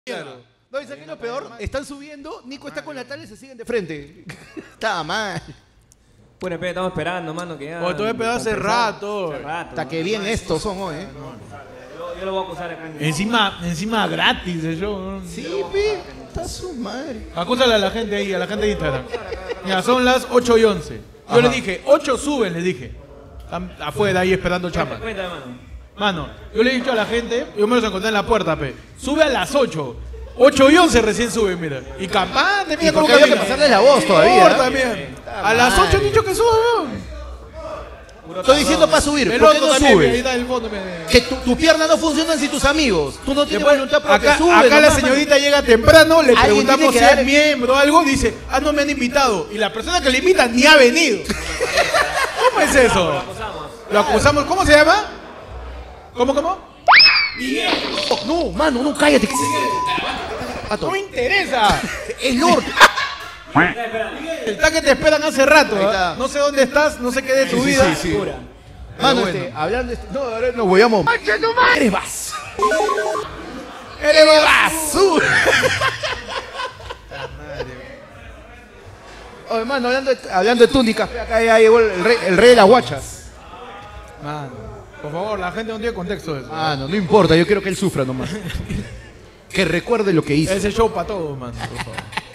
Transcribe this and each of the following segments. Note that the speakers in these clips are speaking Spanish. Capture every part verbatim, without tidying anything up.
Claro. No, ¿y sabes qué es lo peor? Están subiendo, Nico está con la tabla y se siguen de frente. Está mal. Bueno, pe, estamos esperando, mano, que ya... O te voy a esperar hace rato. Hace rato. Hasta que bien estos son hoy, ¿eh? Yo, yo lo voy a acusar acá. En... Encima, encima gratis el show. Sí, pe. Está su madre. Acúsale a la gente ahí, a la gente de Instagram. Mira, son las ocho y once. Yo Ajá. les dije, ocho suben, les dije. Están afuera ahí esperando chamba. Cuéntame, mano. Mano, yo le he dicho a la gente, yo me los encontré en la puerta, pe. Sube a las ocho. ocho y once recién suben, mira. Y capaz, te mira Y cómo porque había que camina. pasarle la voz todavía. Por también. A las ocho he dicho que sube, weón. Estoy diciendo para subir. El ¿Por qué otro no también, mira, ahí subes? está el fondo, mira. Que tu, tu pierna no funciona sin tus amigos. Tú no tienes Después, voluntad propia. acá, Sube, acá la nomás, señorita llega temprano, le Alguien preguntamos tiene si que es dar- miembro o algo, dice, ah, no me han invitado. Y la persona que le invita ni ha venido. ¿Cómo es eso? Lo acusamos. Lo acusamos, ¿cómo se llama? ¿Cómo, cómo? mano. No, mano, no, cállate. ¿Qué es- Pato, No me interesa. es Lord. El taque te esperan hace rato, Ahí ¿ah? está. No sé dónde estás, no sé qué de tu Sí, vida. sí, sí. Pura. Mano, bueno. este, hablando de este. No, ahora nos voy a mo- Eres vas. Eres basura. Oye, mano, hablando de, hablando de túnicas, acá ya llegó el rey, el rey de las guachas. Mano, por favor, la gente no tiene contexto de eso. Ah, no, no importa, yo quiero que él sufra nomás. Que recuerde lo que hizo. Ese show para todos, mano, por favor.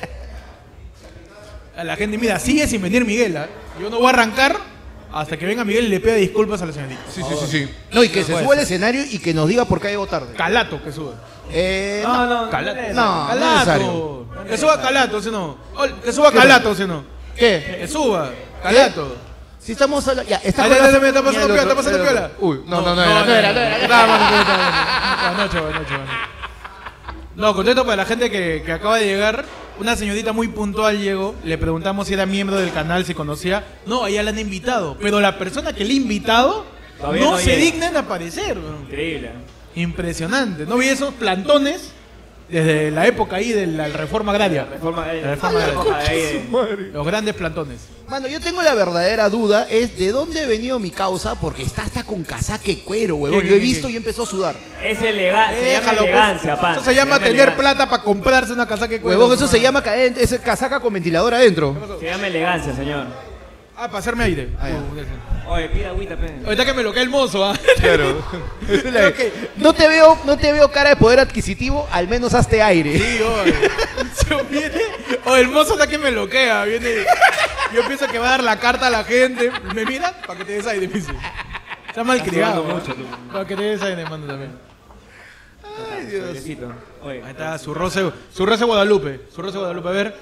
A la gente, mira, sigue sin venir Miguel, ¿ah? Yo no voy a arrancar hasta que venga Miguel y le pida disculpas a la señorita. Sí, sí, sí, sí. No, y que se puede suba al ser. escenario y que nos diga por qué llegó tarde. Calato que sube. Eh, No, no, Calato. no. No, no es Calato. necesario. Que suba Calato, si no. Ol- Que suba Calato, si no. ¿Qué? Que suba. Calato. Si estamos hablando. Ya, está Ahí con está, la- está, está pasando Mira el piola, está otro, pasando mira el piola. otro. Uy, no, no, no, era, no era, no era. No, mano, no, no, no. Buenas noches, buenas noches, buenas noches. No, contento para la gente que, que acaba de llegar. Una señorita muy puntual llegó. Le preguntamos si era miembro del canal, si conocía. No, a ella la han invitado. Pero la persona que le ha invitado Todavía no, no se llega. digna en aparecer. weón. Increíble. Impresionante. ¿No vi esos plantones desde la época ahí de la reforma agraria? Reforma, eh, La reforma la agraria. hoja de ahí de- Los grandes plantones. Mano, yo tengo la verdadera duda, es de dónde ha venido mi causa, porque está hasta con casaca de cuero, huevón. ¿Qué, Lo he qué, visto qué? y empezó a sudar. Es elegancia, se llama Déjalo, pues. elegancia, pan. Eso se llama tener elegancia. plata para comprarse una casaca de cuero. Huevón, eso se llama ca- es casaca con ventilador adentro. Se llama elegancia, señor. Ah, para hacerme aire. Ah, ya. Uh, eso. Oye, pida agüita, pe. Ahorita que me lo cae el mozo, ¿ah? Claro. Creo que- No te veo, no te veo cara de poder adquisitivo, al menos hazte aire. Sí, oye. Se viene. O el mozo está que me loquea. Viene. Yo pienso que va a dar la carta a la gente. Me mira para que te des aire, me dice. Está mal criado. sudando ¿ah? mucho, tú. Para que te des aire, mando también. Ay, Dios. Suavecito. Oye, Ahí está, su roce, su roce Guadalupe. Su roce Guadalupe, a ver.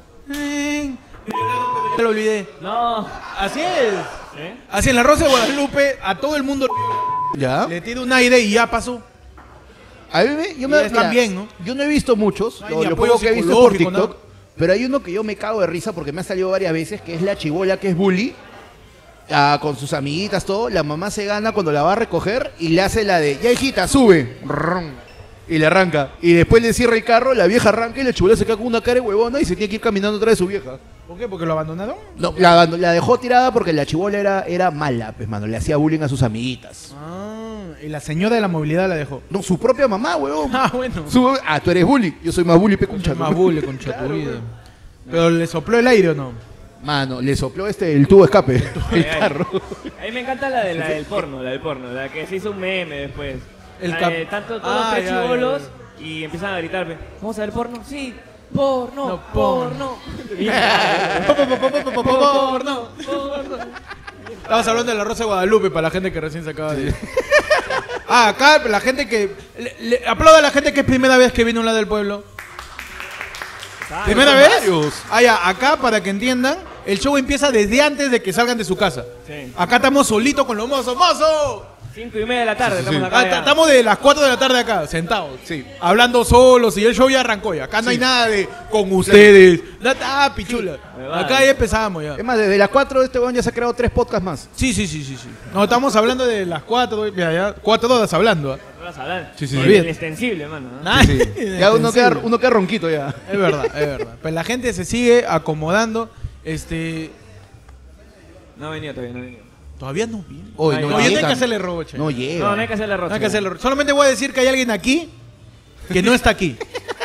Ya lo olvidé. no. Así es. ¿Eh? Así en la roce Guadalupe, a todo el mundo ¿Ya? le tira un aire y ya pasó. A mí me, yo, me, Ya están bien, ¿no? yo no he visto muchos, No hay lo, ni lo apoyo poco que he visto es por psicológico, TikTok, ¿no? pero hay uno que yo me cago de risa porque me ha salido varias veces, que es la chibola que es bully, ah, con sus amiguitas, todo, la mamá se gana cuando la va a recoger y le hace la de, ya hijita, sube, Rrrm, y le arranca, y después le cierra el carro, la vieja arranca y la chibola se queda con una cara de huevona y se tiene que ir caminando atrás de su vieja. ¿Por qué? ¿Porque lo abandonaron? No, la, la dejó tirada porque la chibola era, era mala, pues mano, le hacía bullying a sus amiguitas. Ah, y la señora de la movilidad la dejó. No, su propia mamá, huevón. Ah, bueno. Su- ah, tú eres bully, yo soy más bully, pe concha. Más bule con tu vida. Pero le sopló el aire o no. Mano, le sopló este el tubo de escape, el carro. A mí me encanta la, de, la del porno, la del porno, la que se hizo un meme después. El La cap- de tanto todos Ah, los tres ya, chibolos ya, y empiezan a gritarme, ¿vamos a ver porno? Sí, porno, No, porno. Y- Porno. Estamos hablando de la Rosa de Guadalupe para la gente que recién se acaba de... Ah, acá la gente que... Le, le- aplauda a la gente que es primera vez que viene a un lado del pueblo. ¿Primera son vez? varios. Ah, ya, acá para que entiendan, el show empieza desde antes de que salgan de su casa. Sí. Acá estamos solitos con los mozos. ¡Mozo! Cinco y media de la tarde, estamos Ah, acá. ta- ya. estamos de las cuatro de la tarde acá, sentados. Sí. Hablando solos y el show ya arrancó ya. Acá no hay nada de con ustedes. Nada, ah, pichula. Me vale. Acá ya empezamos ya. Es más, desde las cuatro este weón ya se ha creado tres podcasts más. Sí, sí, sí, sí, sí. No, estamos hablando de las cuatro, mira, ya, cuatro horas hablando. ¿ah? No vas a hablar. Sí, sí, El, sí. el extensible, mano. ¿no? Nah, Ya uno queda, insensible. uno queda ronquito ya. Es verdad, es verdad. Pues la gente se sigue acomodando. Este. No ha venido todavía, no ha venido. Todavía no viene. Hoy Ay, no, No, ya no hay llegan. que hacerle roche. No llega. No, no hay que hacerle No rostro. hay que hacerle roche. Solamente voy a decir que hay alguien aquí que no está aquí.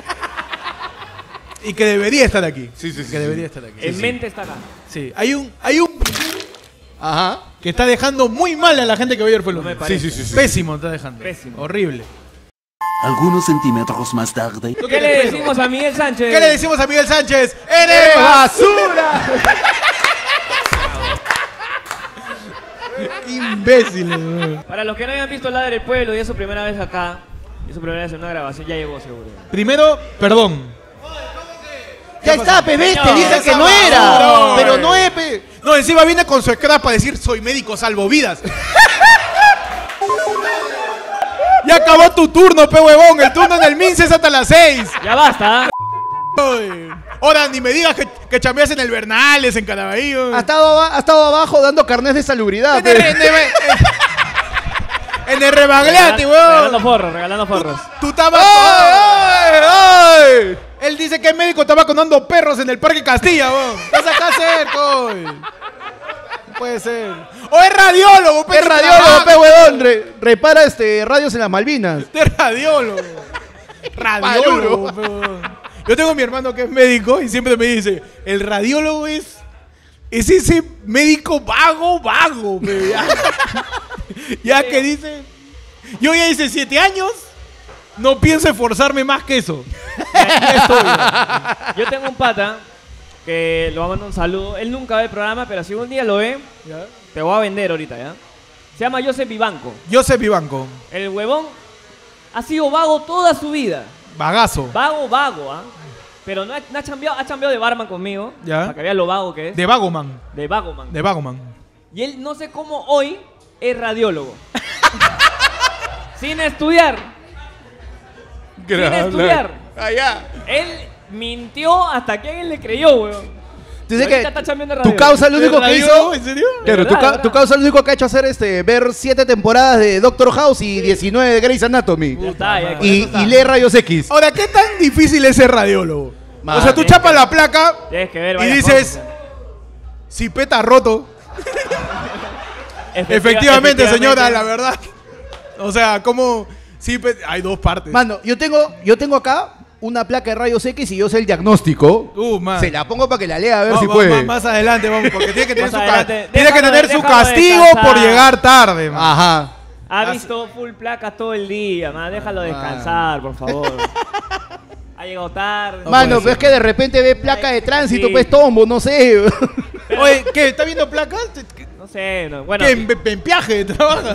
Y que debería estar aquí. Sí, sí, sí. Que debería estar aquí. En Sí, mente está acá. sí. Hay un, hay un Ajá. que está dejando muy mal a la gente que ayer fue el No me lunes. parece. Sí, sí, sí, sí. Pésimo está dejando. Pésimo. Horrible. Algunos centímetros más tarde. ¿Qué le decimos a Miguel Sánchez? ¿Qué le decimos a Miguel Sánchez? ¡Eres ¡Eres basura! imbécil! weón. Para los que no hayan visto Ladra del Pueblo y es su primera vez acá, y es su primera vez en una grabación, ya llegó seguro. Primero, perdón. Ya está, pebé, te Señor, dije esa que no basura, era. güey. Pero no es, pe. No, encima viene con su scrap para decir soy médico salvovidas. Ya acabó tu turno, pe huevón. El turno en el M I N S es hasta las seis. Ya basta. Ay. Ahora ni me digas que, que chambeas en el Bernales, en Caraballo. Ha estado, aba- ha estado abajo dando carnet de salubridad. En el, pe. en el- en el Rebagliati, Regalando weón. forros, regalando forros. Tú estabas. ¡Ay, ay! Él dice que es médico, estaba conando perros en el Parque Castilla, weón. Estás acá cerca, hoy. No puede ser. O es radiólogo, pe, Es que radiólogo, trabaja. pe, huevón. Re- repara este, radios en las Malvinas. Es radiólogo. Radiólogo, pe, weón. Yo tengo a mi hermano que es médico y siempre me dice, el radiólogo es, es ese médico vago, vago, pe, ya, ya que dice, yo ya hice siete años, no pienso esforzarme más que eso. Ya, ya estoy, ya. Yo tengo un pata que lo va a mandar un saludo. Él nunca ve el programa, pero si un día lo ve, ¿Ya? te voy a vender ahorita, ¿ya? Se llama Joseph Vivanco. Joseph Vivanco, El huevón ha sido vago toda su vida. vagazo, Vago, vago, ¿ah? Pero no ha, no ha chambeado, ha chambeado de barman conmigo. Ya. Para que vean lo vago que es. de Vagoman, De vago, man. de Vagoman. Y él no sé cómo hoy es radiólogo. Sin estudiar. Sin estudiar. Allá. Él mintió hasta que alguien le creyó, weón. Dice Y que ahorita está chambeando de tu radio. causa lo único que hizo. ¿Radiólogo? ¿En serio? Claro, tu, verdad, ca- verdad. tu causa lo único que ha hecho hacer este ver siete temporadas de Doctor House y diecinueve de Grey's Anatomy. Ya está, ya, con Y, eso está. y lee rayos X. Ahora, ¿qué tan difícil es ser radiólogo? Man, o sea, tú tienes chapas que- la placa Tienes que ver y varias dices, cosas. si peta roto. Efectiva- Efectivamente, señora, efectivamente. la verdad. O sea, como si pe- hay dos partes. Mano, yo tengo, yo tengo acá una placa de rayos X y yo sé el diagnóstico. Uh, man. Se la pongo para que la lea a ver Va- si va- puede. va- Más adelante, vamos, porque tiene que tener, Más su, ca- adelante. tiene que Déjalo- tener su déjalo castigo descansar. por llegar tarde, man. Ajá. Ha visto full placas todo el día, man. Déjalo descansar, por favor. Ha llegado tarde. Mano, puede pero es que de repente ve placa de tránsito, Sí. pues tombo, no sé. Pero- Oye, ¿qué? ¿Está viendo placas? ¿Qué, No sé, no. Bueno, qué, en, en viaje trabaja?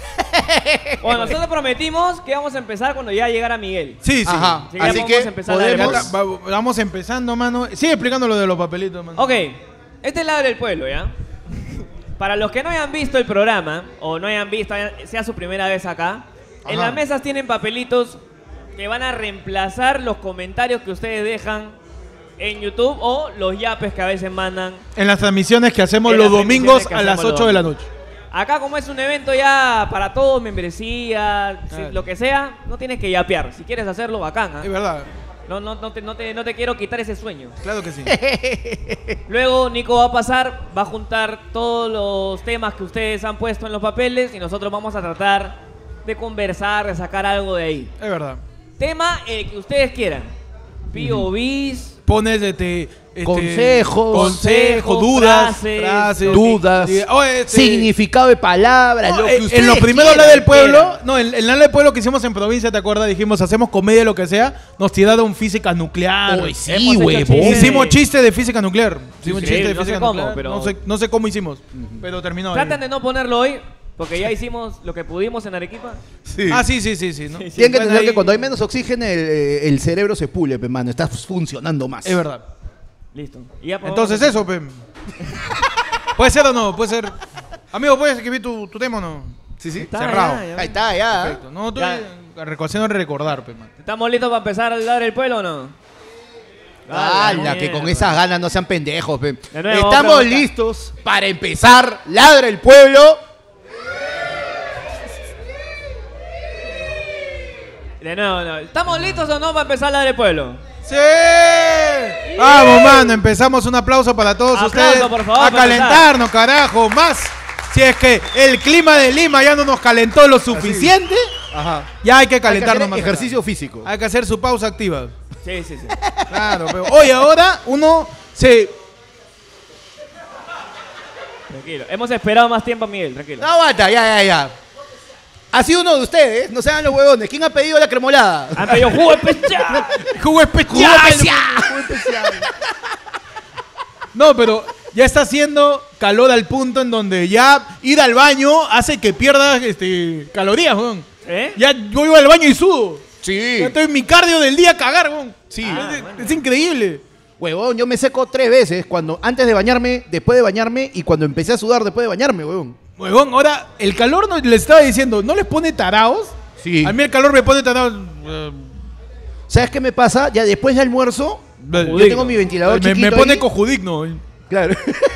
bueno, nosotros prometimos que íbamos a empezar cuando ya llegara Miguel. Sí, sí. Ajá. Sí, ya Así podemos que empezar a dar Ya podemos. el está, va- vamos empezando, mano. Sigue explicando lo de los papelitos, mano. Ok, este es la del pueblo, ¿ya? Para los que no hayan visto el programa, o no hayan visto, hayan- sea su primera vez acá, en Ajá. las mesas tienen papelitos que van a reemplazar los comentarios que ustedes dejan en YouTube o los yapes que a veces mandan. En las transmisiones que hacemos En los las domingos transmisiones que a las hacemos los ocho de la domingos. noche. Acá como es un evento ya para todos, membresía, si- Claro. lo que sea, no tienes que yapear. Si quieres hacerlo, bacán. ¿ah? Es verdad. No, no, no, te, no, te, no te quiero quitar ese sueño. Claro que sí. Luego Nico va a pasar, va a juntar todos los temas que ustedes han puesto en los papeles y nosotros vamos a tratar de conversar, de sacar algo de ahí. Es verdad. Tema el que ustedes quieran. P O Vs, Pones este, este, Consejos. consejos, dudas, frases, frases, Dudas, di- oye, este, significado de palabras, no, lo eh, que en ustedes los primeros quieran. Habla del Pueblo, quieran. no, en, en Habla del Pueblo que hicimos en provincia, ¿te acuerdas? Dijimos, hacemos comedia, lo que sea, nos tiraron física nuclear. Uy, sí, Hemos hecho huevón. chistes. Hicimos chiste de física nuclear. Hicimos sí, chiste de no sé física cómo, nuclear. pero- No sé, no sé cómo hicimos, pero terminó ahí. Traten de no ponerlo hoy, porque ya hicimos lo que pudimos en Arequipa. Sí. Ah, sí, sí, sí, sí. ¿no? Sí, sí. Tienen que Bueno, entender ahí- que cuando hay menos oxígeno el, eh, el cerebro se pule, pe, mano. Está funcionando más. Es verdad. Listo. Y ya podemos Entonces empezar. eso, pe. ¿Puede ser o no? Puede ser. Amigo, ¿puedes escribir tu, tu tema o no? Sí, sí. Está, cerrado. ya, ya. Ahí está, ya. Perfecto. No, tú Ya. haciendo recordar, pe, man. ¿Estamos listos para empezar a hablar del pueblo o no? ¡Hala! Que con mierda. esas ganas no sean pendejos, pe. De nuevo, Estamos pregunta. listos para empezar. Ladra el pueblo. De nuevo, no. ¿Estamos listos o no para empezar a hablar del pueblo? ¡Sí! Vamos, mano, empezamos. Un aplauso para todos Aplauso, ustedes. por favor, a para calentarnos, carajo. Más si es que el clima de Lima ya no nos calentó lo suficiente. Ajá. Ya hay que Hay que calentar hacer nomás. ejercicio físico. Hay que hacer su pausa activa. Sí, sí, sí. Claro, pero hoy ahora uno se... Tranquilo. Hemos esperado más tiempo, Miguel, tranquilo. No aguanta, ya, ya, ya. Ha sido uno de ustedes, no sean los huevones. ¿Quién ha pedido la cremolada? Han pedido jugo especial. ¡Jugo especial! Jugo especial. No, pero ya está haciendo calor al punto en donde ya ir al baño hace que pierdas este, calorías, weón. ¿Eh? Ya yo iba al baño y sudo. Sí. Ya estoy en mi cardio del día a cagar, weón. Sí. Ah, es, bueno. es increíble. Huevón, yo me seco tres veces. Cuando, antes de bañarme, después de bañarme y cuando empecé a sudar después de bañarme, huevón. Huevón, ahora el calor no, les estaba diciendo, ¿no les pone taraos? Sí. A mí el calor me pone taraos. eh, ¿Sabes qué me pasa? Ya después de almuerzo, yo Cojudigno. tengo mi ventilador me, chiquito me pone ahí. cojudigno. Claro.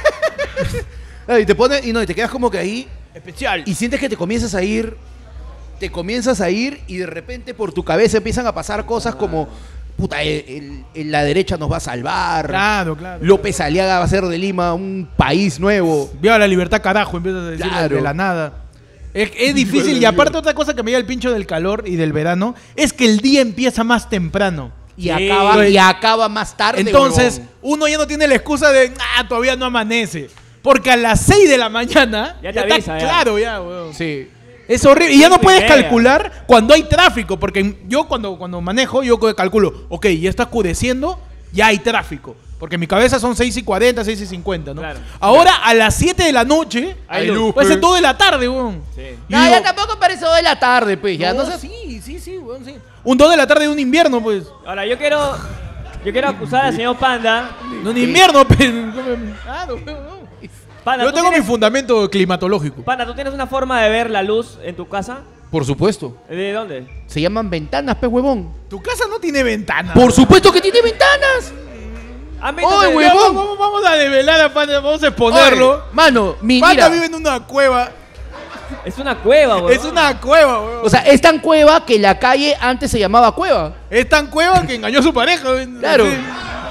Ah, y te pone, y no, y te quedas como que ahí Especial. y sientes que te comienzas a ir, te comienzas a ir y de repente por tu cabeza empiezan a pasar cosas como, puta, el, el- el- la derecha nos va a salvar, Claro, claro. López Aliaga va a hacer de Lima un país nuevo. Viva la libertad, carajo, empiezas a decir Claro. de la nada. Es, es difícil, y aparte otra cosa que me da el pincho del calor y del verano, es que el día empieza más temprano. Y, Sí. acaba, y acaba más tarde. Entonces, huevón. uno ya no tiene la excusa de, ah, todavía no amanece. Porque a las seis de la mañana, Ya te está avisa, ya. claro ya, weón. Sí. Es horrible. Y ya no Cinco y puedes media. calcular cuando hay tráfico. Porque yo cuando, cuando manejo, yo calculo, ok, ya está oscureciendo, ya hay tráfico. Porque en mi cabeza son seis y cuarenta, seis y cincuenta, ¿no? Claro. Ahora, a las siete de la noche, Hay luz, puede ser pues. todo de la tarde, weón. Sí. Y No, digo, ya tampoco parece dos de la tarde, pues. Ya no, sé. sí, sí, sí, weón, sí. Un dos de la tarde de un invierno, pues. Ahora, yo quiero, yo quiero acusar al señor Panda. No, un invierno, pero... Claro, weón. Panda, Yo ¿tú tengo mi tienes, fundamento climatológico. Panda, ¿tú tienes una forma de ver la luz en tu casa? Por supuesto. ¿De dónde? Se llaman ventanas, pues, huevón. Tu casa no tiene ventana. Por supuesto que tiene ventanas. ¿Han visto ¡Oye, que- huevón! Vamos, vamos- vamos a develar a Panda, vamos a exponerlo. Oye, mano, mi, Panda mira, vive en una cueva. Es una cueva, weón. Es una cueva, weón. o sea, es tan cueva que la calle antes se llamaba cueva. Es tan cueva que engañó a su pareja. weón. Claro. Sí.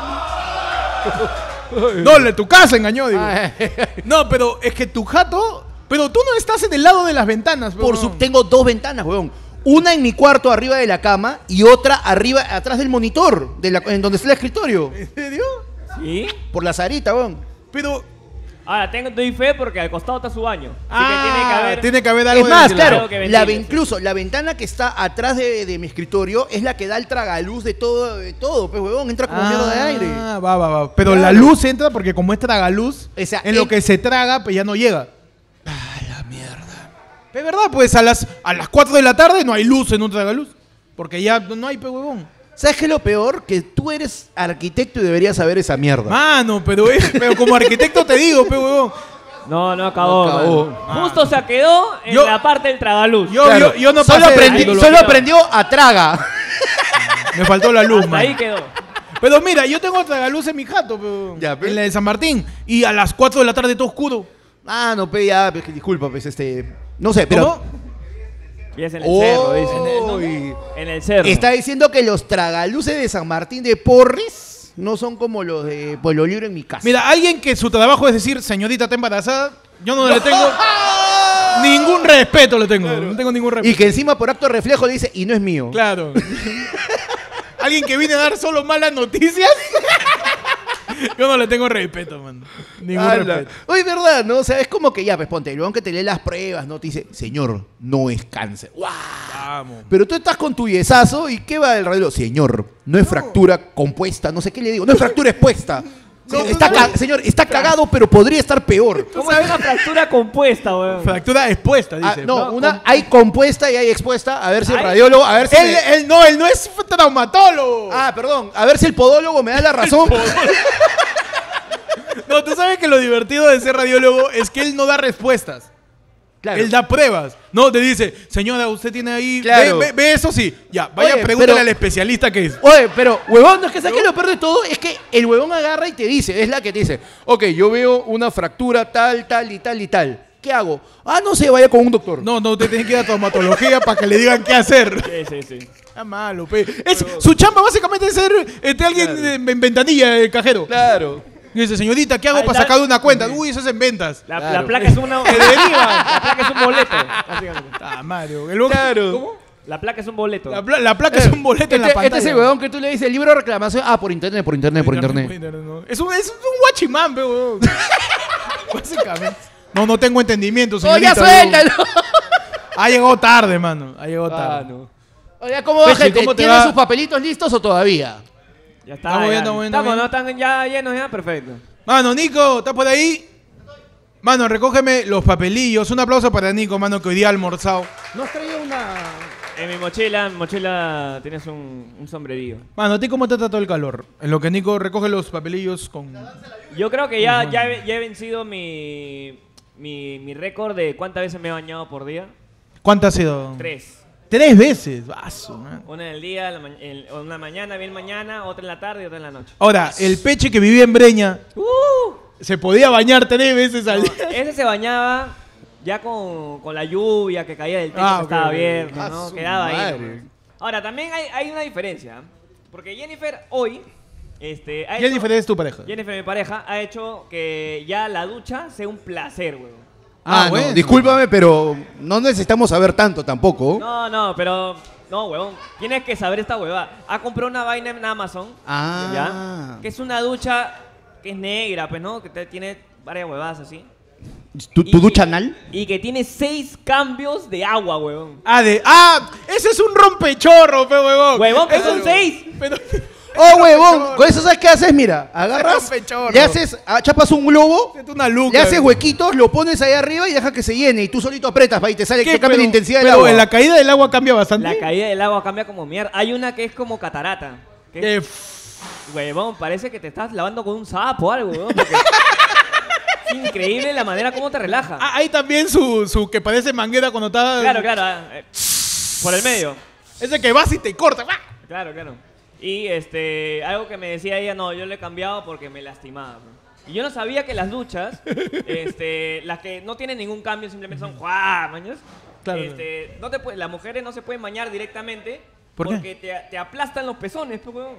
No, le tu casa engañó, digo. Ah, No, pero es que tu jato... Pero tú no estás en el lado de las ventanas, Por weón. su, tengo dos ventanas, huevón. Una en mi cuarto arriba de la cama y otra arriba, atrás del monitor, de la, en donde está el escritorio. ¿En serio? ¿Sí? Por la zarita, huevón. Pero... Ahora, tengo, doy fe porque al costado está su baño. Así Ah, que tiene que haber... tiene que haber algo Es más, de claro, algo que la, ventile, sí. incluso la ventana que está atrás de, de mi escritorio es la que da el tragaluz de todo, de todo, pues, huevón. Entra como mierda de aire. Ah, va, va, va. Pero Claro. la luz entra porque como es tragaluz, O sea, en lo en- que se traga, pues ya no llega. Ah, la mierda. Es verdad, pues a las, a las cuatro de la tarde no hay luz en un tragaluz. Porque ya no hay, pe huevón. ¿Sabes qué es lo peor? Que tú eres arquitecto y deberías saber esa mierda. Mano, pero, es, pero como arquitecto te digo, pe huevón. No, no acabó. No acabó. mano. Justo se quedó en Yo- la parte del tragaluz. Yo, Claro, yo, yo no solo, pasé aprendi- de- solo aprendió a traga. Me faltó la luz, Hasta ahí man. quedó. Pero mira, yo tengo tragaluz en mi jato, pe huevón. Ya, pe. En la de San Martín. Y a las cuatro de la tarde todo oscuro. Ah, no, pe, ya, pues, que disculpa, pues, este... No sé, pero... ¿Cómo? Y es en el cerro, dice. Uy. En el cerro. Está diciendo que los tragaluces de San Martín de Porres no son como los de Pueblo Libre en mi casa. Mira, alguien que su trabajo es decir, señorita, está embarazada, yo no le tengo ningún respeto, le tengo. No tengo ningún respeto. Y que encima por acto de reflejo le dice, y no es mío. Claro. Alguien que viene a dar solo malas noticias. Yo no le tengo respeto, man. Ningún Ala. respeto. Oye, ¿verdad? ¿No? O sea, es como que ya, pues ponte, el weón que te lee las pruebas, ¿no? Te dice, señor, no es cáncer. ¡Guau! Vamos. Pero tú estás con tu yesazo y ¿qué va el reloj? Señor, no es fractura compuesta, no sé qué le digo, no es fractura expuesta. No, está no, ca- no. señor, está cagado, pero podría estar peor. ¿Cómo es una fractura compuesta, weón? Fractura expuesta, Ah, dice. no, no, una, com- hay compuesta y hay expuesta. A ver si el Ay. radiólogo, a ver si. Él, me- él no, él no es traumatólogo. Ah, perdón, a ver si el podólogo me da la razón. No, tú sabes que lo divertido de ser radiólogo es que él no da respuestas. Claro. Él da pruebas. No, te dice, señora, usted tiene ahí. Claro. Ve, ve- ve eso sí. Ya, vaya, Oye, pregúntale pero- al especialista qué es. Oye, pero, huevón, no es que saque lo peor de todo, es que el huevón agarra y te dice, es la que te dice, ok, yo veo una fractura tal, tal y tal y tal. ¿Qué hago? Ah, no sé, vaya con un doctor. No, no, usted tiene que ir a traumatología para que le digan qué hacer. Sí, sí, sí. Está malo, pe. Es, su chamba básicamente es ser este, alguien Claro. en, en ventanilla, el cajero. Claro. Y dice, señorita, ¿qué hago Ahí para está. sacar una cuenta? Uy, eso es en ventas. La, Claro. la placa es una... que deriva. La placa es un boleto, básicamente. Ah, Mario. El otro- Claro. ¿Cómo? La placa es un boleto. La, pla- la placa es un boleto en la Este, pantalla. este es el huevón que tú le dices, el libro de reclamación. Ah, por internet, por internet, por internet. No. Es un, es un guachimán, pe, huevón. Básicamente. No, no tengo entendimiento, ¡Oh, señorita. ya suéltalo! Ha llegado tarde, mano. Ha llegado Ah, tarde. no. Oye, ¿cómo va, Pechi, gente? ¿cómo te ¿Tienen va? sus papelitos listos o todavía? Ya está. Estamos ya. bien, estamos bien, Estamos, estamos ¿no? Están ya llenos ya, perfecto. Mano, Nico, ¿estás por ahí? Mano, recógeme los papelillos. Un aplauso para Nico, mano, que hoy día ha almorzado. ¿No has traído una...? En mi mochila, en mi mochila tienes un, un sombrerillo. Mano, ¿a ti cómo te ha tratado el calor? En lo que Nico recoge los papelillos con... Yo creo que ya, ya, he, ya he vencido mi, mi, mi récord de cuántas veces me he bañado por día. ¿Cuántas ha sido? Tres. Tres veces. Vaso, man. Una en el día, la ma- en- una mañana, bien mañana, otra en la tarde y otra en la noche. Ahora, el Peche que vivía en Breña ¡Uh! se podía bañar tres veces al día. Ese se bañaba ya con, con la lluvia que caía del techo Ah, que ok, estaba ok. abierto, Ah, ¿no? su Quedaba ahí. madre. nomás. Ahora, también hay, hay una diferencia. Porque Jennifer hoy... Este, ha Jennifer hecho- es tu pareja. Jennifer, mi pareja, ha hecho que ya la ducha sea un placer, weón. Ah, Ah, no, bueno. discúlpame, pero no necesitamos saber tanto tampoco. No, no, pero... No, huevón. Tienes que saber esta huevada. Ha comprado una vaina en Amazon. Ah. ¿Ya? Que es una ducha que es negra, pues, ¿no? Que te- tiene varias huevadas así. ¿Tu, Y tu que- ducha anal? Y que tiene seis cambios de agua, huevón. Ah, de... ¡Ah! ¡Ese es un rompechorro, pe, huevón! Huevón, que Eso- son seis. Pero... ¡Oh, huevón! Con eso, ¿sabes qué haces? Mira, agarras, Rompechorro. le haces, ah, chapas un globo, Es una luca. le haces huequitos, lo pones ahí arriba y deja que se llene. Y tú solito apretas, va, y te sale, ¿Qué? te cambia Pero- la intensidad del pero agua. en la caída del agua cambia bastante. La caída del agua cambia como mierda. Hay una que es como catarata. Que es- Eh, f- Huevón, parece que te estás lavando con un sapo o algo, huevón. porque es increíble la manera como te relaja. ah, hay también su, su que parece manguera cuando está... Claro, claro. ah, eh, por el medio. Ese que vas y te corta. ¡Ah! Claro, claro. Y este, algo que me decía ella, no, yo le he cambiado porque me lastimaba. bro. Y yo no sabía que las duchas, este, las que no tienen ningún cambio, simplemente son ¡guau! ¿Mañas? Claro, Este, no te puede- las mujeres no se pueden bañar directamente ¿Por qué? porque te, te aplastan los pezones, pues, huevón.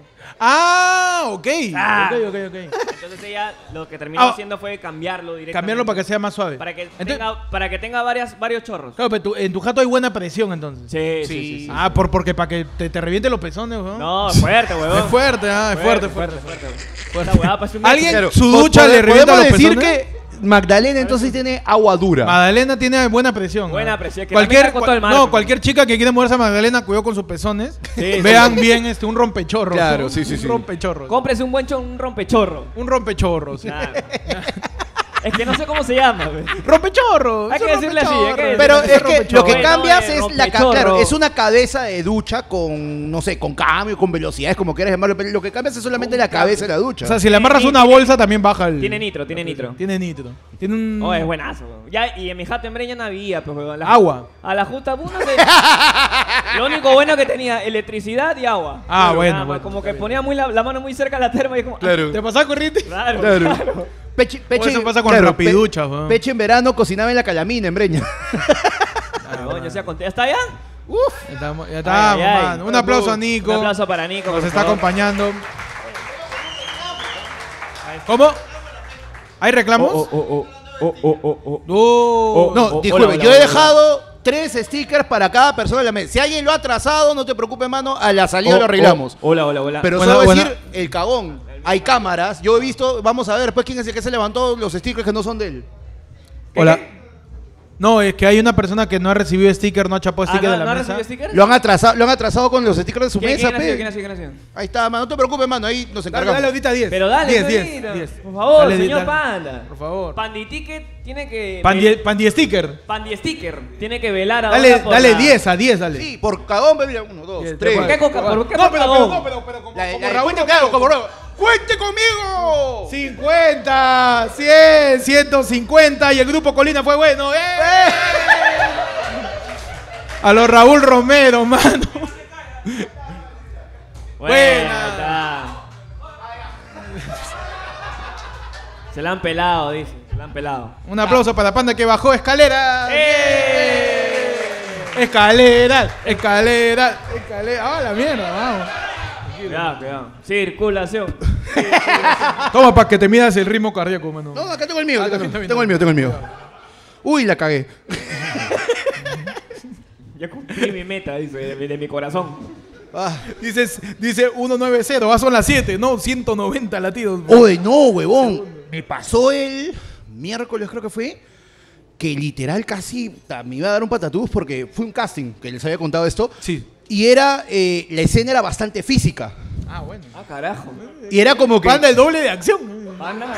Ah, ok. Ah. Ok, ok, ok. Entonces ella lo que terminó Ah. haciendo fue cambiarlo directamente. Cambiarlo para que sea más suave. Para que Entonces- tenga, para que tenga varias, varios chorros. Claro, pero tu- en tu jato hay buena presión entonces. Sí, sí, sí. sí. Ah, por, porque para que te, te reviente los pezones, ¿no? No, es fuerte, huevón. Es fuerte, ah, es fuerte, fuerte, fuerte. fuerte. Esta huevada parece un ¿Alguien- éxito. su ducha Pode- le revienta podemos los decir pezones? que Magdalena entonces tiene agua dura. Magdalena tiene buena presión. Buena ¿no? presión, que Cualquier, también sacó todo el mar, no, pues. cualquier chica que quiera moverse a Magdalena, cuidado con sus pezones. Sí, Vean bien este, un rompechorro. Claro, ¿no? sí, sí, un sí. rompechorro. Cómprese un buen cho- un rompechorro. Un rompechorro, sí. Claro. Es que no sé cómo se llama, güey. ¡Rompechorro! Hay es un que decirle así, hay que rompechorro. decirle Pero así. es que lo que Bueno, cambias eh, es la ca- rompechorro. claro, es una cabeza de ducha con, no sé, con cambio, con velocidades, como quieras llamarlo, pero lo que cambias es solamente la cabeza de la ducha. O sea, si le amarras Tiene una nitro. bolsa, también baja el... Tiene nitro, tiene nitro. Tiene nitro. Tiene un... Oh, es buenazo, güey. Ya, y en mi jato en Breña no había, pues, güey. La- Agua. A la justa, uno se... Lo único bueno que tenía, electricidad y agua. Ah, bueno, nada más. bueno, Como está que bien. ponía muy la, la mano muy cerca de la terma y como... Claro. ¿Te pasaba corriente? Claro, Claro. claro. Peche, Peche, eso pasa con claro, rapiduchas, Pe- weón. Peche en verano cocinaba en la calamina, en Breña. Claro, yo sea conté. ¿Hasta allá? Uf. Ya estamos, ya estamos, Ay, ay, ay. mano. Un aplauso a Nico. Un aplauso para Nico, Nos por está favor. acompañando. ¿Cómo? ¿Hay reclamos? Oh, oh, oh, oh, oh, oh, oh. Oh, No, oh, disculpe, hola, hola, yo he hola, dejado tres stickers para cada persona de la mesa. Si alguien lo ha trazado, no te preocupes, mano, a la salida Oh, lo arreglamos. oh. Hola, hola, hola. Pero Buena- solo buena- decir el cagón. Hay cámaras. Yo he visto, vamos a ver después quién es el que se levantó los stickers que no son de él. Hola. No, es que hay una persona que no ha recibido sticker, no ha chapado Ah, sticker ¿no, de la ¿no ha mesa. recibido sticker? Lo han atrasado, lo han atrasado con los stickers de su ¿Quién, mesa, quién ha sido? pe. ¿Quién ha sido? ¿Quién ha sido? Ahí está, mano, no te preocupes, mano, ahí nos Dale, encargamos. dale ahorita diez. Pero dale, diez, diez, diez, diez. Por favor, Dale, señor dale. Panda. Por favor. Pandi Ticket tiene que... Pandi, vel- pandi sticker. Pandi Sticker tiene que velar ahora Dale, por dale la- diez a diez, dale. Sí, por cagón, pe, mira, uno, dos, Diez, tres. ¿Por qué coca? ¿Por qué No, pero, cagón? pero, no, pero, pero como, La- como la- Raúl cuente, Romero. claro, como Raúl. ¡Cuente conmigo! cincuenta, cien, ciento cincuenta y el grupo Colina fue bueno. ¡Eh! A los Raúl Romero, mano. Buena. Buena. está. Se la han pelado, dice. Se la han pelado. Un aplauso para Panda que bajó escalera. ¡Eh! Escalera, escalera, escalera. Ah, la mierda, vamos. Cuidado, cuidado. Circulación. Toma para que te midas el ritmo cardíaco, mano. No, acá tengo el mío, Ah, tengo, está bien, está bien, tengo el mío, tengo el mío. Uy, la cagué. Ya cumplí mi meta, dice, de, mi- de mi corazón. Ah. Dices, dice ciento noventa, ah, son las siete, no, ciento noventa latidos. Oye, no, huevón. Me pasó el miércoles, creo que fue, que literal casi ta, me iba a dar un patatús porque fue un casting, que les había contado esto. Sí. Y era, eh, la escena era bastante física. Ah, bueno. Ah, carajo. Y era como que... Panda el doble de acción. Panda.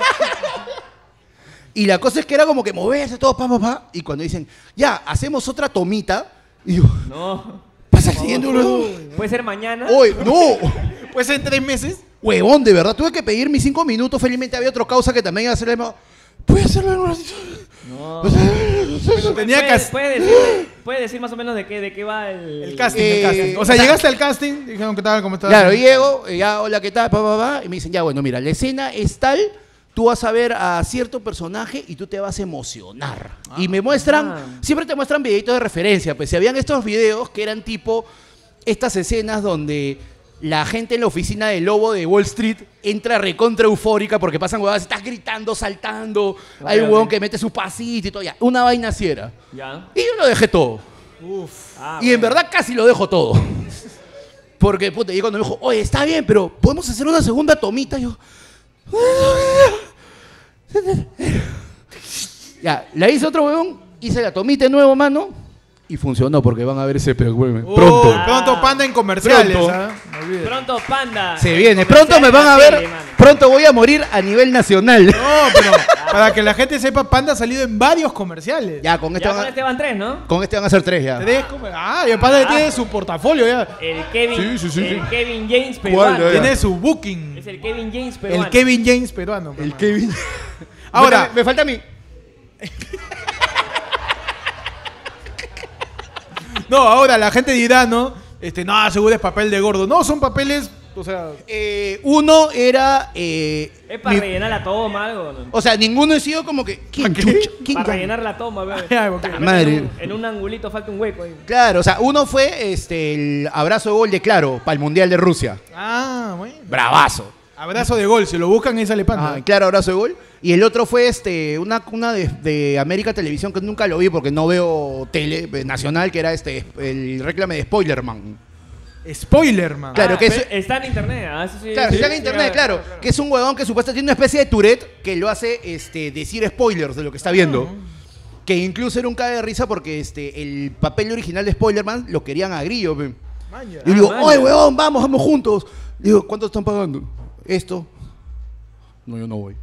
Y la cosa es que era como que moverse todo, pa, pa, pa. Y cuando dicen, ya, hacemos otra tomita. Y yo, No. pasa el siguiente, huevón. Puede ser mañana. Oye, no. Pues en tres meses. Huevón, de verdad, tuve que pedir mis cinco minutos. Felizmente había otro causa que también iba a hacerle... ¿Puedes hacerlo en un ratito? No. Pero tenía ¿Puede, que puede decir, puede decir más o menos de qué, de qué va el... el casting, Eh, el casting. O sea, o sea- llegaste al casting, dijeron que tal, cómo estaba. Claro, y llego, y ya, hola, ¿qué tal? Pa, pa, pa, y me dicen, ya, bueno, mira, la escena es tal, tú vas a ver a cierto personaje y tú te vas a emocionar. y me muestran, ah. siempre te muestran videitos de referencia, pues si habían estos videos que eran tipo, estas escenas donde la gente en la oficina del lobo de Wall Street entra recontra eufórica porque pasan huevadas, estás gritando, saltando, hay un Ok, huevón ok. que mete su pasito y todo, ya, una vaina así era. Ya. Y yo lo dejé todo. Uf. Ah, Y en verdad casi lo dejo todo. Porque, puta, y cuando me dijo, oye, está bien, pero ¿podemos hacer una segunda tomita? Y yo... Ya, la hice otro huevón, hice la tomita de nuevo, mano, y funcionó porque van a ver ese pe- huevón. Oh, Pronto. Pronto Panda en comerciales. Pronto. ¿ah? No olvides. Pronto, Panda. Se El viene. comercial Pronto me en van la a ver. tele, mano. Pronto voy a morir a nivel nacional. No, pero para que la gente sepa, Panda ha salido en varios comerciales. Ya, con este, Ya van con a, este van tres, ¿no? con este van a ser tres ya. Tres comer- Ah, y el Panda Ah. tiene su portafolio ya. El Kevin, Sí, sí, sí, el sí. Kevin James ¿Cuál, peruano. ya? Tiene su booking. Es el Kevin James peruano. El Kevin James peruano. El hermano. Kevin. Ahora- me falta a mí. No, ahora la gente dirá, ¿no? Este, no, seguro es papel de gordo. No, son papeles, o sea... Eh, uno era. eh, Es para mi- rellenar la toma, algo. ¿no? o sea, ninguno he sido como que. ¿Quién ¿Para qué? chucha? ¿Quién Para con- rellenar la toma, bebé. Ay, ok. En Madre. un- En un angulito falta un hueco ahí. Claro, o sea, uno fue este, el abrazo de gol de Claro para el Mundial de Rusia. Ah, bueno. Bravazo. Abrazo de gol, si lo buscan ahí sale Panda. Ah, claro, abrazo de gol. Y el otro fue este, una, una de, de América Televisión que nunca lo vi porque no veo tele eh, nacional, que era este el reclame de Spoilerman. Spoiler, man. Claro, Ah, que pero es- está en internet. Ah, eso sí. Claro, sí, está en sí, internet, ah, claro, Que es un huevón que supuestamente tiene una especie de Tourette que lo hace este, decir spoilers de lo que está viendo. Que incluso era un cague de risa porque este, el papel original de Spoilerman lo querían a Grillo. Pe. Maña. Y yo digo, man. oye, huevón, vamos, vamos juntos. Digo, ¿cuánto están pagando? Esto. No, yo no voy.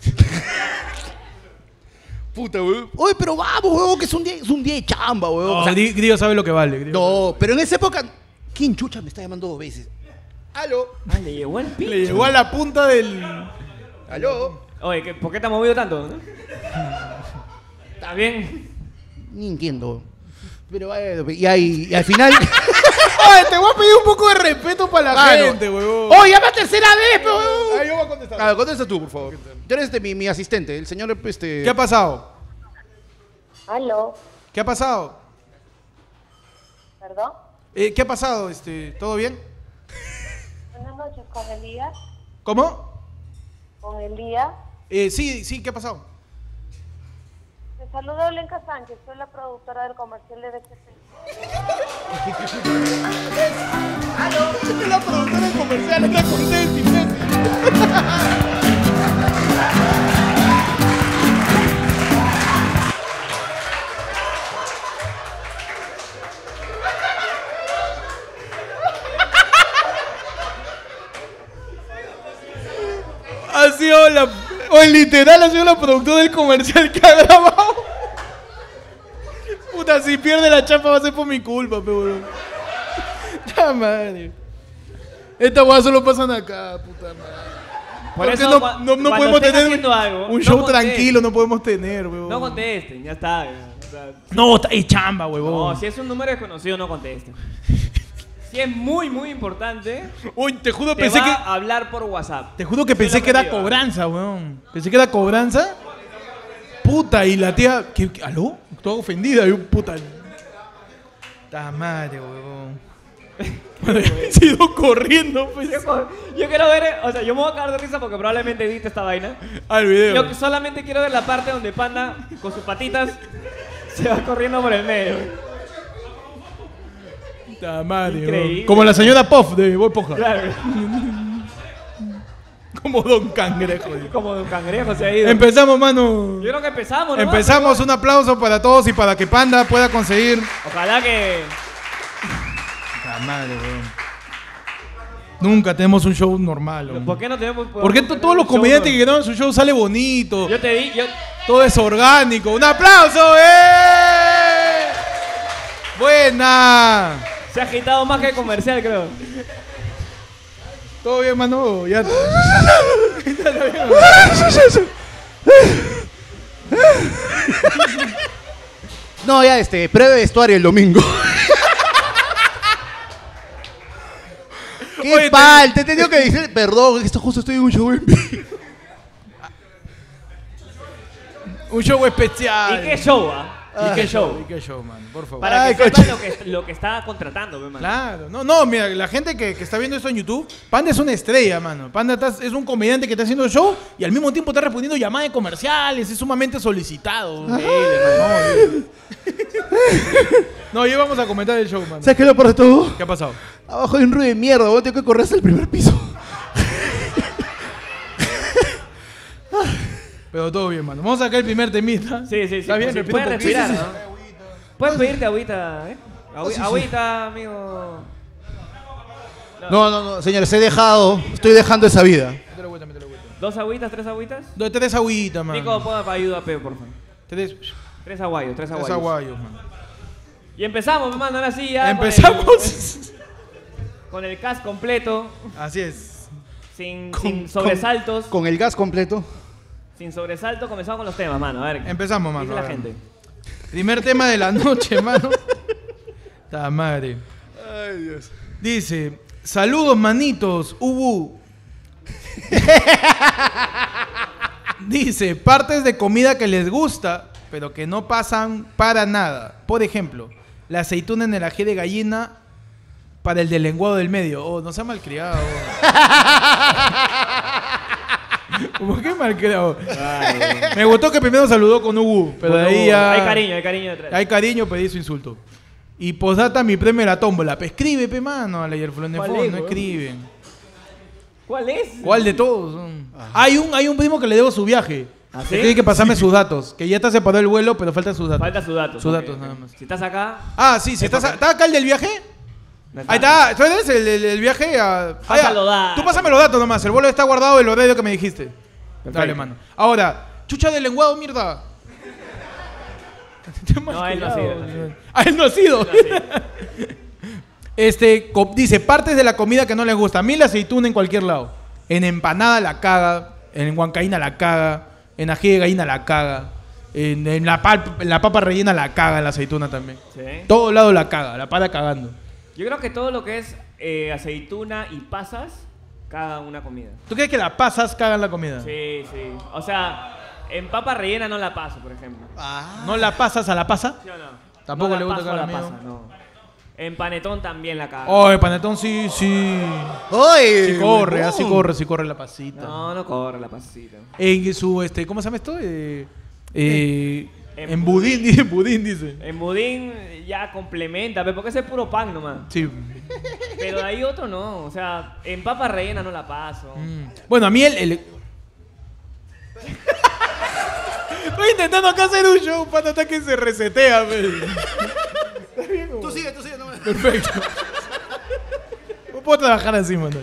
Puta, huevón. Oye, pero vamos, huevón, que es un día, es un día de chamba, huevón. No, O sea, Gri- Grillo sabe lo que vale. Grillo no, pero en esa época, ¿quién chucha me está llamando dos veces? ¿Aló? Ah, le llegó el sabe. pincho. Le llegó a la punta del... ¿Aló? Oye, ¿qué- ¿por qué te has movido tanto? no? ¿Está bien? Ni entiendo. Pero bueno, y, ahí, y al final... Ay, te voy a pedir un poco de respeto para la Claro. gente, huevón. ¡Oh, ya va tercera vez, pe, huevón! Ay, yo voy a contestar. Claro, contesta tú, por favor. Tú eres este, mi, mi asistente, el señor este... ¿Qué ha pasado? Aló, ¿Qué ha pasado? perdón. Eh, ¿Qué ha pasado? Este, ¿Todo bien? Buenas noches, con Elías. ¿Cómo? Con Elías. Eh, sí, sí, ¿qué ha pasado? Te saluda Blanca Sánchez, soy la productora del comercial de B T C. Es la productora del comercial, es la contesta, imbécil. Ha sido la... O literal ha sido la productora del comercial que ha grabado. Puta, si pierde la chapa va a ser por mi culpa, pe, weón. Ya madre. Esta weá solo pasan acá, puta madre. Por Porque eso, no, cua- no, no cuando podemos estén tener haciendo algo, un no show contesten. tranquilo, no podemos tener, weón. No contesten, ya está. ya. O sea, No, está ahí chamba, weón. no, si es un número desconocido, no contesten. Si es muy, muy importante, Uy, te juro, te pensé va que... a hablar por WhatsApp. Te juro que Soy pensé la que era objetivo, ¿eh? cobranza, weón. Pensé que era cobranza. Puta, y la tía... ¿qué, qué- ¿Aló? Toda ofendida, y un puta... Ta madre, weón. He sido corriendo, pues, Yo, yo quiero ver, o sea, yo me voy a cagar de risa porque probablemente edite esta vaina. al video. Yo solamente quiero ver la parte donde Panda, con sus patitas, se va corriendo por el medio. Ta madre, Increíble. weón. Como la señora Puff de Bob Esponja. Claro. Como Don Cangrejo. Como un cangrejo se ha ido. Empezamos, mano. Yo creo que empezamos, ¿no? Empezamos, un aplauso para todos y para que Panda pueda conseguir. Ojalá que... Ta madre, weón. Nunca tenemos un show normal, weón. ¿Por qué no tenemos... Porque to- todos los comediantes que graban su show sale bonito. Yo te di... Yo... Todo es orgánico. ¡Un aplauso! ¡Eh! ¡Buena! Se ha agitado más que el comercial, creo. ¿Todo bien, mano? Ya. No, ya este, pruebe vestuario el domingo. ¿Qué Oye, pal? Te he tenido que decir, perdón, esto justo estoy en un show en vivo. Un show especial. ¿Y qué show, ah? ¿Y qué show? ¿Y qué show, man? Por favor. Para Ay, que coche. sepan lo que, lo que está contratando, pe, man. Claro. No, no, mira, la gente que, que está viendo esto en YouTube, Panda es una estrella, mano. Panda está- es un comediante que está haciendo show y al mismo tiempo está respondiendo llamadas de comerciales, es sumamente solicitado. Increíble, mano. No, ya vamos a comentar el show, mano. ¿Sabes qué es lo peor de todo? ¿Qué ha pasado? Abajo hay un ruido de mierda, vos tengo que correr hasta el primer piso. Pero todo bien, mano. Vamos a sacar el primer temita. Sí, sí, sí. ¿Está bien? Sí, Repito puedes un poquito. respirar, Sí, ¿no? Puedes pedirte agüita, ¿eh? Agü- sí, sí. agüita, amigo. No, no, no, señores, he dejado, estoy dejando esa vida. Métele vuelta, métele vuelta. ¿Dos agüitas, tres agüitas? Do- Tres agüitas, mano. Nico, ponga para ayuda, pe, por favor. Tres, Tres aguayos, tres tres aguayos. aguayos, mano. Y empezamos, hermano, ahora sí ya. con Empezamos. el- Con el cast completo, Así es. sin, Con- sin sobresaltos. Con el gas completo. Sin sobresaltos, comenzamos con los temas, mano. A ver. Empezamos, mano. Dice la a ver. gente. Primer tema de la noche, mano. Ta madre. Ay, Dios. Dice, saludos, manitos, ubu. Dice, partes de comida que les gusta, pero que no pasan para nada. Por ejemplo, la aceituna en el ají de gallina para el del lenguado del medio. Oh, no sea malcriado. ¿Cómo que malcriado? Ay, Me gustó que primero saludó con ubu, pero de ahí ya... Hay cariño, hay cariño detrás. Hay cariño, pedí su insulto. Y posdata mi premio la tómbola. Pe, escribe, pe, mano, a la ¿Cuál no es, weón? escriben. ¿Cuál es? ¿Cuál de todos? Hay un, hay un primo que le debo su viaje. ¿Ah, Que sí? tiene que pasarme sus datos. Que ya está separado el vuelo, pero faltan sus datos. Falta sus datos. Sus ok, datos, ok. nada más. Si estás acá. Ah, sí, si Es estás, papel. ¿está acá el del viaje? no Ahí está, ¿tú eres el, el- el viaje a... Ah, Pasa ya. los datos. Tú pásame los datos nomás, el vuelo está guardado el horario que me dijiste. Perfecto. Dale, mano. Ahora, chucha de lenguado, mierda. No, él no ha sido, él no ha sido. Ah, él no ha sido. No, sí. Este, co- dice, partes de la comida que no les gusta. A mí la aceituna en cualquier lado. En empanada la caga, en huancaína la caga, en ají de gallina la caga, en, en la, pal- en la papa rellena la caga, la aceituna también. Sí. Todo lado la caga, la para cagando. Yo creo que todo lo que es eh, aceituna y pasas, caga una comida. ¿Tú crees que la pasas cagan la comida? Sí, sí. O sea, en papa rellena no la paso, por ejemplo. ¿No la pasas a la pasa? ¿Sí o no? Tampoco No la le gusta paso cagar a a la mí, pasa, no. En panetón también la caga. Oh, el panetón sí, sí. ¡Oye! Sí corre, huevón! así corre, sí corre la pasita. No, no corre la pasita. En su, este, ¿cómo se llama esto? Eh, eh, En en budín, dice, budín dice. En budín ya complementa, pe, porque ese es puro pan nomás. Sí. Pero de ahí otro no. O sea, en papa rellena no la paso. Mm. Bueno, a mí el... el- Estoy intentando acá hacer un show, pata, hasta que se resetea, pe. Tú sigue, tú sigue, no me... Perfecto. No puedo trabajar así, mano.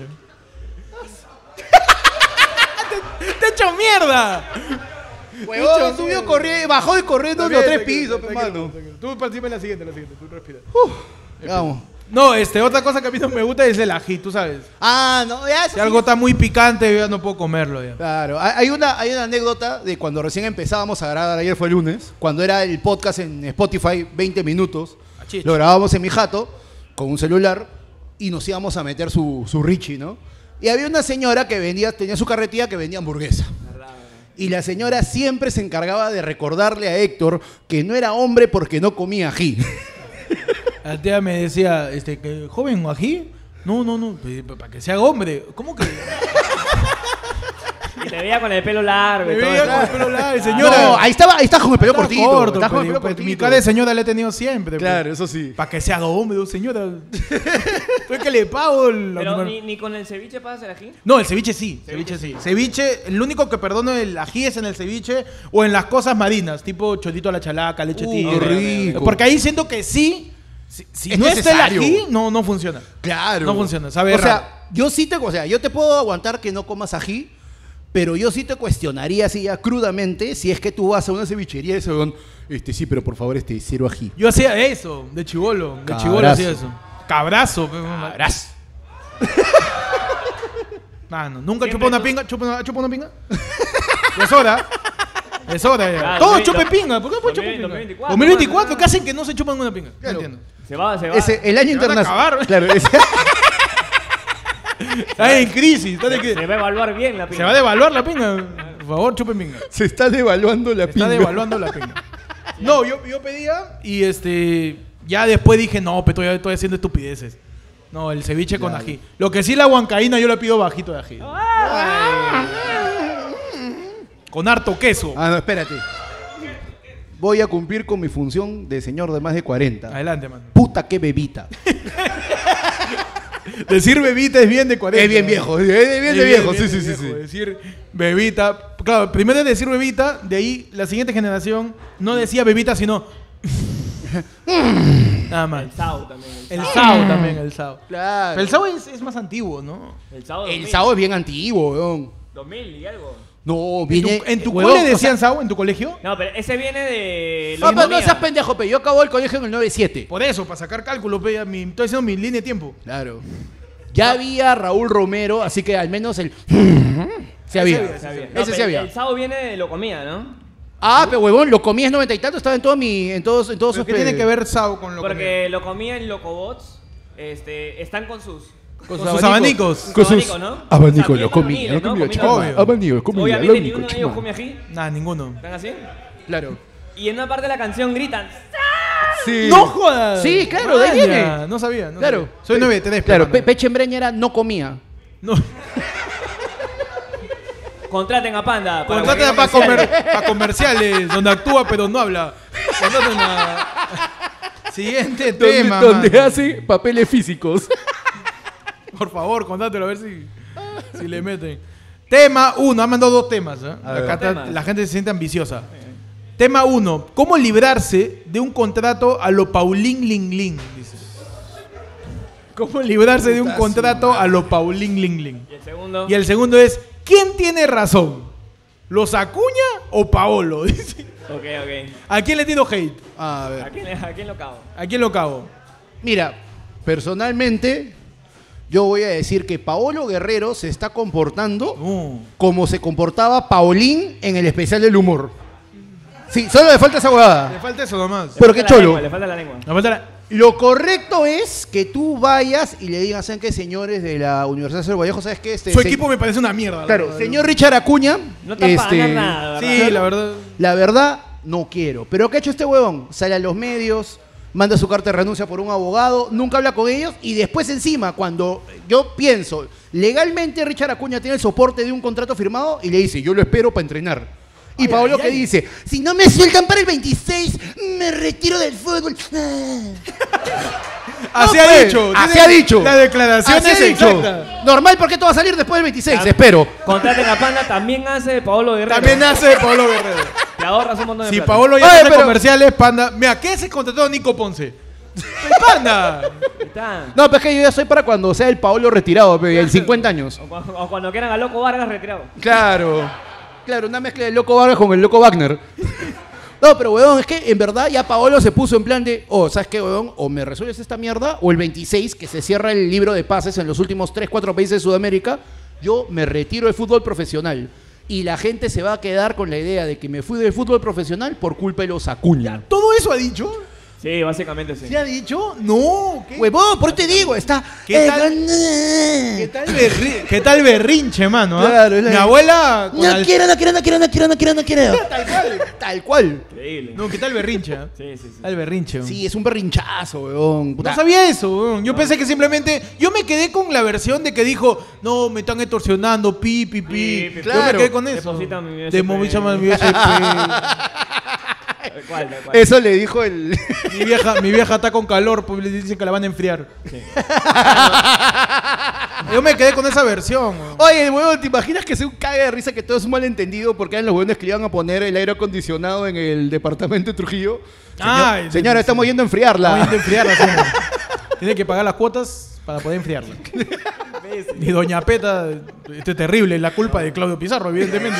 te, te he hecho mierda. Huevón, subió corriendo, bajó y corriendo los tres pisos, pe, Tranquilo, mano. tranquilo. Tú participa en la siguiente, la siguiente, tú respira. Vamos. No, este, otra cosa que a mí no me gusta es el ají, tú sabes. Ah, no, ya eso Si algo está muy picante, yo ya no puedo comerlo ya. Claro, hay hay una, hay una anécdota de cuando recién empezábamos a grabar, ayer fue el lunes, cuando era el podcast en Spotify, veinte minutos, Achich. lo grabábamos en mi jato, con un celular, y nos íbamos a meter su, su Richie, ¿no? Y había una señora que vendía, tenía su carretilla que vendía hamburguesa. ¿Verdad? Y la señora siempre se encargaba de recordarle a Héctor que no era hombre porque no comía ají. La tía me decía, este, que joven ají. No, no, no, pe- pe- para que sea hombre. ¿Cómo que? te veía con el pelo largo y Me todo. veía eso. con el pelo largo, señora. No, ahí estaba, ahí está con el pelo Está cortito. corto, está con el pero, pelo pues, cortito. mi cara de señora la he tenido siempre. Claro, eso sí. Para que se haga húmedo, señora. Estoy que le pago el... Pero ni, ni con el ceviche pasas el ají. No, el ceviche sí, ceviche sí. Ceviche, el único que perdono el ají es en el ceviche o en las cosas marinas, tipo chorito a la chalaca, leche Uh, tigre. qué rico. Porque ahí siento que sí, si, si Es no está el necesario. ají, no, no funciona. Claro. No funciona, sabe O raro. sea, yo sí te, o sea, yo te puedo aguantar que no comas ají, pero yo sí te cuestionaría así ya crudamente si es que tú vas a una cevichería y se van, este sí, pero por favor, este cero ají. Yo hacía eso, de chivolo, de Cabrazo. chivolo hacía eso. Cabrazo. pe, Cabrazo. Ah, no, nunca Siempre chupa una tú- pinga, chupa una, chupa una pinga. Es hora. Es hora ya. Claro, Todos dos mil- chupen dos- pinga. ¿Por qué no pueden dos chupar mil- pinga? dos mil veinticuatro, dos mil veinticuatro, mano. ¿qué hacen que no se chupan una pinga? Claro. No entiendo. Se va, se va. Ese, el año Se van a internacional. acabar. Claro, ese- Está en crisis. está en Se crisis. va a evaluar bien la Se pinga. va a devaluar la pinga. Por favor, chupen pinga. se está devaluando la Se pinga. está devaluando la pinga. No, yo, yo pedía y este. Ya después dije, no, pero estoy, estoy haciendo estupideces. No, el ceviche con Claro. ají. Lo que sí, la huancaína yo la pido bajito de ají. Con harto queso. Ah, no, espérate. Voy a cumplir con mi función de señor de más de cuarenta. Adelante, man. Puta que bebita. Decir bebita es bien de cuarenta. Es bien viejo, es bien de viejo, sí, bien sí, de sí, viejo. sí. Decir bebita. Claro, primero es decir bebita, de ahí la siguiente generación no decía bebita, sino. Nada más. El Sao también. El Sao. sao también, el sao. Claro. Pero el sao es, es más antiguo, ¿no? El Sao. El dos mil. sao es bien antiguo, weón. dos mil y algo. No, ¿En tu, viene. en tu huevón, cole o decían sea, sao? ¿En tu colegio? No, pero ese viene de. No, pero no economía. seas pendejo, pe. Yo acabo el colegio en el noventa y siete. Por eso, para sacar cálculo, pe, ya mi- estoy haciendo mi línea de tiempo. Claro. Ya había Raúl Romero, así que al menos el. Se había. Se había. No, Ese sí pero había. El Sao viene de lo comía, ¿no? Ah, pero huevón, lo comías noventa y tanto, estaba en todo mi. En todos, en todos ¿Pero sus ¿Qué pe- tiene que ver sao con lo Porque lo comía en Locobots. Este, están con sus. con sus abanicos? Con sus abanicos, ¿no? abanicos, O sea, lo bien comía, albañiles, lo ¿no? comía, Comida. chama. Obvio. Abanicos, comía, Obviamente, lo ni único, uno de ellos chama. come ají. Nah, ninguno. ¿Están así? Claro. Y en una parte de la canción gritan. Sí. ¡No jodas! Sí, claro, de ahí Vaya, viene. No sabía. No Claro. sabía. Soy nueve tres. Claro, pe, Pe- mano. Peche Embreña era no comía. No. Contraten a Panda. para Contraten cualquier para comercial. comer, pa comerciales donde actúa pero no habla. Contraten a... Siguiente tema. donde mano. hace papeles físicos. Por favor, contátelo a ver si, si le meten. Tema uno. Han mandado dos temas. ¿eh? A ver. Acá está- Temas. la gente se siente ambiciosa. Tema uno. ¿Cómo librarse de un contrato a lo Paulín Ling Ling? Dice. ¿Cómo librarse de un Puta contrato a lo Paulín Ling Ling? Y el segundo. Y el segundo es, ¿quién tiene razón? ¿Los Acuña o Paolo? Dice. Ok, ok. ¿A quién le tiro hate? A ver. ¿A quién, le- a quién lo cago? ¿A quién lo cago? Mira, personalmente, yo voy a decir que Paolo Guerrero se está comportando No. como se comportaba Paulín en el especial del humor. Sí, solo le falta esa Le huevada. falta eso nomás. Le Pero falta qué la cholo. lengua, Le falta la lengua. Me falta la- Lo correcto es que tú vayas y le digas, ¿saben qué, señores de la Universidad de Cerro Vallejo? ¿Sabes qué? Este, Su se- equipo me parece una mierda. la Claro, verdad. señor Richard Acuña. No está para este, ganar nada, ¿verdad? Sí, la verdad. La verdad, no quiero. Pero ¿qué ha hecho este huevón? Sale a los medios, manda su carta de renuncia por un abogado, nunca habla con ellos y después encima, cuando yo pienso, legalmente Richard Acuña tiene el soporte de un contrato firmado y le dice, yo lo espero para entrenar. Y Ay, Paolo ay, que ay. dice, si no me sueltan para el veintiséis, me retiro del fútbol. Así No, ha pues, dicho. Así Tiene ha dicho. La declaración Así es ha dicho. exacta. Normal, porque esto va a salir después del veintiséis, Tam- espero. Contraten a Panda, también hace de Paolo Guerrero. También hace de Paolo Guerrero. Te ahorras un montón de Si plata. Paolo ya Oye, hace pero- comerciales, Panda. Mira, ¿qué se contrató a Nico Ponce? ¡El Panda! Ahí está. No, pero es que yo ya soy para cuando sea el Paolo retirado, pe, en cincuenta años. O, cu- o cuando quieran a Loco Vargas retirado. Claro. Claro, una mezcla del Loco Vargas con el Loco Wagner. No, pero weón, es que en verdad ya Paolo se puso en plan de, oh, ¿sabes qué, weón? O me resuelves esta mierda, o el veintiséis, que se cierra el libro de pases en los últimos tres, cuatro países de Sudamérica, yo me retiro del fútbol profesional. Y la gente se va a quedar con la idea de que me fui del fútbol profesional por culpa de los Acuña. ¿Todo eso ha dicho? Sí, básicamente sí. ¿Se ha dicho? No. ¿Qué, Huevón, por eso te digo, está... ¿Qué eh, tal? gané. ¿Qué tal, berri- ¿Qué tal berrinche, mano? ah? Claro, es la- Mi abuela... con No al- quiero, no quiero, no quiero, no quiero, no quiero, no quiero. Tal cual. Tal cual. Increíble. No, ¿qué tal berrinche? ah? Sí, sí, sí. Tal berrinche. weón. Sí, es un berrinchazo, weón. Puta. No sabía eso, weón. Yo pensé que simplemente... Yo me quedé con la versión de que dijo, no, me están extorsionando, pi, pi, pi. Pi, pi, Yo claro. me quedé con eso. Deposita mi U S P. Deposita mi U S P. Tal cual, tal cual. Eso le dijo el... mi, vieja, mi vieja está con calor, pues le dicen que la van a enfriar. Sí. Yo me quedé con esa versión, weón. Oye, huevón, ¿te imaginas que sea un cague de risa que todo es un malentendido porque eran los huevones que le iban a poner el aire acondicionado en el departamento de Trujillo? Ah, Señor- sí, señora, sí, estamos sí. yendo a enfriarla. Vamos a enfriarla, señor. Tiene que pagar las cuotas para poder enfriarla. Y Doña Peta, esto es terrible, la culpa de Claudio Pizarro, evidentemente.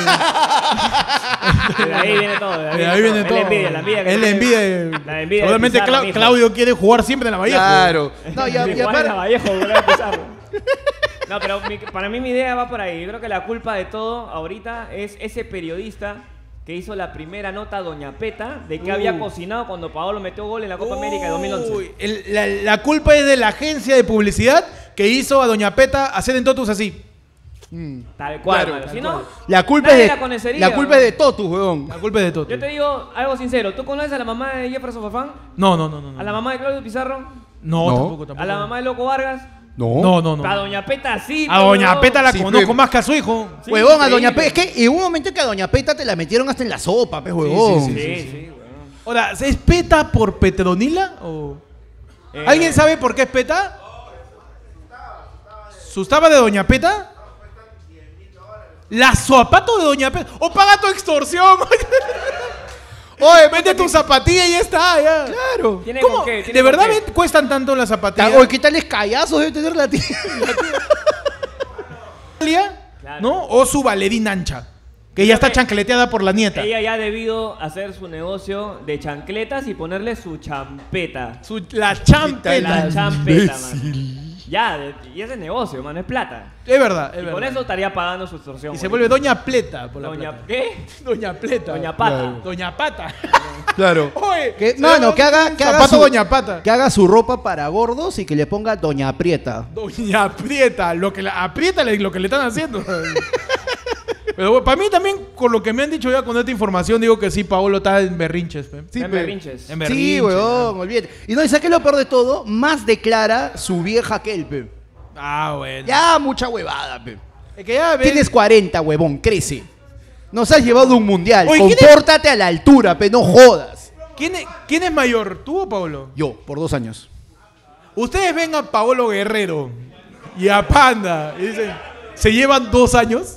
De ahí viene todo. De ahí viene Es todo. la envidia, la envidia. que Es la tiene- envidia. de- La envidia de Seguramente Pizarro, Cla- mijo. Claudio quiere jugar siempre en la Vallejo. Claro. No, ya, De ya Juan para- Vallejo, Juan Pizarro. No, pero mi- para mí mi idea va por ahí. Yo creo que la culpa de todo ahorita es ese periodista que hizo la primera nota a Doña Peta de que Uh. había cocinado cuando Paolo metió gol en la Copa América de dos mil once. Uy, el- la, la culpa es de la agencia de publicidad que hizo a Doña Peta hacer en Totus así. Tal cual, Claro, mano. tal Si no, La culpa nadie es la de, conocería, la culpa ¿no? es de Totus, huevón. La culpa es de Totus. yo te digo algo sincero. ¿Tú conoces a la mamá de Jefferson Farfán? No, no, no, no. no. ¿A la mamá de Claudio Pizarro? No, No. tampoco, tampoco. ¿A la mamá de Loco Vargas? No. No, no, no. A Doña Peta sí. A pero Doña no. Peta la Sí, conozco pe- más que a su hijo. Sí, Huevón, a Doña Peta. increíble. Es que en un momento que a Doña Peta te la metieron hasta en la sopa, pues, huevón. sí, Sí, sí, weón. Ahora, ¿es Peta por Petronila? O... Eh, ¿Alguien sabe por qué es Peta? ¿Sustaba de Doña Peta? ¿La zapato de Doña Peta? ¡O paga tu extorsión! Oye, vende tu zapatilla y ya está, ya. Claro. ¿Tiene ¿Cómo? con qué? ¿Tiene ¿De con verdad qué? ven- cuestan tanto las zapatillas? Oye, ¿qué tales callazos debe tener la tía? ¿No? ¿No? O su bailarina ancha, que ya está que- chancleteada por la nieta. Ella ya ha debido hacer su negocio de chancletas y ponerle su champeta. Su- la champeta. La champeta, mano. Ya, de- y ese es negocio, mano, es plata. Es verdad, es Y verdad. con eso estaría pagando su extorsión. Y se güey. vuelve Doña Pleta por la Doña, plata. ¿qué? Doña Pleta. Doña Pata. Claro. Doña Pata. Claro. Oye, Que, se mano, llama que haga, que, haga zapato su, Doña Pata. que haga su ropa para gordos y que le ponga Doña Aprieta. Doña Aprieta, lo que la, aprieta lo que le están haciendo. Pero bueno, para mí también, con lo que me han dicho ya con esta información, digo que sí, Paolo está en berrinches. pe. Sí, En pe. berrinches. En Sí, berrinches, weón, olvídate. Y no, ¿y sabes qué es lo peor de todo? Más declara su vieja que él, pe. Ah, bueno. Ya, mucha huevada, pe. Es que ya ves- Tienes cuarenta, huevón, crece. Nos has llevado a un mundial. Oye, ¿quién es- Compórtate a la altura, pe, no jodas. ¿Quién es, ¿Quién es mayor, tú o Paolo? Yo, por dos años. Ustedes ven a Paolo Guerrero y a Panda y dicen, ¿se llevan dos años?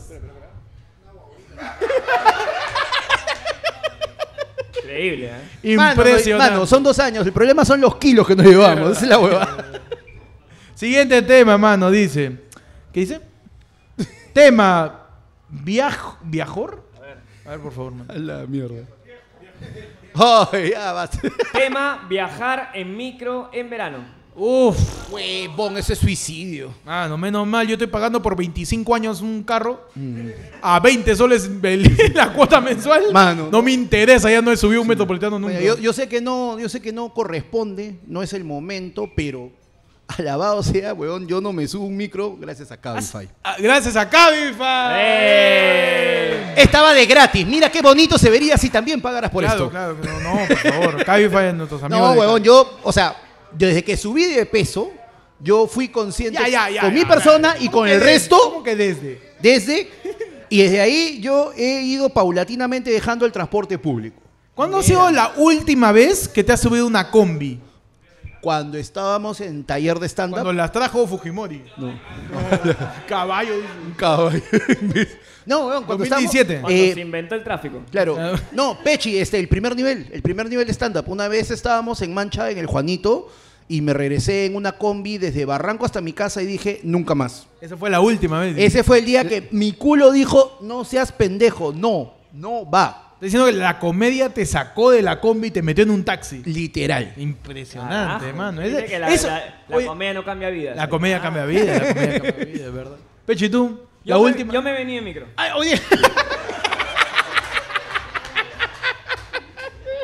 Increíble, ¿eh? Mano, Impresionante. mano, son dos años. El problema son los kilos que nos llevamos. Esa es la huevada. Siguiente tema, mano, dice. ¿Qué dice? Tema. Viaj, ¿Viajor? A ver. A ver, por favor, mano. A la mierda. Ay, ya basta. Tema, viajar en micro en verano. Uf. Huevón, ese es suicidio. Ah, no, menos mal. Yo estoy pagando por veinticinco años un carro. A veinte soles el- la cuota mensual. Mano. No me interesa, ya no he subido un metropolitano nunca. Bueno, yo, yo sé que no, yo sé que no corresponde, no es el momento, pero alabado sea, huevón, yo no me subo un micro gracias a Cabify. Ah, gracias a Cabify. ¡Eh! Estaba de gratis. Mira qué bonito se vería si también pagaras por claro, esto. claro, no, no, por favor. Cabify es nuestros amigos. No, de huevón, yo, o sea, desde que subí de peso, yo fui consciente Ya, ya, ya, con ya, mi persona ya. y ¿Cómo con que el desde? resto, ¿Cómo que desde? desde, y desde ahí yo he ido paulatinamente dejando el transporte público. ¿Cuándo ha sido la última vez que te has subido una combi? Cuando estábamos en taller de Cuando stand-up. las trajo Fujimori. No. Caballo. Un caballo. No, weón, cuando dos mil diecisiete. estábamos- Cuando eh, se inventó el tráfico. Claro. Ah. No, Pechi, este, el primer nivel, el primer nivel de stand-up. Una vez estábamos en Mancha, en el Juanito, y me regresé en una combi desde Barranco hasta mi casa y dije, nunca más. Esa fue la última vez. Ese fue el día que mi culo dijo, no seas pendejo, no, no va. Estoy diciendo que la comedia te sacó de la combi y te metió en un taxi. Literal. Impresionante, Carajo. mano. Dice Ese- que la, eso- la- la oye, comedia no cambia vidas. la comedia cambia vida, la comedia cambia vida, es verdad. Pechi, tú, la Yo me- última. Yo me venía en micro. Ay, oye.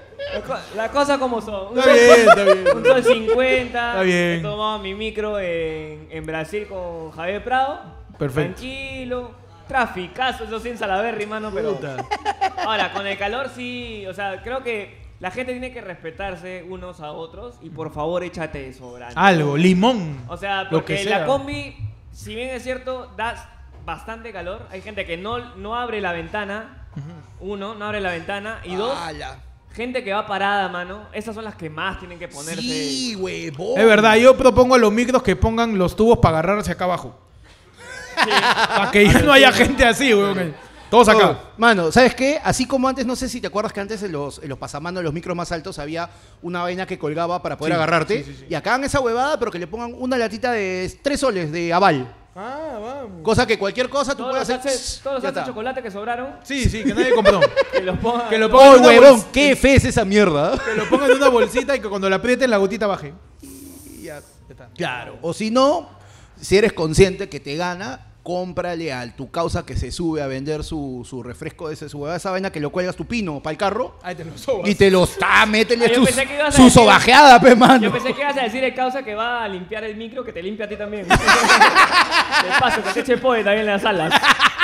co- la cosa como son. Un Está sol- bien, está bien. Un sol cincuenta. Está bien. He tomado mi micro en, en Brasil con Javier Prado. Perfecto. Tranquilo. Traficazo, eso sí en Salaberry, mano, pero... Puta. Ahora, con el calor sí, o sea, creo que la gente tiene que respetarse unos a otros y por favor échate desodorante. Algo, limón. O sea, lo porque que sea. la combi, si bien es cierto, da bastante calor. Hay gente que no, no abre la ventana. Uno, no abre la ventana. Y dos, ¡Hala! gente que va parada, mano. Esas son las que más tienen que ponerse. Sí, huevón. Es verdad, yo propongo a los micros que pongan los tubos para agarrarse acá abajo. Para que ya no haya gente así, weón. Todos acá. Oh, mano, ¿sabes qué? Así como antes, no sé si te acuerdas que antes en los, en los pasamanos, en los micros más altos, había una vaina que colgaba para poder Sí, agarrarte. sí, sí, sí. Y acá hagan esa huevada, pero que le pongan una latita de tres soles de aval. Ah, vamos. Cosa que cualquier cosa tú Todos puedes los hacer. salses, todos los Ya salses de está. chocolate que sobraron, Sí, sí, que nadie compró. que los pongan. Que lo pongan ¡Oh, en una huevón! bols- ¡Qué fe es esa mierda! Que lo pongan en una bolsita y que cuando la aprieten la gotita baje. Y ya, ya está. Claro. O si no, si eres consciente que te gana, cómprale a tu causa que se sube a vender su, su refresco de ese, su huevada, esa vaina que lo cuelgas tu pino para el carro. Ahí te lo sobas. Y te los ah, métele Ah, yo sus- pensé que ibas a su decir- sobajeada, pe mano. Yo pensé que ibas a decir el causa que va a limpiar el micro, que te limpia a ti también. De paso, que te eche poe también en las alas.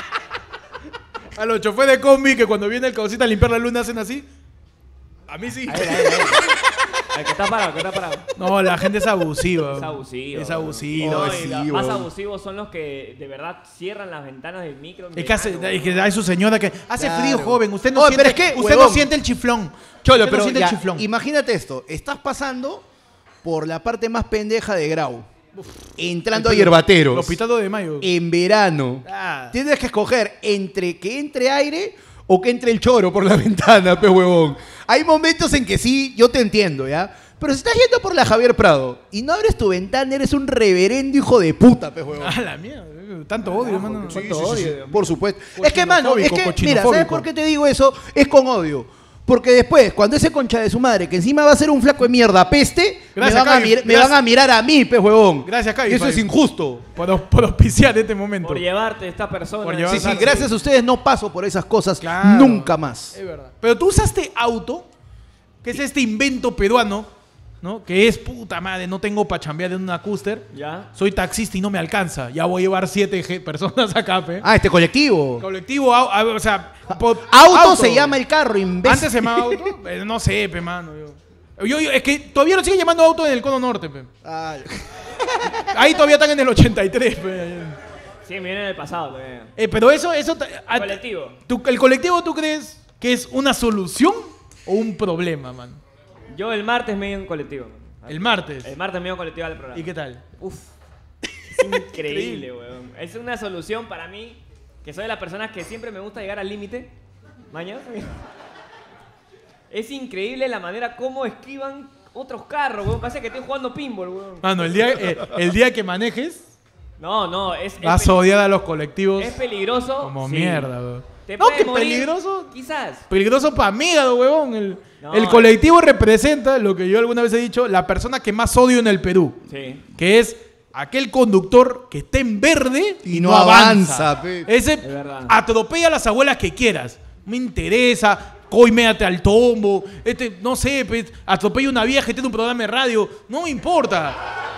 A los choferes de combi que cuando viene el causita a limpiar la luna hacen así. A mí sí. Ahí, ahí, ahí. El que está parado, el que está parado. No, la gente es abusiva. Es abusivo. Es abusivo. No, Oh, y sí, la- weón. más abusivos son los que de verdad cierran las ventanas del micro. en Es que, hace, verano, es que hay su señora que hace Claro. frío, joven. Usted no, Oye, siente, pero es que, usted huevón. no siente el chiflón. Cholo, Usted pero no siente ya, el chiflón. imagínate esto. Estás pasando por la parte más pendeja de Grau. Entrando a El hierbateros. hospital de Mayo. En verano. Ah. Tienes que escoger entre que entre aire o que entre el choro por la ventana, pe huevón. Hay momentos en que sí, yo te entiendo, ¿ya? Pero si estás yendo por la Javier Prado y no abres tu ventana, eres un reverendo hijo de puta, pe huevón. A la mierda. Tanto odio, hermano. Sí, ¿Cuánto sí, sí, odio? sí, por supuesto. Es que, mano, es Cochinofóbico, que, mira, ¿sabes cochinofóbico. por qué te digo eso? Es con odio. Porque después, cuando ese concha de su madre, que encima va a ser un flaco de mierda, peste, Gracias, me, van a, Cavi. mir- me Gracias. van a mirar a mí, pe huevón. Gracias, Cavi, Y eso Fabi. es injusto. Por, por auspiciar este momento. Por llevarte a esta persona. Por Sí, llevar- sí, gracias a ustedes no paso por esas cosas Claro. nunca más. Es verdad. Pero tú usaste auto, que es este invento peruano, ¿no? Que es puta madre, no tengo para chambear en una cúster. Ya. Soy taxista y no me alcanza. Ya voy a llevar siete ge- personas acá, pe. Ah, este colectivo. Colectivo, au- au- o sea, po- Auto, se llama el carro, imbécil. Antes se llamaba auto, Eh, no sé, pe, mano. Yo, yo- yo- es que todavía lo siguen llamando auto en el cono norte, pe. Ah, Ahí todavía están en el ochenta y tres, pe. Sí, me viene en el pasado todavía. Eh, pero eso, eso. ta- a- Colectivo. ¿tú- ¿El colectivo tú crees que es una solución o un problema, mano? Yo el martes me iba en colectivo. El martes. El martes me iba en colectivo al programa. ¿Y qué tal? Uf. Es increíble, weón. Es una solución para mí, que soy de las personas que siempre me gusta llegar al límite. Mañana. Es increíble la manera como esquivan otros carros, weón. Parece que estoy jugando pinball, weón. Mano, el día, eh, el día que manejes, No, no, es, es, vas a peli- odiar a los colectivos es peligroso. como sí. mierda, weón. Te No, puede que morir, peligroso. Quizás. Peligroso para mí, huevón. El, No, el colectivo representa lo que yo alguna vez he dicho, la persona que más odio en el Perú. Sí. Que es aquel conductor que está en verde y, Y no no avanza. avanza, pe. Ese Es verdad. atropella a las abuelas que quieras. Me interesa. Coiméate al tombo. Este, no sé, pe, atropella a una vieja que tiene un programa de radio. No me importa.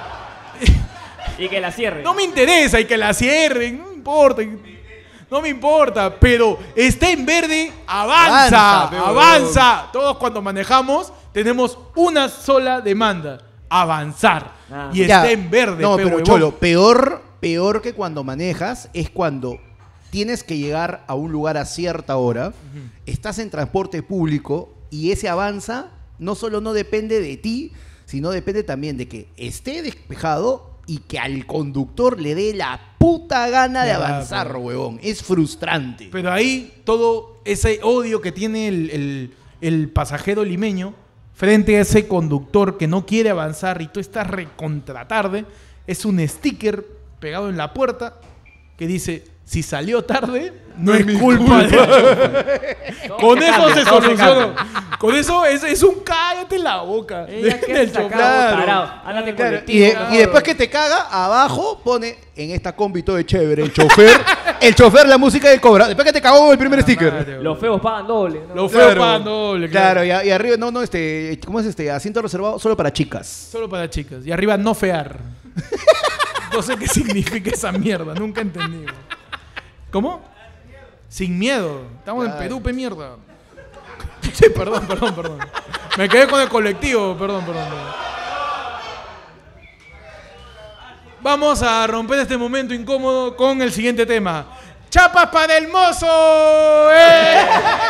Y que la cierre. No me interesa y que la cierren. No me importa. No me importa. Pero está en verde, avanza. Avanza, pe, Avanza. Todos cuando manejamos tenemos una sola demanda. Avanzar. Ah. Y Ya. está en verde. No, pe, pero huevón. Cholo, peor, peor que cuando manejas es cuando tienes que llegar a un lugar a cierta hora, estás en transporte público y ese avanza no solo no depende de ti, sino depende también de que esté despejado y que al conductor le dé la puta gana de Ya, avanzar, pero- huevón. Es frustrante. Pero ahí todo ese odio que tiene el, el- el pasajero limeño frente a ese conductor que no quiere avanzar y tú estás recontra tarde, es un sticker pegado en la puerta que dice: si salió tarde, no es culpa de Con eso se solucionó. Con eso es, es un cállate en la boca. Ella del que chofer. Claro. Ándate Claro, colectivo. y, de- y después que te caga, abajo pone en esta combi todo de chévere. El chofer, el chofer, la música del cobra. Después que te cagó el primer sticker. Madre, Los feos pagan doble. ¿no? Los feos pagan doble, Claro, y, a- y arriba, no, no, este, ¿cómo es este? Asiento reservado solo para chicas. Solo para chicas. Y arriba no fear. No sé qué significa esa mierda. Nunca entendí. ¿Cómo? Sin miedo. Estamos Claro. en Perú, pe mierda. Sí, perdón, perdón, perdón. Me quedé con el colectivo. Perdón, perdón. perdón. Vamos a romper este momento incómodo con el siguiente tema. ¡Chapas para el mozo! ¡Eh!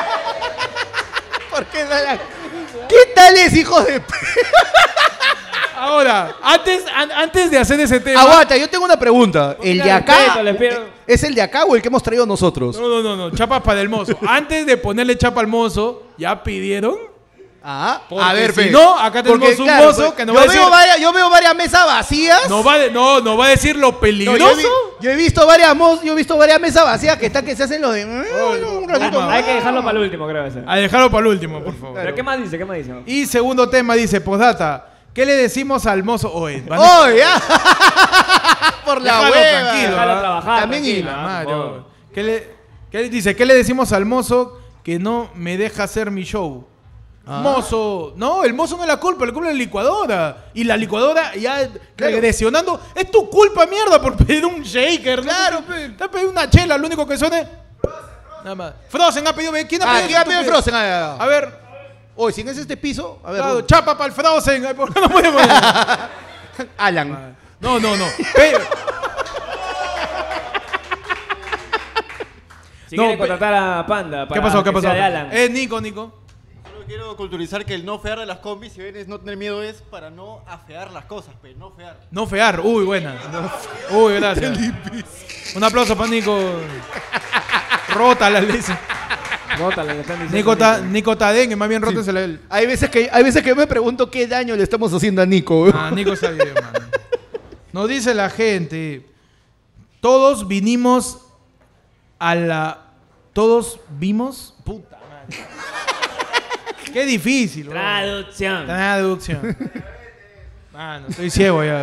¿Por qué no la- ¿Qué tal es, hijos de... p- Ahora, antes, an- antes de hacer ese tema... Aguanta, yo tengo una pregunta. ¿El de acá respeto, les pido. es el de acá o el que hemos traído nosotros? No, no, no, no. Chapas para el mozo. Antes de ponerle chapa al mozo, ¿ya pidieron? Ah, Porque a ver, si pe. no, acá tenemos Porque, un claro, mozo pues, que nos yo va a decir... Veo varias, yo veo varias mesas vacías. No va, de- no, no va a decir lo No, peligroso. yo, he vi- yo he visto varias mos- yo he visto varias mesas vacías que están que se hacen los de un ratito Ah, más. Hay que dejarlo para el último, creo ese. A dejarlo para el último, por favor. ¿Pero qué más dice? ¿Qué más dice? Y segundo tema dice, postdata, ¿qué le decimos al mozo? Oye, van a- ¡Oh, ya! Por la Déjalo hueva. tranquilo, Déjalo ¿ah? trabajar, También tranquilo, y- ¿ah? Madre, Por favor. ¿qué le, qué le- dice, ¿qué le decimos al mozo que no me deja hacer mi show? Ah. Mozo, no, el mozo no es la culpa, la culpa es la licuadora. Y la licuadora ya regresionando, es tu culpa, mierda, por pedir un shaker. Claro, pe. Te has pedido una chela, lo único que suene. Nada más. Frozen ha pedido, ¿quién ha Ah, pedido? aquí va a pedir Estúpido? Frozen. ah, A ver, Oye, si no es este piso, a ver. claro, vamos. chapa para el Frozen. Ay, ¿por qué no podemos? Alan. No, no, no. Pe- Si No, quieren pe- contratar a Panda para ¿Qué pasó? ¿Qué que pasó? sea de Alan. Eh, Nico, Nico. Solo quiero culturizar que el no fear de las combis, si ven, es no tener miedo, es para no afear las cosas, pero no fear. No fear. Uy, buena. Uy, gracias. Un aplauso para Nico. Rota la dice. Rótale, le están diciendo. Nico, ta, Nico Taden, más bien rótensela a él. Hay veces que hay veces que me pregunto qué daño le estamos haciendo a Nico. Ah, Nico está bien, mano. Nos dice la gente. Todos vinimos a la. Todos vimos. Puta madre. Qué difícil, bro. Traducción. Traducción. Mano, estoy ciego ya.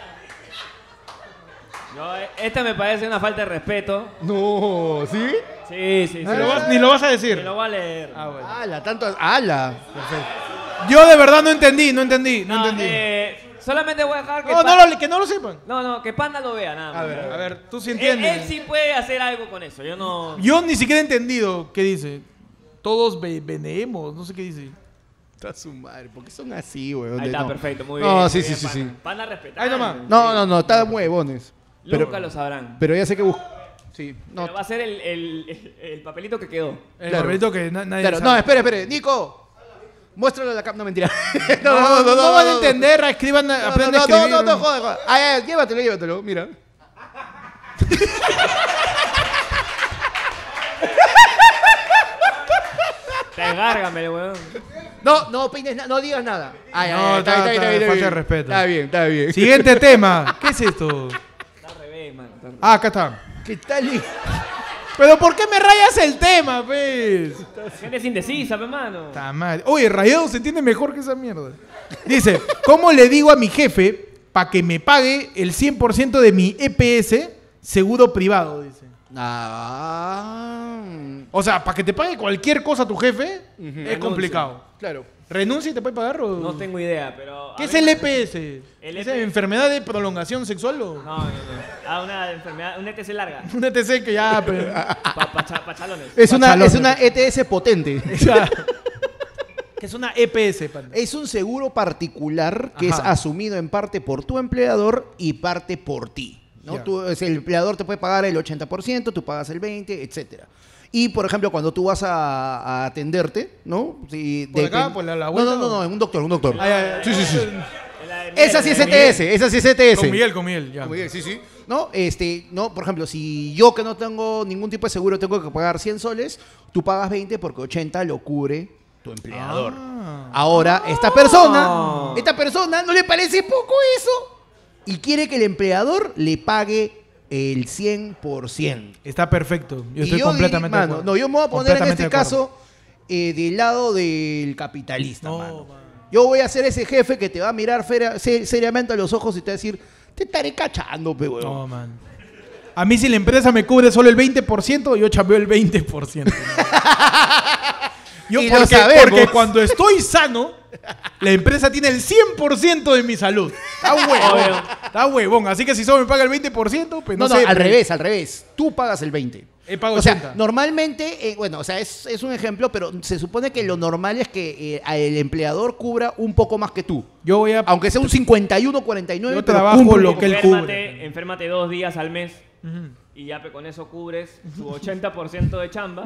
No, eh, esta me parece una falta de respeto. No, ¿sí? Sí, sí, sí. Ni lo, vas, ni lo vas a Me decir. lo voy a leer. Ah, bueno. Ala, tanto. Ala. Yo de verdad no entendí, no entendí, no, No, entendí. eh, solamente voy a dejar que. no, Pa- no lo, que no lo sepan. no, no, que Panda lo vea, nada más. A ver, A ver, tú sí Él, entiendes. él sí puede hacer algo con eso. Yo no. Yo ni siquiera he entendido qué dice. Todos ve- venemos, no sé qué dice. Está su madre, ¿por qué son así, weón? Ahí está, No. perfecto, muy bien. No, muy sí, bien, sí, sí, Panda. sí. Panda respetar. Ahí nomás. No, no, no, está huevones. Nunca Pero, lo sabrán. pero ya sé que busco. Sí, no. Pero va a ser el, el, el, el papelito que quedó. El Claro. papelito que na- nadie Claro, sabe. no, espere, espere. Nico, muéstralo a la cámara. No, mentira. No, no, no, van a entender, escriban, No, aprendan no, a no, escribir. no, no, joder, joder. Ay, ay, llévatelo, llévatelo, mira. Desgárgame, weón. No, no peines nada, no digas nada. Ay, ay, No, ay, está- está- bien, falta de bien. respeto. Está bien, está bien. Siguiente tema. ¿Qué es esto? Está al revés, man. Está al revés. Ah, acá está. ¿Qué tal? y- Pero ¿por qué me rayas el tema, pues? Gente es indecisa, pe, mano. Está mal. Oye, rayado se entiende mejor que esa mierda. Dice, ¿cómo le digo a mi jefe para que me pague el cien por ciento de mi E P S seguro privado? Dice. Ah. O sea, para que te pague cualquier cosa tu jefe, es Renuncia. complicado. Claro. ¿Renuncia y te puede pagar o...? No tengo idea, pero. ¿Qué a es mí- el E P S? El ¿Es E P- enfermedad de prolongación sexual o...? No, no, no. Ah, una enfermedad, un E T C larga. Un E T C que ya... pero- Para pa, cha- pa chalones. Es una, Pachalón. es una E T S potente. que es una E P S, panda. Es un seguro particular que Ajá. es asumido en parte por tu empleador y parte por ti. ¿no? Ya. Tú- es el empleador te puede pagar el ochenta por ciento, tú pagas el veinte por ciento, etcétera. Y, por ejemplo, cuando tú vas a, a atenderte, ¿no? Si ¿Por acá? ¿Por la- la no, vuelta no, no, o? no, en un doctor, un doctor. Ay, ay, ay. Sí, sí, sí. La de Esa sí es E Miguel, T S, esa sí es E T S. Con Miguel, con Miguel, ya. Como Miguel, sí, sí. ¿No? Este, no, por ejemplo, si yo que no tengo ningún tipo de seguro tengo que pagar cien soles, tú pagas veinte porque ochenta lo cubre tu empleador. Ah. Ahora, esta persona, esta persona no le parece poco eso y quiere que el empleador le pague el cien por ciento. Está perfecto. Yo Y estoy yo completamente diría- de mano, acuerdo. No, yo me voy a poner en Completamente este de acuerdo. caso eh, del lado del capitalista, No, mano. mano. Yo voy a ser ese jefe que te va a mirar feria- se- seriamente a los ojos y te va a decir, te estaré cachando, pe, huevón. No, man. A mí si la empresa me cubre solo el veinte por ciento, yo chambeo el veinte por ciento. Yo Y lo porque, sabemos. porque cuando estoy sano, la empresa tiene el cien por ciento de mi salud. Está huevón. Está huevón. Así que si solo me paga el veinte por ciento, pues no, No, no, sé. al pues, revés, al revés. Tú pagas el veinte. He pago O sea, ochenta. normalmente, eh, bueno, o sea, es, es un ejemplo, pero se supone que lo normal es que eh, a el empleador cubra un poco más que tú. Yo voy a... Aunque sea un cincuenta y uno cuarenta y nueve, Yo pero trabajo cumple. lo que él Enférmate, cubre. enférmate dos días al mes Ujú. y ya pe, con eso cubres su ochenta por ciento de chamba.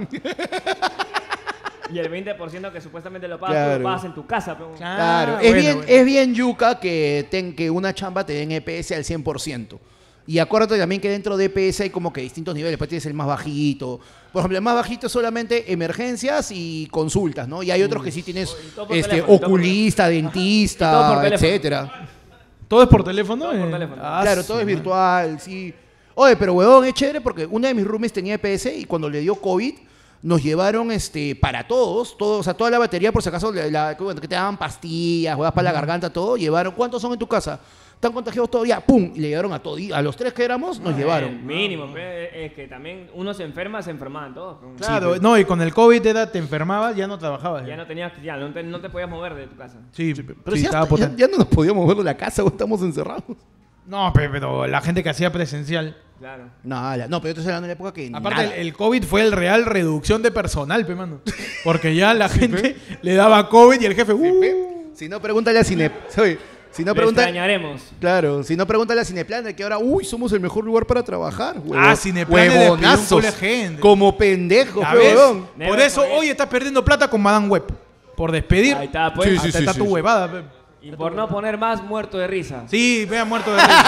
Y el veinte por ciento que supuestamente lo pagas, tú Claro. lo pagas en tu casa. pe. Claro, Ah, es, bueno, bien, bueno. es bien yuca que, ten, que una chamba te den E P S al cien por ciento. Y acuérdate también que dentro de E P S hay como que distintos niveles. Después tienes el más bajito. Por ejemplo, el más bajito es solamente emergencias y consultas, ¿no? Y hay otros que sí tienes Y todo por este, teléfono, y todo por oculista, Y todo dentista, por teléfono. etcétera. ¿Todo es por teléfono? Todo por Eh, teléfono. ah, Claro, su todo es madre. virtual, sí. Oye, pero huevón, es chévere porque una de mis roomies tenía E P S y cuando le dio COVID nos llevaron este para todos, todos, o sea, toda la batería por si acaso la- la- bueno, que te daban pastillas, huevas para la garganta, todo, llevaron. ¿Cuántos son en tu casa? ¿Están contagiados todavía? ¡Pum! Y le llevaron a todos. A los tres que éramos nos Eh, llevaron. Mínimo, pe, es que también uno se enferma, se enfermaban todos. pe. Claro, no, y con el COVID era, te enfermabas, ya no trabajabas. Ya no tenías, ya no te, no te podías mover de tu casa. Sí, Pero sí, si ya, estaba ya- potente. ya no nos podíamos ver de la casa, o estamos encerrados. No, pe- pero la gente que hacía presencial. Claro. No, la- no, pero yo estoy hablando de la época que Aparte, el, nada. el COVID fue el real reducción de personal, pe, mano. Porque ya la gente le daba COVID y el jefe, uh, Si no, pregúntale a Cine... Oye, si no, Lo pregunta... extrañaremos. Claro, si no, pregúntale a Cineplan de que ahora, uy, somos el mejor lugar para trabajar. Huevo, Ah, Cineplan le despidió un huevonazos. culo de gente. Como pendejos, ¿ya pe, ves? huevón. Por Never eso forget. hoy estás perdiendo plata con Madame Web. Por despedir. Ahí está, pues. Sí, sí, está tu huevada, pe. Y por no poner más muerto de risa. Sí, vea muerto de risa.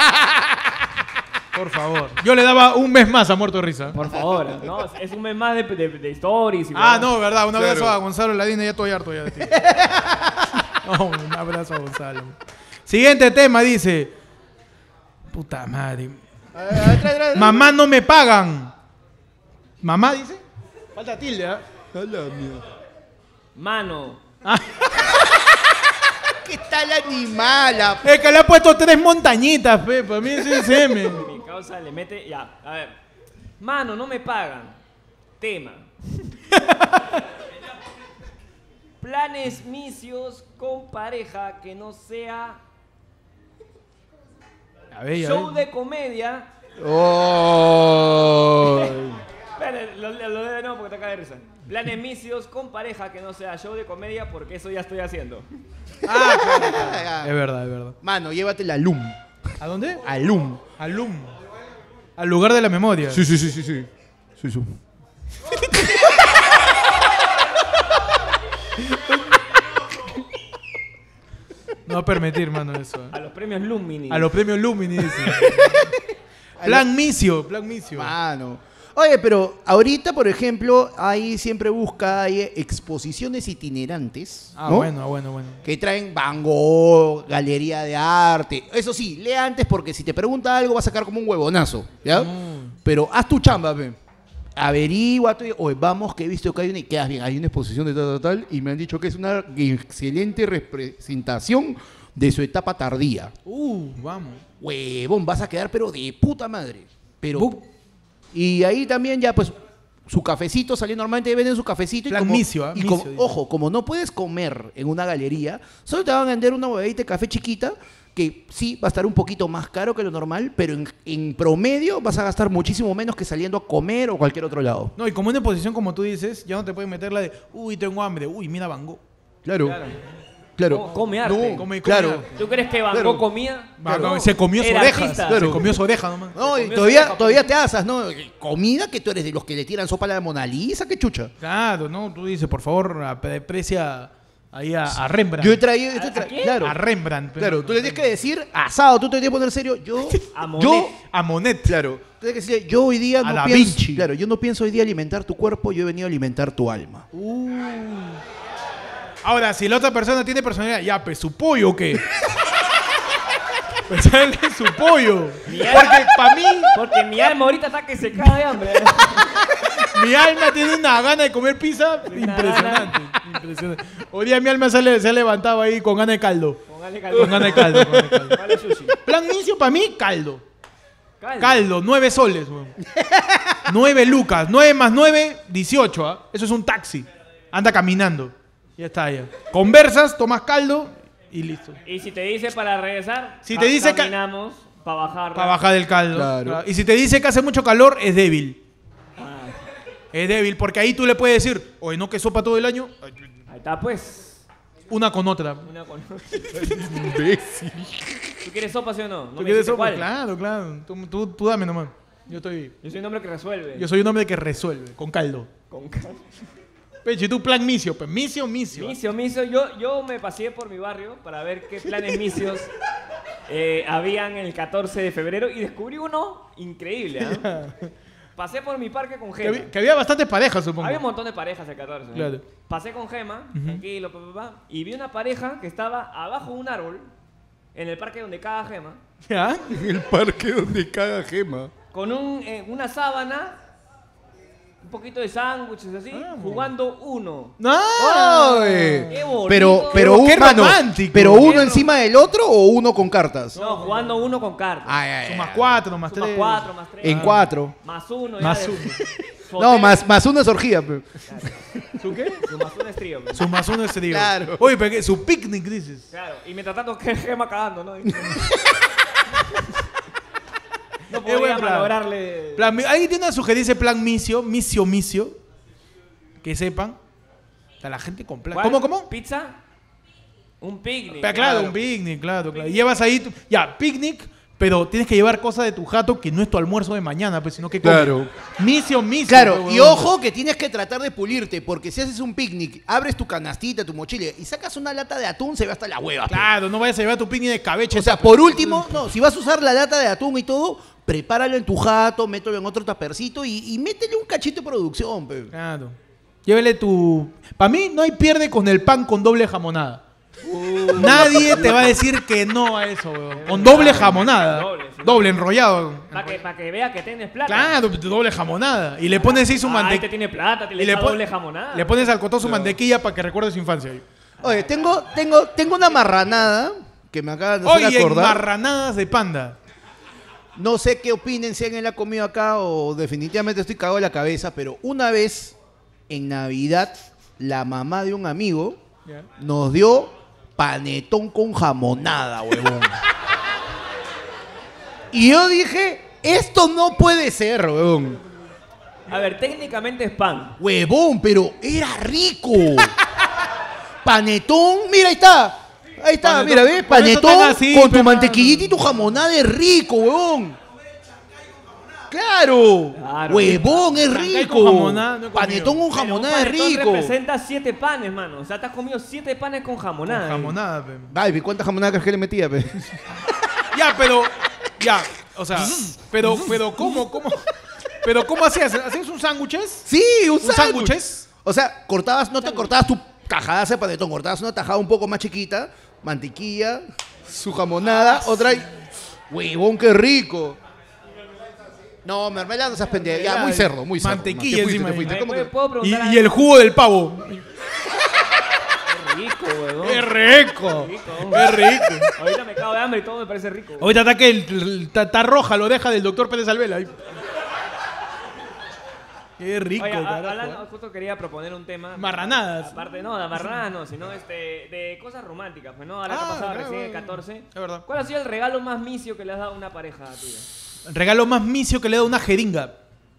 Por favor. Yo le daba un mes más a muerto de risa. Por favor, no, es un mes más de, de, de stories. Y Ah, huevadas. no, verdad. Un abrazo Claro. a Gonzalo Ladina, ya estoy harto ya de ti. No, un abrazo a Gonzalo. Siguiente tema, dice. Puta madre. Mamá no me pagan. ¿Mamá dice? Falta tilde, ¿ah? Mano, ¿Qué tal animal? Es que le ha puesto tres montañitas, pe. Para mí es S M. mi causa le mete. Ya, a ver. Mano, no me pagan. Tema. Planes misios con pareja que no sea A ver, a show ver. de comedia. Oh. Espera, lo, lo, lo de nuevo porque te cae de risa. Planes misios con pareja que no sea show de comedia porque eso ya estoy haciendo. Ah, claro, claro. Es verdad, es verdad. Mano, llévate la Lum. ¿A dónde? Al Lum. Al L U M. Al lugar de la memoria. Sí, sí, sí, sí, sí. Sí, sí. No va a permitir, mano, eso. ¿eh? A los premios Lumini. A los premios Lumini, dice. Plan Micio, Plan Micio. Mano. Oye, pero ahorita, por ejemplo, ahí siempre busca hay exposiciones itinerantes. Ah, ¿no? bueno, bueno, bueno. Que traen Van Gogh, galería de arte. Eso sí, lee antes porque si te pregunta algo va a sacar como un huevonazo, ¿ya? Mm. Pero haz tu chamba, pe. Averigua, tú, oye, vamos, que he visto que hay una y quedas bien, hay una exposición de tal, tal, tal, y me han dicho que es una excelente representación de su etapa tardía. Uh, vamos. Huevón, vas a quedar pero de puta madre. Pero Bu- y ahí también ya pues su cafecito, salió normalmente venden su cafecito y Plan como, micio, ¿ah? y Micio, como- dice. ojo, como no puedes comer en una galería, solo te van a vender una huevadita de café chiquita que sí va a estar un poquito más caro que lo normal, pero en, en promedio vas a gastar muchísimo menos que saliendo a comer o cualquier otro lado. No, y como una exposición, como tú dices, ya no te pueden meter la de, uy, tengo hambre, uy, mira Van Gogh. Claro. Claro. Claro. Co- come arte. No, Come- come claro. arte. ¿Tú crees que Van Claro. Gogh comía? Van Claro. Gogh se comió su Era orejas. artista. Se Claro. comió su oreja nomás. No, y Comió todavía, sopa, todavía te asas, ¿no? Comida que tú eres de los que le tiran sopa a la Mona Lisa, qué chucha. Claro, no, tú dices, por favor, aprecia ahí a, a Rembrandt. Yo he traído, yo he ¿A- tra- a quién? claro, A Rembrandt. claro, tú le tienes que decir asado, tú te tienes que poner serio, yo, A Monet. yo, A Monet. claro, tú tienes que decir, yo hoy día A no Da pienso, Vinci. claro, yo no pienso hoy día alimentar tu cuerpo, yo he venido a alimentar tu alma. Uh. Ahora, si la otra persona tiene personalidad, ya, pues su pollo o qué. Pensaba en su pollo. Mi alma- Porque para mí, Porque mi alma ahorita está que se cae de hambre. mi alma tiene una gana de comer pizza impresionante. impresionante. Hoy día mi alma se, le- se ha levantado ahí con gana de caldo. Póngale Con caldo. gana de caldo. Con gana de caldo. Vale sushi. Plan inicio para mí, caldo. Caldo. Caldo, nueve soles, weón. nueve lucas. nueve más nueve, dieciocho, ¿ah? Eso es un taxi. Anda caminando. Ya está, ya. Conversas, tomas caldo y listo. Y si te dice para regresar, Si ca- te dice ca- caminamos para bajar. Para bajar del caldo. Claro. Claro. Y si te dice que hace mucho calor, es débil. Ah, Es débil, porque ahí tú le puedes decir, oye, ¿no que sopa todo el año? ahí está, pues. Una con otra. Una con... Imbécil. ¿Tú quieres sopa, sí o no? No ¿Tú me quieres dijiste sopa? cuál. Claro, claro. Tú, tú- tú dame nomás. Yo estoy... Yo soy un hombre que resuelve. Yo soy un hombre que resuelve, con caldo. Con caldo. Peche, tú plan misio, pues misio, misio. Micio, micio. Yo, yo me paseé por mi barrio para ver qué planes micios eh, habían el catorce de febrero y descubrí uno increíble. ¿ah? Pasé por mi parque con Que Gema. había, que había bastantes parejas, supongo. Había un montón de parejas el catorce. ¿no? Claro. Pasé con Gema, tranquilo, pa, pa, pa, y vi una pareja que estaba abajo de un árbol en el parque donde caga Gema, ¿Ya? En el parque donde caga Gema. con un, eh, una sábana, un poquito de sándwiches así, Ah, jugando uno. ¡No! Ay. Qué bonito. Pero, pero, Qué- un, qué mano, romántico. pero uno Qué encima del otro o uno con cartas. No, jugando uno con cartas. Ay, ay, Son más ay. cuatro, más Suma tres. cuatro, más tres. En cuatro. Más uno. Más ya de- uno. Su No, hotel- más, más uno es orgía. pe. ¿Su qué? Su más uno es trío. pues. Su más uno es trío. Claro. Oye, pero ¿qué? Su picnic, dices. Claro, y mientras tanto, que Gema cagando, ¿no? No buen podía plan. malograrle. Plan, ¿alguien tiene una sugerencia plan misio? Misio, misio. Que sepan. O sea, la gente con plan. ¿Cuál? ¿Cómo, cómo? ¿Pizza? Un picnic. Pero claro, un picnic, claro, claro. Y llevas ahí, tu- ya, picnic, pero tienes que llevar cosas de tu jato que no es tu almuerzo de mañana, pues, sino que comes. Claro. Misio, misio. Claro, pues, y huevón. ojo que tienes que tratar de pulirte, porque si haces un picnic, abres tu canastita, tu mochila y sacas una lata de atún, se ve hasta la hueva. pe. Claro, no vayas a llevar tu picnic de cabeche. O sea, por último, no, si vas a usar la lata de atún y todo, prepáralo en tu jato, mételo en otro tapercito y, y métele un cachito de producción, pe. Claro. Llévele tu... Para mí no hay pierde con el pan con doble jamonada. Nadie te va a decir que no a eso, weón. Con doble jamonada. Doble, sí. Doble, enrollado. Para que, pa' que vea que tienes plata. Claro, doble jamonada. Y le pones ahí su Ah, mantequilla. este tiene plata, te le Y le, echa pon- doble jamonada. le pones al cotón su mantequilla para que recuerde su infancia. Oye, tengo, tengo, tengo una marranada que me acaban de hacer Oye, acordar. marranadas de panda. No sé qué opinen, si alguien la ha comido acá o definitivamente estoy cagado de la cabeza, pero una vez en Navidad, la mamá de un amigo Ya. nos dio panetón con jamonada, huevón. Y yo dije, esto no puede ser, huevón. A ver, técnicamente es pan. Huevón, pero era rico. Panetón, mira, ahí está. Ahí está, Panetón, mira, ¿ves? por eso Panetón tan así, con tu pe, mantequillita y tu jamonada es rico, huevón. Claro. Claro. Huevón, es Chancay rico. con jamonada, no he comido. Panetón con Pero un jamonada es panetón rico. representa siete panes, mano. O sea, te has comido siete panes con jamonada. Con ¿eh? jamonada, pe. Ay, ¿cuántas jamonadas crees que le metía, pe? Ya, pero... Ya, o sea... Pero, pero, ¿cómo, cómo? Pero, ¿cómo hacías? ¿Hacías un sándwiches? Sí, un ¿Un sándwich. sándwiches? O sea, cortabas, no te cortabas tu tajada de panetón, cortabas una tajada un poco más chiquita, mantequilla, su jamonada, otra y... Huevón, qué rico. No, mermelada no seas pendeja. Ya, muy cerdo, muy cerdo. Mantequilla Te fuiste, encima te ahí. fuiste. Oye, ¿Cómo ¿puedo- que- puedo Y, preguntar y el jugo del pavo. Qué rico, huevón. ¡Qué rico! rico. ¡Qué rico! Ahorita me cago de hambre y todo me parece rico. Ahorita está que el- el- está, está roja, lo deja del doctor Pérez Alvela. ahí. ¡Qué rico, Oye, a- carajo! hablando, justo quería proponer un tema. Marranadas. Aparte, no, de marranadas no, sino este, de cosas románticas. Pues no, ahora que Ah, ha pasado claro, recién el claro. catorce. Es verdad. ¿Cuál ha sido el regalo más misio que le has dado a una pareja tuya? El regalo más misio que le da una jeringa.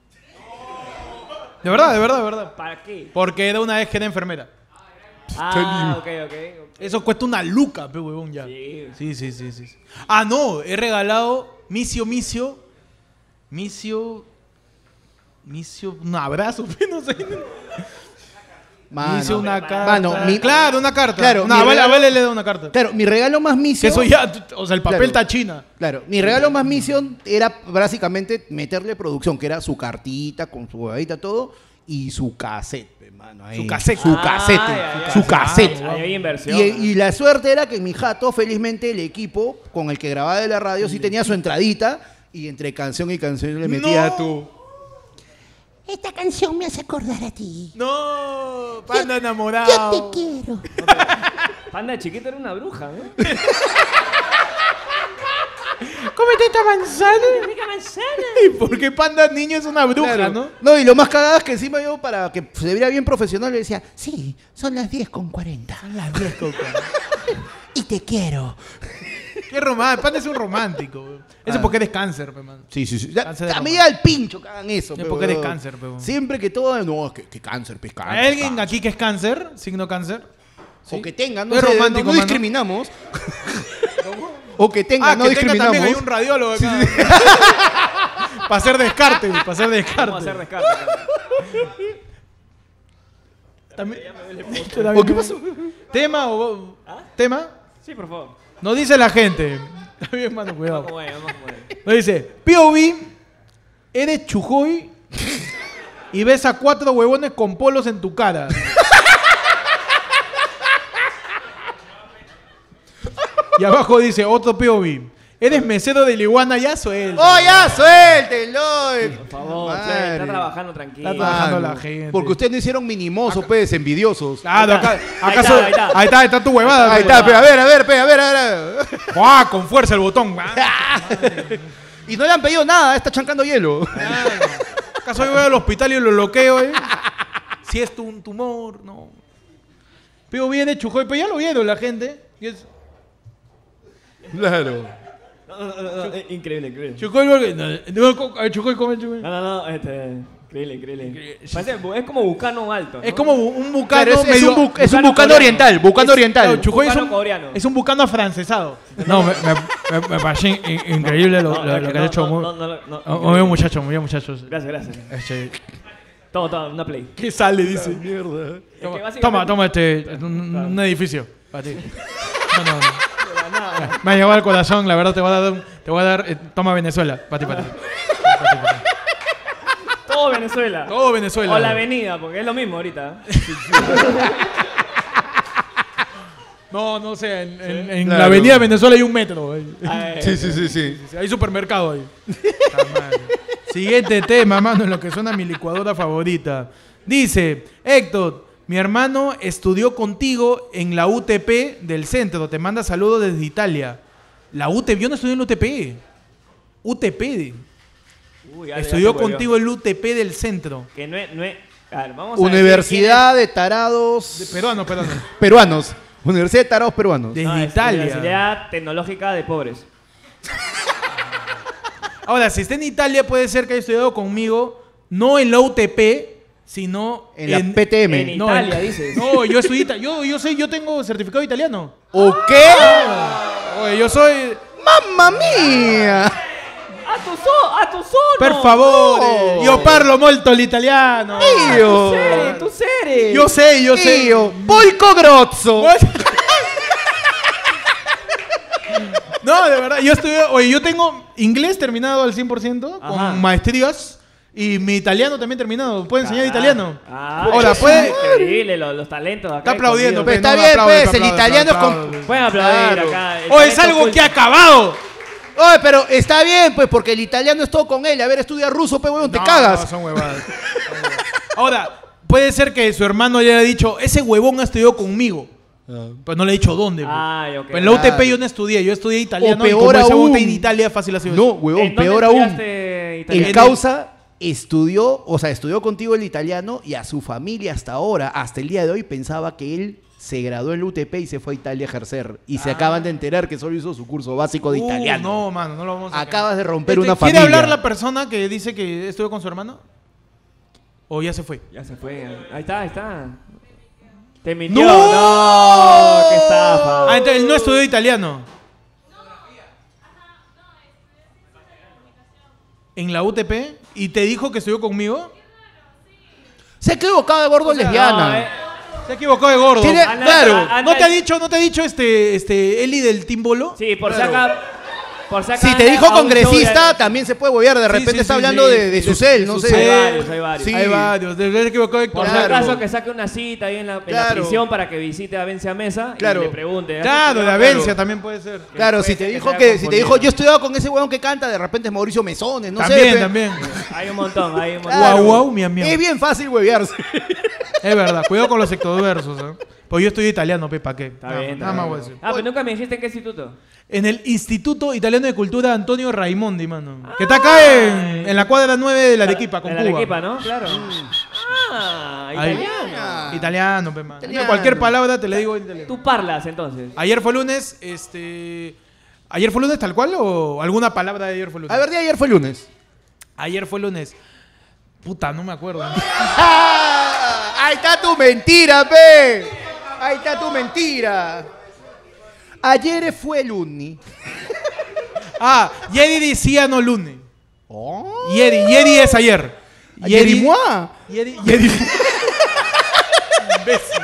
De verdad, de verdad, de verdad. ¿Para qué? Porque era una vez que era enfermera. Ah, ok, ok. ok. Eso cuesta una luca, pe huevón, ya. Sí. Sí, sí, sí, sí. Ah, no, he regalado misio, misio, misio, misio, un abrazo, pe, no sé. Mano, misio una pero carta. para- Mano, mi- claro, una carta. Claro, no, mi a Vale, a regalo- Vale le da una carta. Claro, mi regalo más Que misio... eso ya, o sea, el papel Claro. está china. Claro, mi regalo más misión era básicamente meterle producción, que era su cartita con su huevadita, todo, y su cassette, hermano. Ahí. Su cassette. Su Ah, cassette. ya, ya. Su cassette. Ahí hay inversión. Y, y la suerte era que en mi jato, felizmente, el equipo con el que grababa de la radio sí tenía su entradita y entre canción y canción le metía No. tu... Esta canción me hace acordar a ti. No, panda Yo enamorado. te quiero. Panda de chiquito era una bruja, ¿no? Cómete esta manzana. ¿Y por qué panda niño es una bruja, Claro. no? No, y lo más cagado es que encima yo, para que se viera bien profesional, le decía, Sí, son las diez con cuarenta. Las diez con cuarenta. Y te quiero. Qué romántico. Panda es un romántico. weón. Eso es porque eres cáncer, pe, man. sí, sí, sí. Ya, Cáncer de ya me romance. llega el pincho que hagan eso. Es pe, porque eres weón. cáncer, pe, weón. Siempre que todo, no, es que, que cáncer, pues cáncer. ¿Hay alguien cáncer. aquí que es cáncer? ¿Signo cáncer? O ¿Sí? que tengan, no, Es sé, no- romántico, no, mano. discriminamos. O que tengan, Ah, no que tenga discriminamos. también hay un radiólogo acá. Para hacer descarte, para hacer descarte. Vamos a hacer descarte. También- ¿O qué pasó? ¿Tema o tema? Sí, por favor. Nos dice la gente. Está bien, mano, cuidado. Vamos a ver, vamos a ver. Nos dice, P O V, eres chujoy y ves a cuatro huevones con polos en tu cara. Y abajo dice, otro P O V, eres mesero de la iguana, ya suelta. ¡Oh, ya, suéltenlo! Por favor, Madre. Fred, está trabajando tranquilo. Está trabajando Mano, la gente. Porque ustedes no hicieron minimosos, pues, envidiosos. Claro, Ahí está. acá, Ahí acá está, so- ahí está. ahí está, ahí está tu huevada. Ahí está, pe, a ver, a ver, pe, a ver, a ver. ¡Guau! Con fuerza el botón. Y no le han pedido nada, está chancando hielo. ¿Acaso yo voy al hospital y lo bloqueo, eh? Si es tu, un tumor, no. P O V viene chujoy, pero ya lo vieron la gente. Y es- Claro. No, no, no, no, eh, increíble, increíble. Chujoy, porque- no, no, co- eh, chujoy, come chujoy. No, no, no, este. Increíble, increíble. Parece, es como Bucano alto. ¿no? Es como un bucano Claro, es, es medio... un, bu- es un bucano bucano coreano. oriental, bucano Claro, oriental. chujoy es Bucano un, coreano. es un bucano afrancesado. No, me, me, me, me parece in- increíble lo, No, lo- es lo que que ha no, hecho. no, muy, no, no, no, oh, increíble. muy bien, muchachos, muy bien, muchachos. Gracias, gracias. Este, Toma, toma, una play. ¿Qué sale? Dice. Mierda. Es que básicamente- Toma, toma este, un, un edificio. Para ti. No, no, no. De la nada. Me ha llegado al corazón, la verdad te voy a dar, un- te voy a dar, eh, toma Venezuela, para ti, para ti. Pa' ti, pa' ti. Todo Venezuela. Todo Venezuela. O la avenida, porque es lo mismo ahorita. No, no sé, en, en- en Claro. la avenida Venezuela hay un metro. ahí. Ay, Sí, sí, sí, sí. Sí, hay supermercado ahí. Está mal. Siguiente tema, mano, en lo que suena mi licuadora favorita. Dice, Héctor, mi hermano estudió contigo en la U T P del centro. Te manda saludos desde Italia. La U T P, yo no estudié en la U T P. U T P. Uy, ya- ya Estudió se volvió. contigo en la U T P del centro. Que no es. No es a ver, vamos a ver Universidad de tarados De peruano, peruano. peruanos. Universidad de tarados peruanos. Desde quién es. No, es Italia. Universidad Tecnológica de Pobres. Ahora, si está en Italia, puede ser que haya estudiado conmigo, no en la U T P, sino En la P T M. en no, Italia, dices. No, yo estudié, ita- yo, yo sé, yo tengo certificado italiano. ¿O qué? Oye, yo soy, ¡Mamma mía! ¡A tu, so a tu sono! per favore, No. io parlo molto l'italiano. Io. ¡Tu serie, tu serie! Yo sé, yo sé. Io, Volco Grozzo. No, de verdad, yo estudié, oye, yo tengo inglés terminado al cien por ciento, Ajá. con maestrías, y mi italiano también terminado. ¿Puedo enseñar Ah, italiano? Ah, Ahora, es puede- increíble los, los talentos acá. Está aplaudiendo, escondidos. Pero está no, bien, aplaude, pues, el aplaude, italiano es aplaude, con- aplaude. Pueden aplaudir Claro. acá. el O es talento algo oculto. que ha acabado. Oye, pero está bien, pues, porque el italiano es todo con él. A ver, estudia ruso, pe, weón, te No, cagas. no, son huevadas. Son huevadas. Ahora, puede ser que su hermano le haya dicho, ese huevón ha estudiado conmigo. Pues no le he dicho dónde. pues. Ay, ok. Pues en la U T P Claro. yo no estudié, yo estudié italiano. O y como peor esa U T P aún. en Italia fácil ha sido No, eso. huevón, ¿En dónde peor aún. estudiaste italiano? El causa estudió, o sea, estudió contigo el italiano y a su familia hasta ahora, hasta el día de hoy, pensaba que él se graduó en la U T P y se fue a Italia a ejercer. Y se acaban de enterar que solo hizo su curso básico de Uh, italiano. no, mano, no lo vamos a sacar. Acabas de romper Este, una ¿Quiere familia. hablar la persona que dice que estudió con su hermano? ¿O ya se fue? Ya se fue. Ahí está, ahí está. Te mintió. ¡No! No, qué estafa. Ah, entonces él no estudió italiano. ¿En la U T P? ¿Y te dijo que estudió conmigo? Se ha equivocado de gordo O sea, lesbiana. No, eh, Se equivocó de gordo. Tiene- anda- claro. anda- ¿No te ha dicho, no te ha dicho este, este Eli del Team Bolo? Sí, por Claro. si acaso. Por si Si acaso te dijo a un show congresista, de- también se puede huevear. De Sí, repente sí, está sí, hablando sí. de, de su De- cel, de no su sé. cel. Hay varios, hay varios. Sí. Hay varios, debe haber equivocado de Por si Claro. acaso que saque una cita ahí en la, en la Claro. prisión para que visite a Vencia Mesa Claro. y le pregunte. Claro, de Avencia también puede ser. Claro, puede si te ser que dijo sea que, si te confundido. dijo yo he estudiado con ese huevón que canta, de repente es Mauricio Mesones, no También, sé. pe. también. Hay un montón, hay un montón. Guau, guau, miam, miam. Es bien fácil huevearse. Es verdad, cuidado con los ectoversos. ¿eh? Pues yo estudio italiano, pe, ¿para qué? Está Nada, bien, nada está más bien. voy a decir. Ah, pero nunca me dijiste en qué instituto. En el Instituto Italiano de Cultura Antonio Raimondi, mano. Que está acá en, en la cuadra nueve de la Arequipa, con De la Cuba. Arequipa, ¿no? Claro. Ah, Ahí. italiano. Italiano, pe, mano. Italiano. Cualquier palabra te le digo en italiano. Tú parlas entonces. Ayer fue lunes, este... ¿Ayer fue lunes tal cual o alguna palabra de ayer fue lunes? A ver, de ayer fue lunes. Ayer fue lunes. Puta, no me acuerdo. ¡Ah! Ahí está tu mentira, pe. Ahí está tu mentira. Ayer fue lunes. Ah, Yeri decía no lunes. Oh. Yeri, Yeri es ayer. Yeri moi. Yeri, Yeri. Imbécil.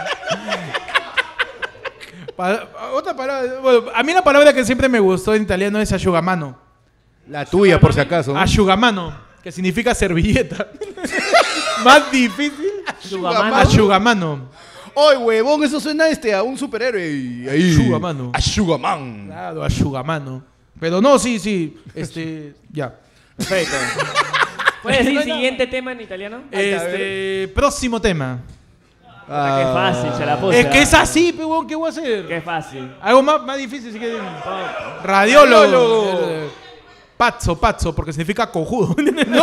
Pa- otra palabra. Bueno, a mí la palabra que siempre me gustó en italiano es asciugamano. La tuya, por si acaso. Asciugamano, que significa servilleta. Más difícil. Asciugamano. Asciugamano. Oye, huevón, eso suena este, a un superhéroe. y Ahí. Asciugamano. Asciugaman. Claro, asciugamano. Pero no, sí, sí. Este, ya. Perfecto. ¿Puedes decir siguiente tema en italiano? Este, próximo tema. Puta, Qué fácil se la puse. Es que ¿ah? es así, pe, weón, ¿qué voy a hacer? Qué fácil. Algo más, más difícil, si quieres. Radiólogo. Radiólogo. Eh, Pazzo, pazzo, porque significa cojudo. ¡No!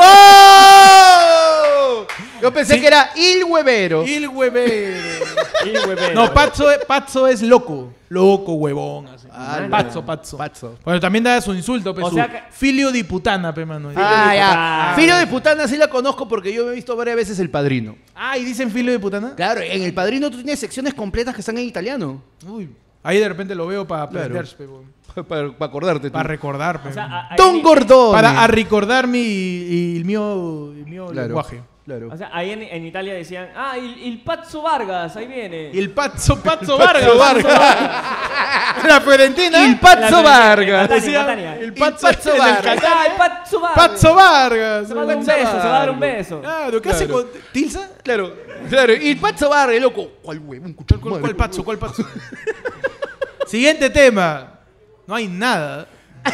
Yo pensé Sí. que era il huevero. Il huevero. Y huevero. No, pazzo, es- pazzo es loco. Loco, huevón. Así. Ah, pazzo, pazzo. Pazzo. Bueno, también da su insulto, pe, O su sea que- filio di putana, pe, mano. Ah, ya. Ah. Filio de putana sí la conozco porque yo he visto varias veces El Padrino. Ah, ¿y dicen filio de putana? Claro, en El Padrino tú tienes secciones completas que están en italiano. Uy, ahí de repente lo veo para Claro. aprender, pe, weón. Para acordarte. tú. Para recordar, pe. O sea, a- a- Don ahí- Gordón. Para a recordar mi, y el mío, el mío Claro, lenguaje. Claro. O sea, ahí en, en Italia decían, ah, el, el Pazzo Vargas, ahí viene. Y el Pazzo, Pazzo Vargas. La Fiorentina. Il Pazzo La- Vargas. Catania, Decía, Catania. el Il Pazzo, Pazzo el Vargas. Catania. Ah, el Pazzo Vargas. Pazzo Vargas. Se va a dar un beso, se va a dar un beso. Claro, ¿qué hace Claro. con Tilsa? Claro, claro. Y el Pazzo Vargas, loco. ¿Cuál huevón? Cucho, ¿Cuál, madre. cuál Pazzo? ¿Cuál Pazzo? Siguiente tema. No hay nada.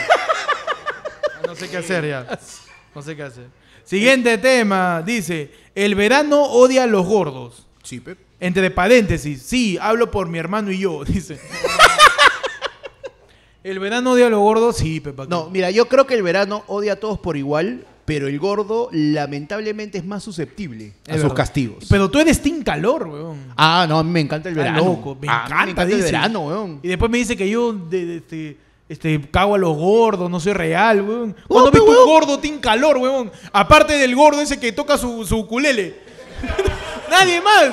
No sé qué hacer ya. No sé qué hacer. Siguiente tema. Dice, el verano odia a los gordos. Sí, Pep. Entre paréntesis, sí, hablo por mi hermano y yo, dice. ¿El verano odia a los gordos? Sí, Pepa. No, mira, yo creo que el verano odia a todos por igual, pero el gordo lamentablemente es más susceptible a Es sus verdad. castigos. Pero tú eres team calor, weón. Ah, no, a mí me encanta el Está verano. loco, me Ah, a mí encanta, me encanta el dice. verano, weón. Y después me dice que yo de, de- este, este, cago a los gordos, no soy real, weón. ¿Cuándo Oh, ves pero, tu weón. gordo team calor, weón? Aparte del gordo ese que toca su, su ukulele. Nadie más.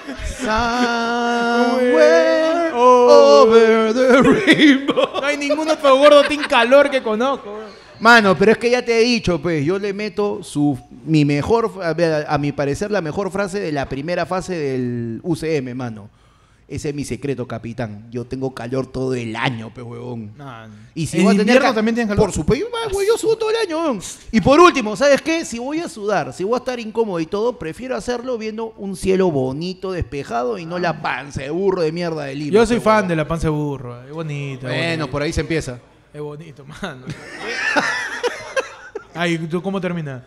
Somewhere Oh. over the rainbow. No hay ningún otro gordo team calor que conozco, weón. Mano, pero es que ya te he dicho, pues, yo le meto su mi mejor, a, ver, a mi parecer, la mejor frase de la primera fase del U C M, mano. Ese es mi secreto, capitán. Yo tengo calor todo el año, pe, huevón. No, no. Y si ¿En voy a tener invierno ca- también tienes calor? Por supuesto, yo, güey, yo sudo todo el año, weón. Y por último, ¿sabes qué? Si voy a sudar, si voy a estar incómodo y todo, prefiero hacerlo viendo un cielo bonito, despejado y no la panza de burro de mierda de Lima. Yo soy pe, fan huevón. de la panza de burro. Es bonito. es Bueno, bonito. por ahí se empieza. Es bonito, mano. Ay, ¿tú cómo termina?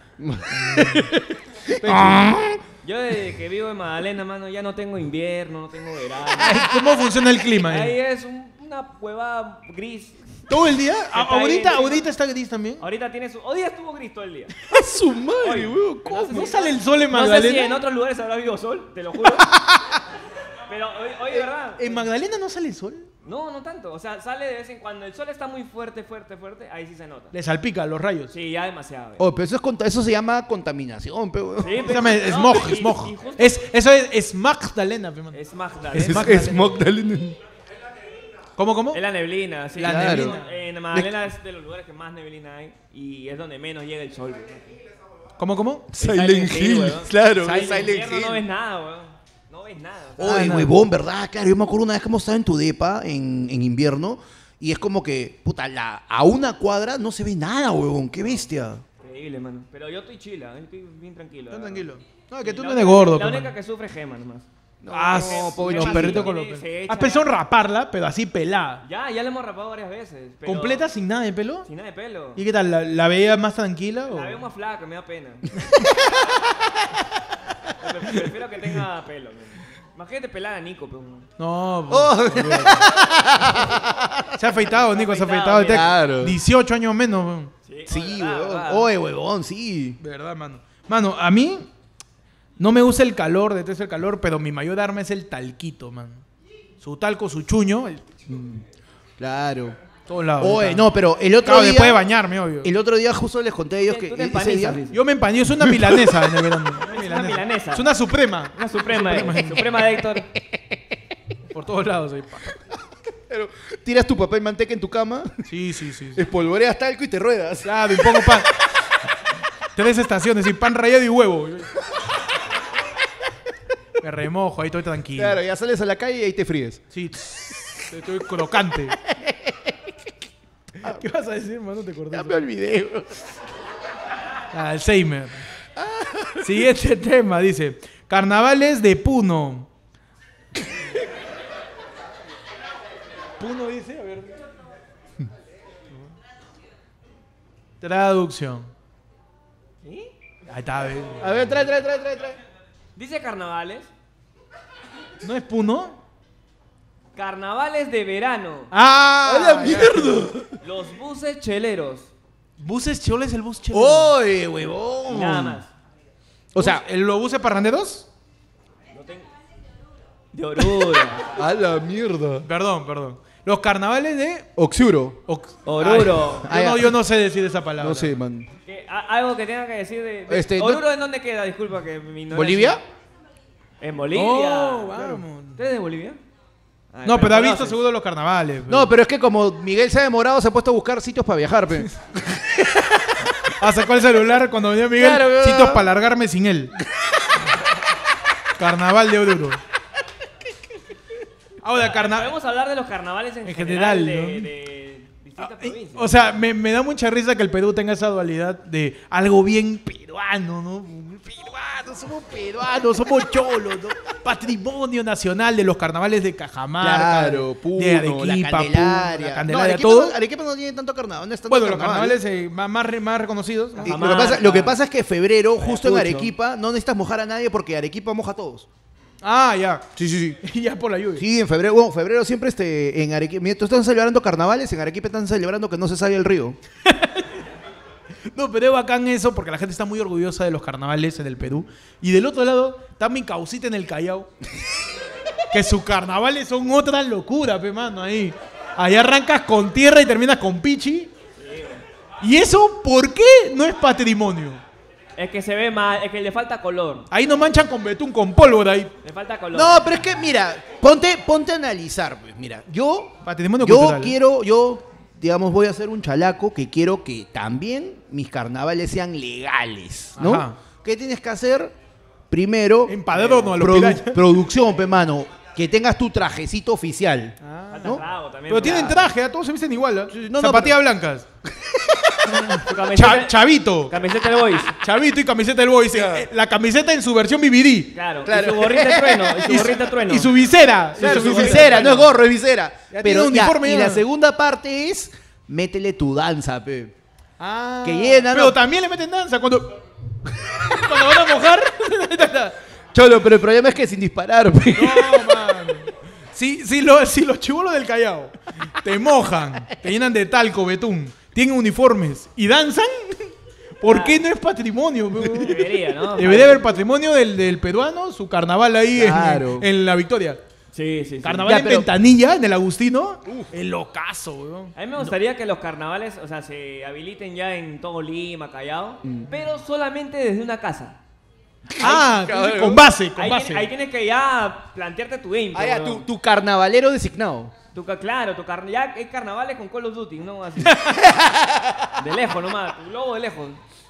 Yo desde que vivo en Magdalena, mano, ya no tengo invierno, no tengo verano. Ay, ¿cómo funciona el clima? Ahí ahí? es un- una huevada gris. ¿Todo el día? Está ¿A- ¿Ahorita, ahí encima. ahorita está gris también? Ahorita tiene su... Hoy día estuvo gris todo el día. ¡A su madre, Oye, weón! no sé ¿No si- sale el sol en No sé si Magdalena? en otros lugares habrá habido sol, te lo juro. Pero hoy, hoy de verdad. ¿En Magdalena no sale el sol? No, no tanto. O sea, sale de vez en cuando. El sol está muy fuerte, fuerte, fuerte. Ahí sí se nota. Le salpica los rayos. Sí, ya demasiado. Oh, pero eso, es cont- eso se llama contaminación, pe, weón. Sí, Se pero- llama no, smog, y- smog. y justo- Es, eso es, es Magdalena, pe, mano. Es Magda. Es Es, Magdalena. Magdalena. ¿Cómo, cómo? es la neblina, sí. La Claro. neblina. En Magdalena es de los lugares que más neblina hay. Y es donde menos llega el sol. ¿Cómo, cómo? Silent Hill, weón. claro. En Silent invierno no ves Hill. nada, weón. No ves nada. Oye, Ah, no. huevón, ¿verdad? Claro, yo me acuerdo una vez que hemos estado en tu depa en, en invierno Y es como que, puta, la, a una cuadra no se ve nada, huevón. Qué bestia. Increíble, mano. Pero yo estoy chila, yo estoy bien tranquilo. Tan la verdad. tranquilo. No, que tú Y no la eres única- gordo. La pe, única mano. que sufre es Gema nomás. Ah, No, sí, pobre los chiquito. perritos con los Se pelos. echa- Has pensado en raparla, pero así pelada. Ya, ya la hemos rapado varias veces. pero- ¿Completa sin nada de pelo? Sin nada de pelo. ¿Y qué tal? ¿La, la veías más tranquila? O? La veo más flaca, me da pena. Pero prefiero que tenga pelo. man. Imagínate pelada a Nico, pero... No, Oh. pues, olvídate. Se ha afeitado, Nico, se ha afeitado, afeitado. Tiene claro. dieciocho años menos. weón. Sí, verdad, huevón. verdad. Oye, huevón, sí. De verdad, mano. Mano, a mí no me gusta el calor, detesto el calor, pero mi mayor arma es el talquito, mano. Su talco, su chuño, el- Claro. todos lados. Oye, acá. no, pero el otro Claro, día... después de bañarme, obvio. El otro día justo les conté a ellos Tú que te ese empanizas, día... dice. Yo me empañé, es una milanesa en el verano. una milanesa. Es una suprema. Una suprema, eh. Suprema de Héctor. Por todos lados. ahí, pa. Pero tiras tu papel manteca en tu cama, Sí, sí, sí. sí. espolvoreas talco y te ruedas. Claro, y pongo pan. Tres estaciones, y pan rallado y huevo. Me remojo, ahí estoy tranquilo. Claro, ya sales a la calle y ahí te fríes. Sí, estoy crocante. ¿Qué vas a decir, mano? ¿Te acordás? Ya me olvidé, bro. Alzheimer. Siguiente tema, dice. Carnavales de Puno. Puno dice, a ver. Traducción. ¿Sí? Ahí está, a ver. A ver, trae, trae, trae, trae, trae. Dice carnavales. ¿No es Puno? Carnavales de verano. ¡Ah! ¡A la mierda! Los buses cheleros. Buses choles, el bus chelo. ¡Oye, huevón! Y nada más. O sea, ¿el, ¿los buses parranderos? No tengo... De Oruro. a la mierda. Perdón, perdón. Los carnavales de... Oxuro. Ox- Oruro. Ay, yo, Ah, no, ya. yo no sé decir esa palabra. No sé, man. ¿Qué? A- Algo que tenga que decir de... de- Este, no- ¿Oruro en dónde queda? Disculpa que mi ignorancia. ¿Bolivia? En Bolivia. Oh, vamos. ¿Usted es de Bolivia? Ah, No, pero ha conoces. visto seguro los carnavales. No, pero es que como Miguel se ha demorado, se ha puesto a buscar sitios para viajar, pe. Ah, sacó el celular cuando venía Miguel. Claro, claro. Sitios para largarme sin él. Carnaval de Oruro. Ahora, carnaval. Podemos hablar de los carnavales en, En general, general, de, ¿no? de distintas provincias. O sea, me, me da mucha risa que el Perú tenga esa dualidad de algo bien peruano, ¿no? Peruanos, somos peruanos, somos cholos, ¿no? Patrimonio nacional de los carnavales de Cajamarca, Claro, de Puno, Arequipa, la Puno, Candelaria. la No, Candelaria, Arequipa, todo. no, Arequipa no tiene tanto carnaval, no es tanto Bueno, los carnaval. carnavales eh, más, más, re- más reconocidos. ¿no? Y lo, que Cajamarca. pasa, lo que pasa es que febrero, justo en Ayacucho. Arequipa, no necesitas mojar a nadie porque Arequipa moja a todos. Ah, ya. Sí, sí, sí. Y ya por la lluvia. Sí, en febrero, bueno, febrero siempre este, en Arequipa. Mira, tú estás celebrando carnavales, en Arequipa están celebrando que no se sale el río. No, pero es bacán eso porque la gente está muy orgullosa de los carnavales en el Perú. Y del otro lado está mi causita en el Callao. Que sus carnavales son otra locura, pe mano, ahí. Ahí arrancas con tierra y terminas con pichi. ¿Y eso por qué no es patrimonio? Es que se ve mal, es que le falta color. Ahí no manchan con betún, con pólvora ahí. Le falta color. No, pero es que, mira, ponte, ponte a analizar, pues, mira, yo, Patrimonio yo cultural. quiero, yo, digamos, voy a ser un chalaco que quiero que también mis carnavales sean legales, ¿no? Ajá. ¿Qué tienes que hacer? Primero, Empadrono a los produ- pirañas. producción, pe mano, que tengas tu trajecito oficial. Falta ¿no? trago también. Pero ¿no? tienen traje, ¿ah? Todos se visten igual. ¿ah? no, Zapatillas blancas. Su camiseta, Cha- chavito. camiseta del Boys. Chavito y camiseta del Boys. Eh, La camiseta en su versión B B D. Claro. Claro. Y su gorrita de trueno. Y su Y gorrita de trueno. Y su visera. Claro, Y su visera. visera, no es gorro, es visera. Ya Pero tiene ya, uniforme y ya. la segunda parte es, métele tu danza, pe. Ah, Que llena, Pero ¿no? también le meten danza cuando. Cuando van a mojar. Cholo, pero el problema es que sin disparar, pe. No, mano. Si, si, lo- si los chibolos del Callao te mojan, te llenan de talco, betún, tienen uniformes y danzan, ¿por qué no es patrimonio? pe? Debería, ¿no? Debería haber patrimonio del, del peruano, su carnaval ahí en- Claro. en, en la Victoria. Sí, sí, sí. Carnaval Ya, en pero- Ventanilla, en el Agustino. El locazo, weón. A mí me gustaría que los carnavales, o sea, se habiliten ya en todo Lima, Callao, Mm. pero solamente desde una casa. Ah, cabrón. con base, con Ahí, base. tiene- ahí tienes que ya plantearte tu game. Ah, ya, pero- tu, tu carnavalero designado. Tu ca- claro, tu car- ya hay carnavales con Call of Duty, ¿no? Así. De lejos nomás, tu globo de lejos.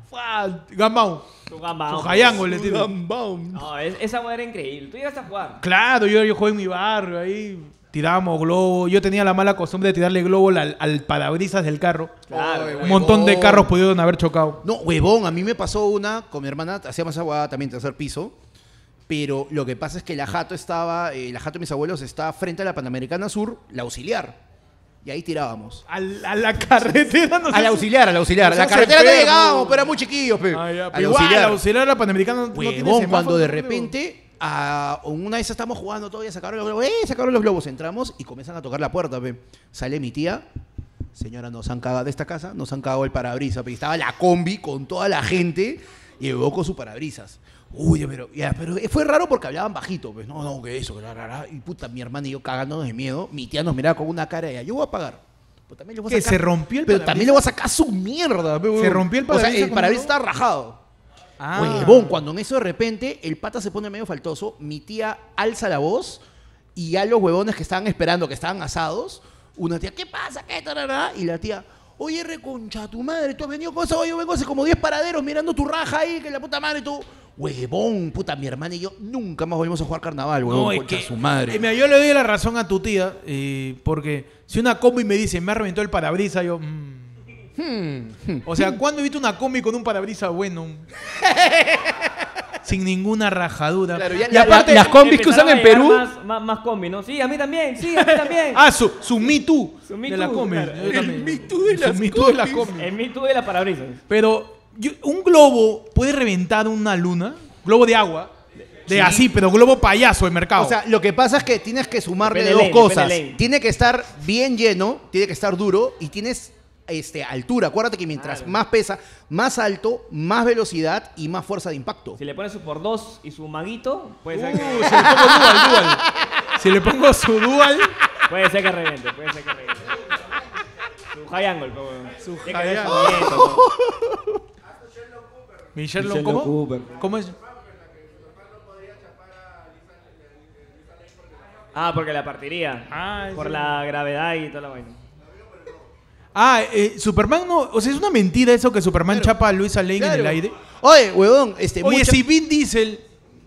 ¡Fua! Gambao. Tu gamba. Su jayango le tiro. No, es- esa weá era increíble. Tú llegaste a jugar. Claro, yo, yo jugué en mi barrio ahí. Tirábamos globo. Yo tenía la mala costumbre de tirarle globo al, al parabrisas del carro. Claro. Ay, Un montón de huevón. carros pudieron haber chocado. No, huevón, a mí me pasó una con mi hermana, hacíamos esa huevada también, tercer piso. Pero lo que pasa es que la jato estaba, eh, la jato de mis abuelos está frente a la Panamericana Sur, la auxiliar. Y ahí tirábamos. Al- a la carretera no Al auxiliar, al auxiliar. A la No seas carretera no enfermo. llegábamos, pero era muy chiquillos, pe. Ah, ya, Al pero igual, auxiliar. la auxiliar de la Panamericana no- no tiene Huevón, semáforo, cuando de creo. repente, a una vez estamos jugando todavía, sacaron los globos, ¡eh! Sacaron los globos, entramos y comienzan a tocar la puerta, pe. Sale mi tía, señora, nos han cagado de esta casa, nos han cagado el parabrisas, pe. Y estaba la combi con toda la gente y llegó con su parabrisas. Uy, pero, ya, pero fue raro porque hablaban bajito, pues, no, no, que eso, que la, la, la. Y puta, mi hermana y yo cagándonos de miedo, mi tía nos miraba con una cara de, yo voy a pagar. Pero también le voy a ¿Qué, sacar- se rompió el Pero parabrisas? también le voy a sacar su mierda, pe, huevón. ¿Se rompió el O sea, parabrisas el con parabrisas algo? está rajado. Ah. Huevón, cuando en eso de repente el pata se pone medio faltoso, mi tía alza la voz y ya los huevones que estaban esperando, que estaban asados, una tía, ¿qué pasa? ¿Qué? Tarará? Y la tía, oye, reconcha, tu madre, tú has venido con eso, yo vengo hace como diez paraderos mirando tu raja ahí, que la puta madre, tú... Huevón, puta, mi hermana y yo nunca más volvimos a jugar carnaval, huevón, No, es concha que, su madre. eh, mira, yo le doy la razón a tu tía, eh, porque si una combi me dice, me ha reventado el parabrisas, yo... mm. Hmm. O sea, ¿cuándo he visto una combi con un parabrisas bueno? Sin ninguna rajadura. Claro, ya y la- aparte... la- las combis que usan Empezaron en a llegar Perú. Más, más, más combi, ¿no? Sí, a mí también. Sí, a mí también. Ah, su, su Me Too Su Me de la Too, combi. claro. Yo El también. Me Too de Su las Me Too de la combis. combi. En mí tuve la parabrisas. Pero yo- un globo puede reventar una luna, globo de agua, de Sí. así, pero globo payaso de mercado. O sea, lo que pasa es que tienes que sumarle Depende dos lane, depende cosas. lane. Tiene que estar bien lleno, tiene que estar duro y tienes este, altura. Acuérdate que mientras Claro. más pesa, más alto, más velocidad y más fuerza de impacto. Si le pones su por dos y su maguito, puede Uh, ser que, si le pongo dual, dual. Si le pongo su dual, puede ser que reviente, puede ser que reviente. Su high angle, pero bueno. Su Tiene que high ver angle. movimiento, ¿no? mi Sherlock, Sherlock ¿cómo? Cooper. ¿Cómo es? Ah, porque la partiría. Ah, por sí. la gravedad y toda la vaina. Ah, eh, Superman no... O sea, es una mentira eso que Superman chapa a Luisa Lane en Claro. el aire. Oye, huevón, este, Oye, mucha- si Vin Diesel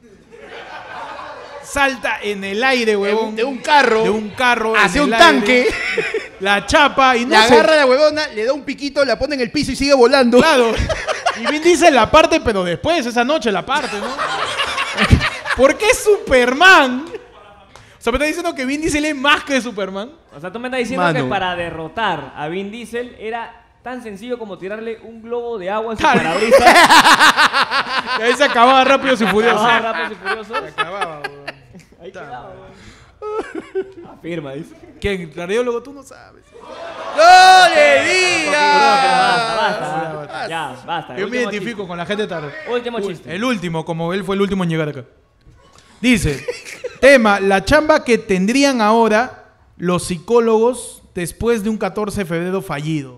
salta en el aire, de huevón. un, de un carro, de un carro. hacia en un el tanque, aire, la chapa y no le se- agarra a la huevona, le da un piquito, la pone en el piso y sigue volando. Claro. Y Vin Diesel la parte, pero después, esa noche la parte, ¿no? ¿Por qué Superman? O sea, me está diciendo que Vin Diesel es más que Superman. O sea, tú me estás diciendo Mano. que para derrotar a Vin Diesel era tan sencillo como tirarle un globo de agua en su Claro. parabrisas. Y ahí se acababa rápido y furioso. Ah, Rápidos y Furiosos. Acababa, weón. Ahí quedaba, weón. Afirma, dice. ¿Quién? Radiólogo, tú no sabes. ¡No le digas! Basta, basta, basta. Ya, basta. Yo me Último identifico chiste. con la gente tarde. Último chiste. El último, como él fue el último en llegar acá. Dice, tema, la chamba que tendrían ahora los psicólogos después de un catorce de febrero fallido.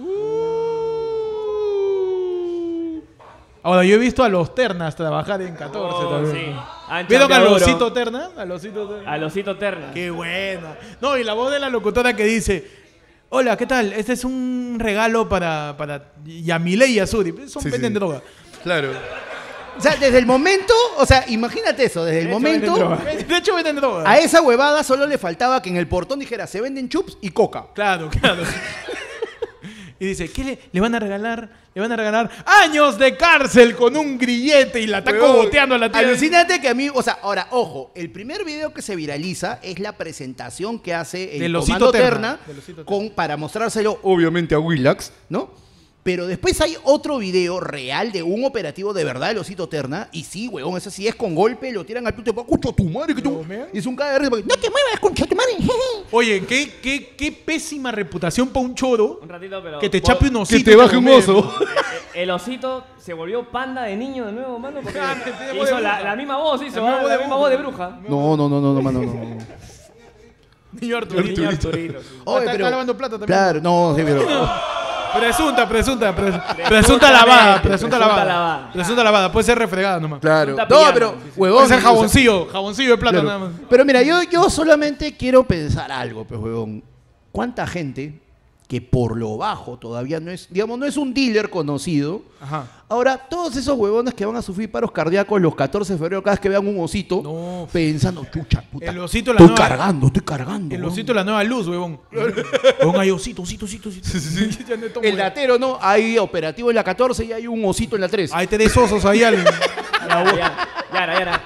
Ahora, yo he visto a los ternas trabajar en catorce Oh, también. sí. Han ¿Vieron a chambeado duro. Losito Terna? A Losito Terna. A Losito Terna. Qué buena. No, y la voz de la locutora que dice, hola, ¿qué tal? Este es un regalo para, para Yamile y Azuri. Son Sí, venden sí. droga. Claro. O sea, desde el momento, o sea, imagínate eso, desde el De hecho, momento, venden droga. De hecho, venden droga. a esa huevada solo le faltaba que en el portón dijera, se venden chups y coca. Claro, claro. Y dice, ¿qué le, le van a regalar? Le van a regalar años de cárcel con un grillete y la está Huevón, cogoteando a la tía. Alucínate que a mí, o sea, ahora, ojo, el primer video que se viraliza es la presentación que hace el Del Osito Comando Terna. Terna, Del Osito con, para mostrárselo, obviamente, a Willax, ¿no? Pero después hay otro video real de un operativo de verdad del Osito Terna. Y sí, huevón, eso sí es con golpe, lo tiran al puto de ¡Escucha tu madre! Que tú... ¿Lo mean? Y es un caga de risa porque, No te muevas, concha de tu madre. Oye, ¿qué, qué, qué pésima reputación para un choro Un ratito, pero. que te chape un osito. que te y baje un lo oso. meme. El osito se volvió panda de niño de nuevo, mano. Porque Ah, que tiene voz hizo de la, bruja. la misma voz, hizo. La misma ah, voz La de misma bruja. voz de bruja. No, no, no, no, no, mano, no. no. Niño Arturito. Niño Arturito, sí. Oh, está, está lavando plata también. Claro, no, sí, pero... Presunta, presunta, pres- presunta Presuntamente, lavada, presunta presunta lavada. lavada. Presunta lavada, puede ser refregada nomás. Claro. Presunta No, pillana, pero, sí, sí. huevón... Puede ser o sea, jaboncillo, jaboncillo de plata claro. nada más. Pero mira, yo, yo solamente quiero pensar algo, pues, huevón. ¿Cuánta gente que por lo bajo todavía no es, digamos, no es un dealer conocido. Ajá. Ahora, todos esos huevones que van a sufrir paros cardíacos los catorce de febrero cada vez que vean un osito, No. pensando, chucha, puta, El osito la estoy nueva- cargando, estoy cargando. El huevón". osito de la nueva luz, huevón. Huevón, hay osito, osito, osito, osito. Ya no tomo, El huevón. datero, ¿no? Hay operativo en la catorce y hay un osito en la tres. Hay tres osos ahí al... Ya, ya, ya, era, ya era.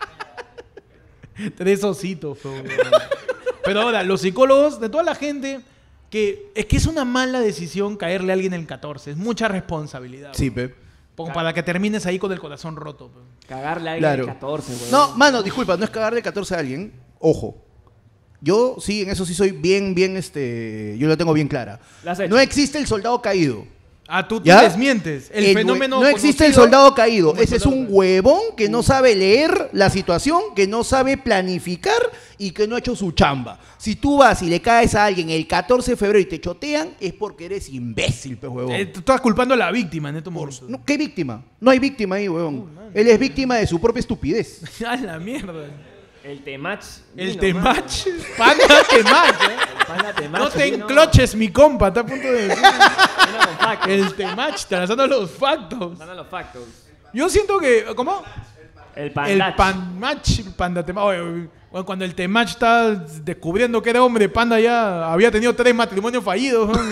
Tres ositos, huevón. Pero ahora, los psicólogos, de toda la gente, que es que es una mala decisión caerle a alguien el catorce. Es mucha responsabilidad. Sí, pe. Como para que termines ahí con el corazón roto. Pe. Cagarle a alguien Claro. el catorce, weón. No, mano, disculpa, no es cagarle catorce a alguien. Ojo. Yo sí, en eso sí soy bien, bien, este... Yo lo tengo bien clara. La has hecho. No existe el soldado caído. Ah, tú, tú ¿Ya? desmientes. El, El fenómeno hue- no existe el conocido soldado caído. como el Ese es soldado un caído. huevón que no sabe leer la situación, que no sabe planificar y que no ha hecho su chamba. Si tú vas y le caes a alguien el catorce de febrero y te chotean, es porque eres imbécil, pe huevón. Eh, tú estás culpando a la víctima en estos momentos. No, ¿qué víctima? No hay víctima ahí, huevón. Él es víctima de su propia estupidez. A la mierda. El temach. El vino, temach. Panda temach, ¿eh? mano. Panda temach. No te vino- encloches, mi compa. Está a punto de decir. vino con factos. El temach, te lanzando los factos. Dando los factos. Yo siento que, ¿cómo? El El pandach. panmach, panda temach. Oye, oye, bueno, cuando el temach está descubriendo que era hombre, Panda ya había tenido tres matrimonios fallidos. ¿no?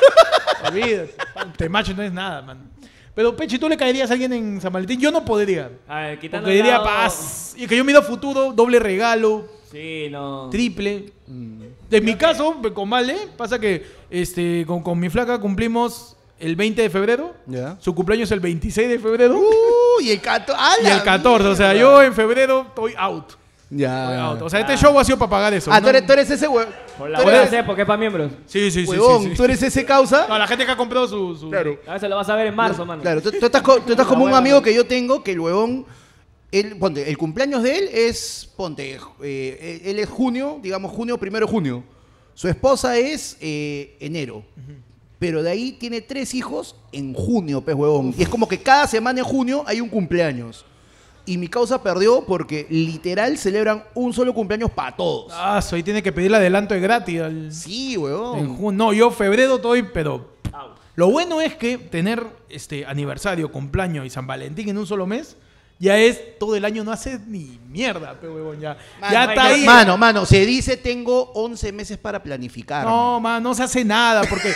Olvídate. Temach no es nada, man. Pero, Pechi, ¿tú le caerías a alguien en San Valentín? Yo no podría. A ver, quitando Porque de diría lado- paz. Y que yo miro futuro, doble regalo, Sí, no. triple. En mi caso, con Vale, pasa que este, con, con mi flaca cumplimos el veinte de febrero. Ya. Su cumpleaños el veintiséis de febrero. Uh, y el catorce. y el catorce. O sea, yo en febrero estoy out. Estoy Ya. out. O sea, este show ha sido para pagar eso. Ah, ¿no? tú eres, tú eres ese huevón. Por la tú buena eres- C, porque es para miembros. Sí, sí, sí. huevón, sí, sí. tú eres ese causa. No, la gente que ha comprado su... su... Claro. A veces lo vas a ver en marzo, mano. Claro, tú, tú estás, co- tú estás como un hueva, amigo ¿no? que yo tengo, que el huevón, él, ponte, el cumpleaños de él es, ponte, eh, él es junio, digamos junio, primero de junio. Su esposa es eh, enero. Pero de ahí tiene tres hijos en junio, pues huevón. Y es como que cada semana en junio hay un cumpleaños. Y mi causa perdió porque literal celebran un solo cumpleaños para todos. Ah, soy tiene que pedirle adelanto de gratis. Al... Sí, en huevón. junio. No, yo febrero estoy, pero... Au. Lo bueno es que tener este aniversario, cumpleaños y San Valentín en un solo mes, ya es todo el año, no hace ni mierda, pe huevón, ya. Mano, ya está ahí. Mano, mano, se dice tengo once meses para planificar. No, man, no se hace nada, porque...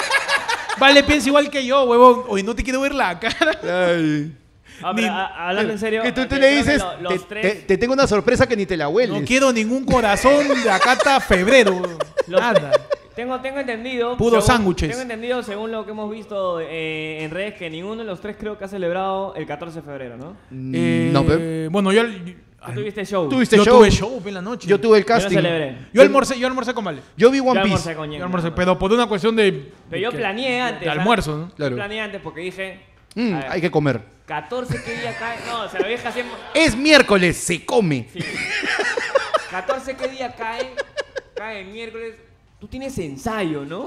Vale, piensa igual que yo, huevón. Hoy no te quiero ver la cara. Ay. Ah, Ni- pero, a- hablando en serio. Que tú que te le creo que dices, lo- te, los tres, te- te tengo una sorpresa que ni te la hueles. No quiero ningún corazón de acá hasta febrero. los Nada. tres- tengo, tengo entendido. Puro según- sándwiches. Tengo entendido, según lo que hemos visto eh, en redes, que ninguno de los tres creo que ha celebrado el catorce de febrero, ¿no? Eh, no, pe- Bueno, yo... ¿Tú tuviste show? Tuviste yo show. tuve show pe, en la noche. Yo tuve el Yo no casting. celebré. Yo almorcé, yo almorcé con Vale. Yo vi Yo One almorcé Piece. con Ñengo, Yo almorcé, ¿no? pero por una cuestión de... Pero yo que- planeé antes. De o sea, almuerzo, ¿no? Claro. Yo planeé antes porque dije... Mm, a ver, hay que comer. catorce, ¿qué día cae? No, o sea, la vieja siempre... Es miércoles, se come. catorce, ¿qué día cae? Cae el miércoles. Tú tienes ensayo, ¿no?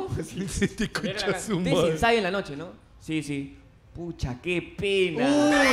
Tienes ensayo en la noche, ¿no? Sí, sí. Pucha, qué pena.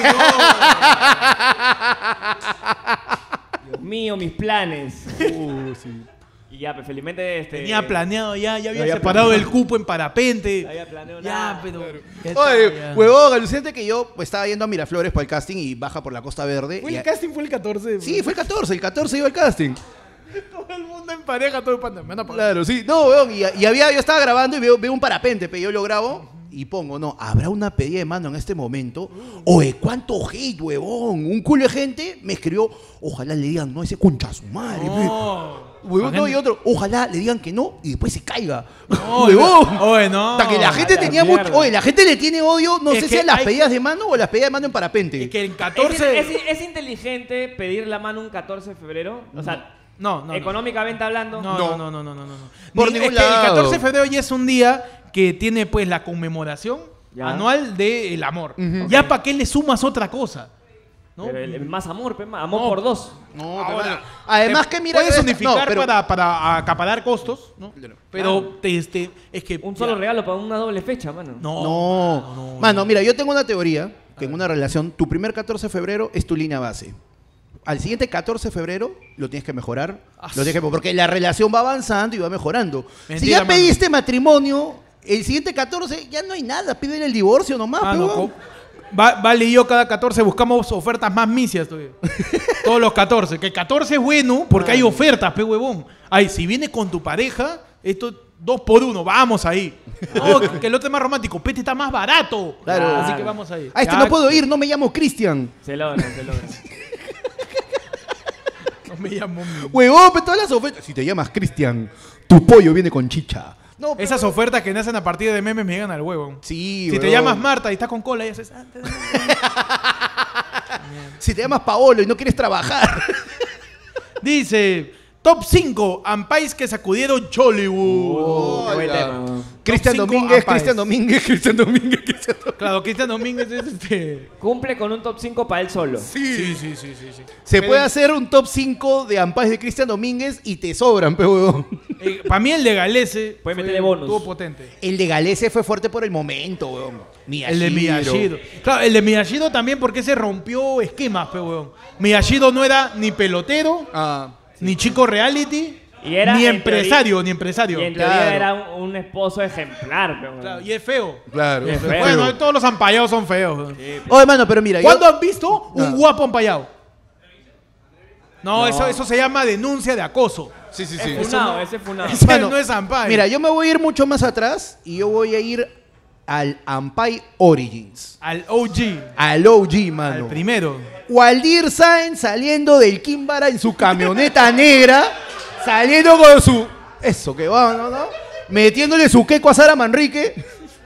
Dios mío, mis planes. Y ya, pues felizmente este. Tenía planeado ya, ya había había separado el cupo en parapente. No había planeado Ya, nada. pero... ya está, Oye, ya. huevón, alucinante que yo pues, estaba yendo a Miraflores para el casting y baja por la Costa Verde. ¿Fue y el a- casting? ¿Fue el catorce? Sí, fue el catorce, el catorce iba al casting. Todo el mundo en pareja, todo el panda. Me van a pagar. Claro, sí. No, weón, y, y había, yo estaba grabando y veo, veo un parapente, pero yo lo grabo y pongo, no, ¿habrá una pedida de mano en este momento? Oye, ¿cuánto hate, huevón? Un culo de gente me escribió, ojalá le digan, no, ese concha su madre. No. Huevón, La no, gente- y otro, ojalá le digan que no y después se caiga. No, huevón. Oye, no. Hasta que la gente a la tenía mucho. mierda. Oye, la gente le tiene odio, no Es sé que si a las hay- pedidas de mano o a las pedidas de mano en parapente. Es que el Es, catorce... es- es inteligente pedir la mano un catorce de febrero. O sea, No, no, no. económicamente hablando. No, No. no, no, no, no, no. no. Por Ni- ningún es que lado. el catorce de febrero ya es un día que tiene pues la conmemoración Ya. anual del amor. Ujú. Ya para qué le sumas otra cosa. ¿no? Pero el, el más amor, pe, amor No. por dos. No, Ahora, pero, además te que mira. puedes no, unificar pero- para, para acaparar costos, ¿no? Claro. Pero te- este, es que Un solo ya- regalo para una doble fecha, mano. No, No, mano, no, mano, no. mira, yo tengo una teoría que en una relación, tu primer catorce de febrero es tu línea base. Al siguiente catorce de febrero lo tienes que mejorar, Ah, lo tienes que, porque la relación va avanzando y va mejorando. si Mentira, ya mano. pediste matrimonio el siguiente catorce ya no hay nada, piden el divorcio nomás, Ah, pe, no, huevón. co- Va- vale y yo cada catorce buscamos ofertas más misias todavía. Todos los catorce. Que catorce es bueno porque hay ofertas, pe huevón. Ay, si vienes con tu pareja, esto dos por uno, vamos ahí. No, que, que el otro es más romántico. Pete está más barato. Claro. Así que vamos ahí. Ah, este Ya, no puedo ir, no me llamo Cristian. Se logra, se logra. No me llamo mi- Huevón, pe, todas las ofertas. Si te llamas Cristian, tu pollo viene con chicha. No, pe, Esas ofertas que nacen a partir de memes me llegan al huevo. Sí, Si te huevón. llamas Marta y estás con cola y haces... ah, te- Si te llamas Paolo y no quieres trabajar. Dice, top cinco ampais que sacudieron Chollywood. Oh, qué buen Hola. tema, weón. Cristian cinco Domínguez, ampais. Cristian Domínguez, Cristian Domínguez, Cristian Domínguez. Claro, Cristian Domínguez es este... Cumple con un top cinco para él solo. Sí, sí, sí, sí, sí. Se Pero- puede hacer un top cinco de ampais de Cristian Domínguez y te sobran, pe, huevón. Eh, para mí el de Galese Puede fue- meterle bonus. estuvo potente. El de Galese fue fuerte por el momento, weón. El de Miyashiro. Claro, el de Miyashiro también porque se rompió esquemas, pe, weón. Miyashiro no era ni pelotero, Ah. ni chico reality, Y era, ni en empresario, teoría- ni empresario. Y en Claro. teoría era un, un esposo ejemplar, pero Claro, y es feo. Claro. Es feo. Bueno, todos los ampallados son feos. weón. Oye, mano, pero mira, yo- ¿Cuándo han visto un Ah. guapo ampallado? No, No. Eso, eso se llama denuncia de acoso. Sí, sí, Es funado, ese es funado. Ese Mano, no es ampay. Mira, yo me voy a ir mucho más atrás y yo voy a ir al Ampai Origins. Al O G, Al O G, mano. al primero. Waldir Sáenz saliendo del Kimbara en su camioneta negra, saliendo con su... Eso, que va, ¿no? ¿no? Metiéndole su queco a Sara Manrique.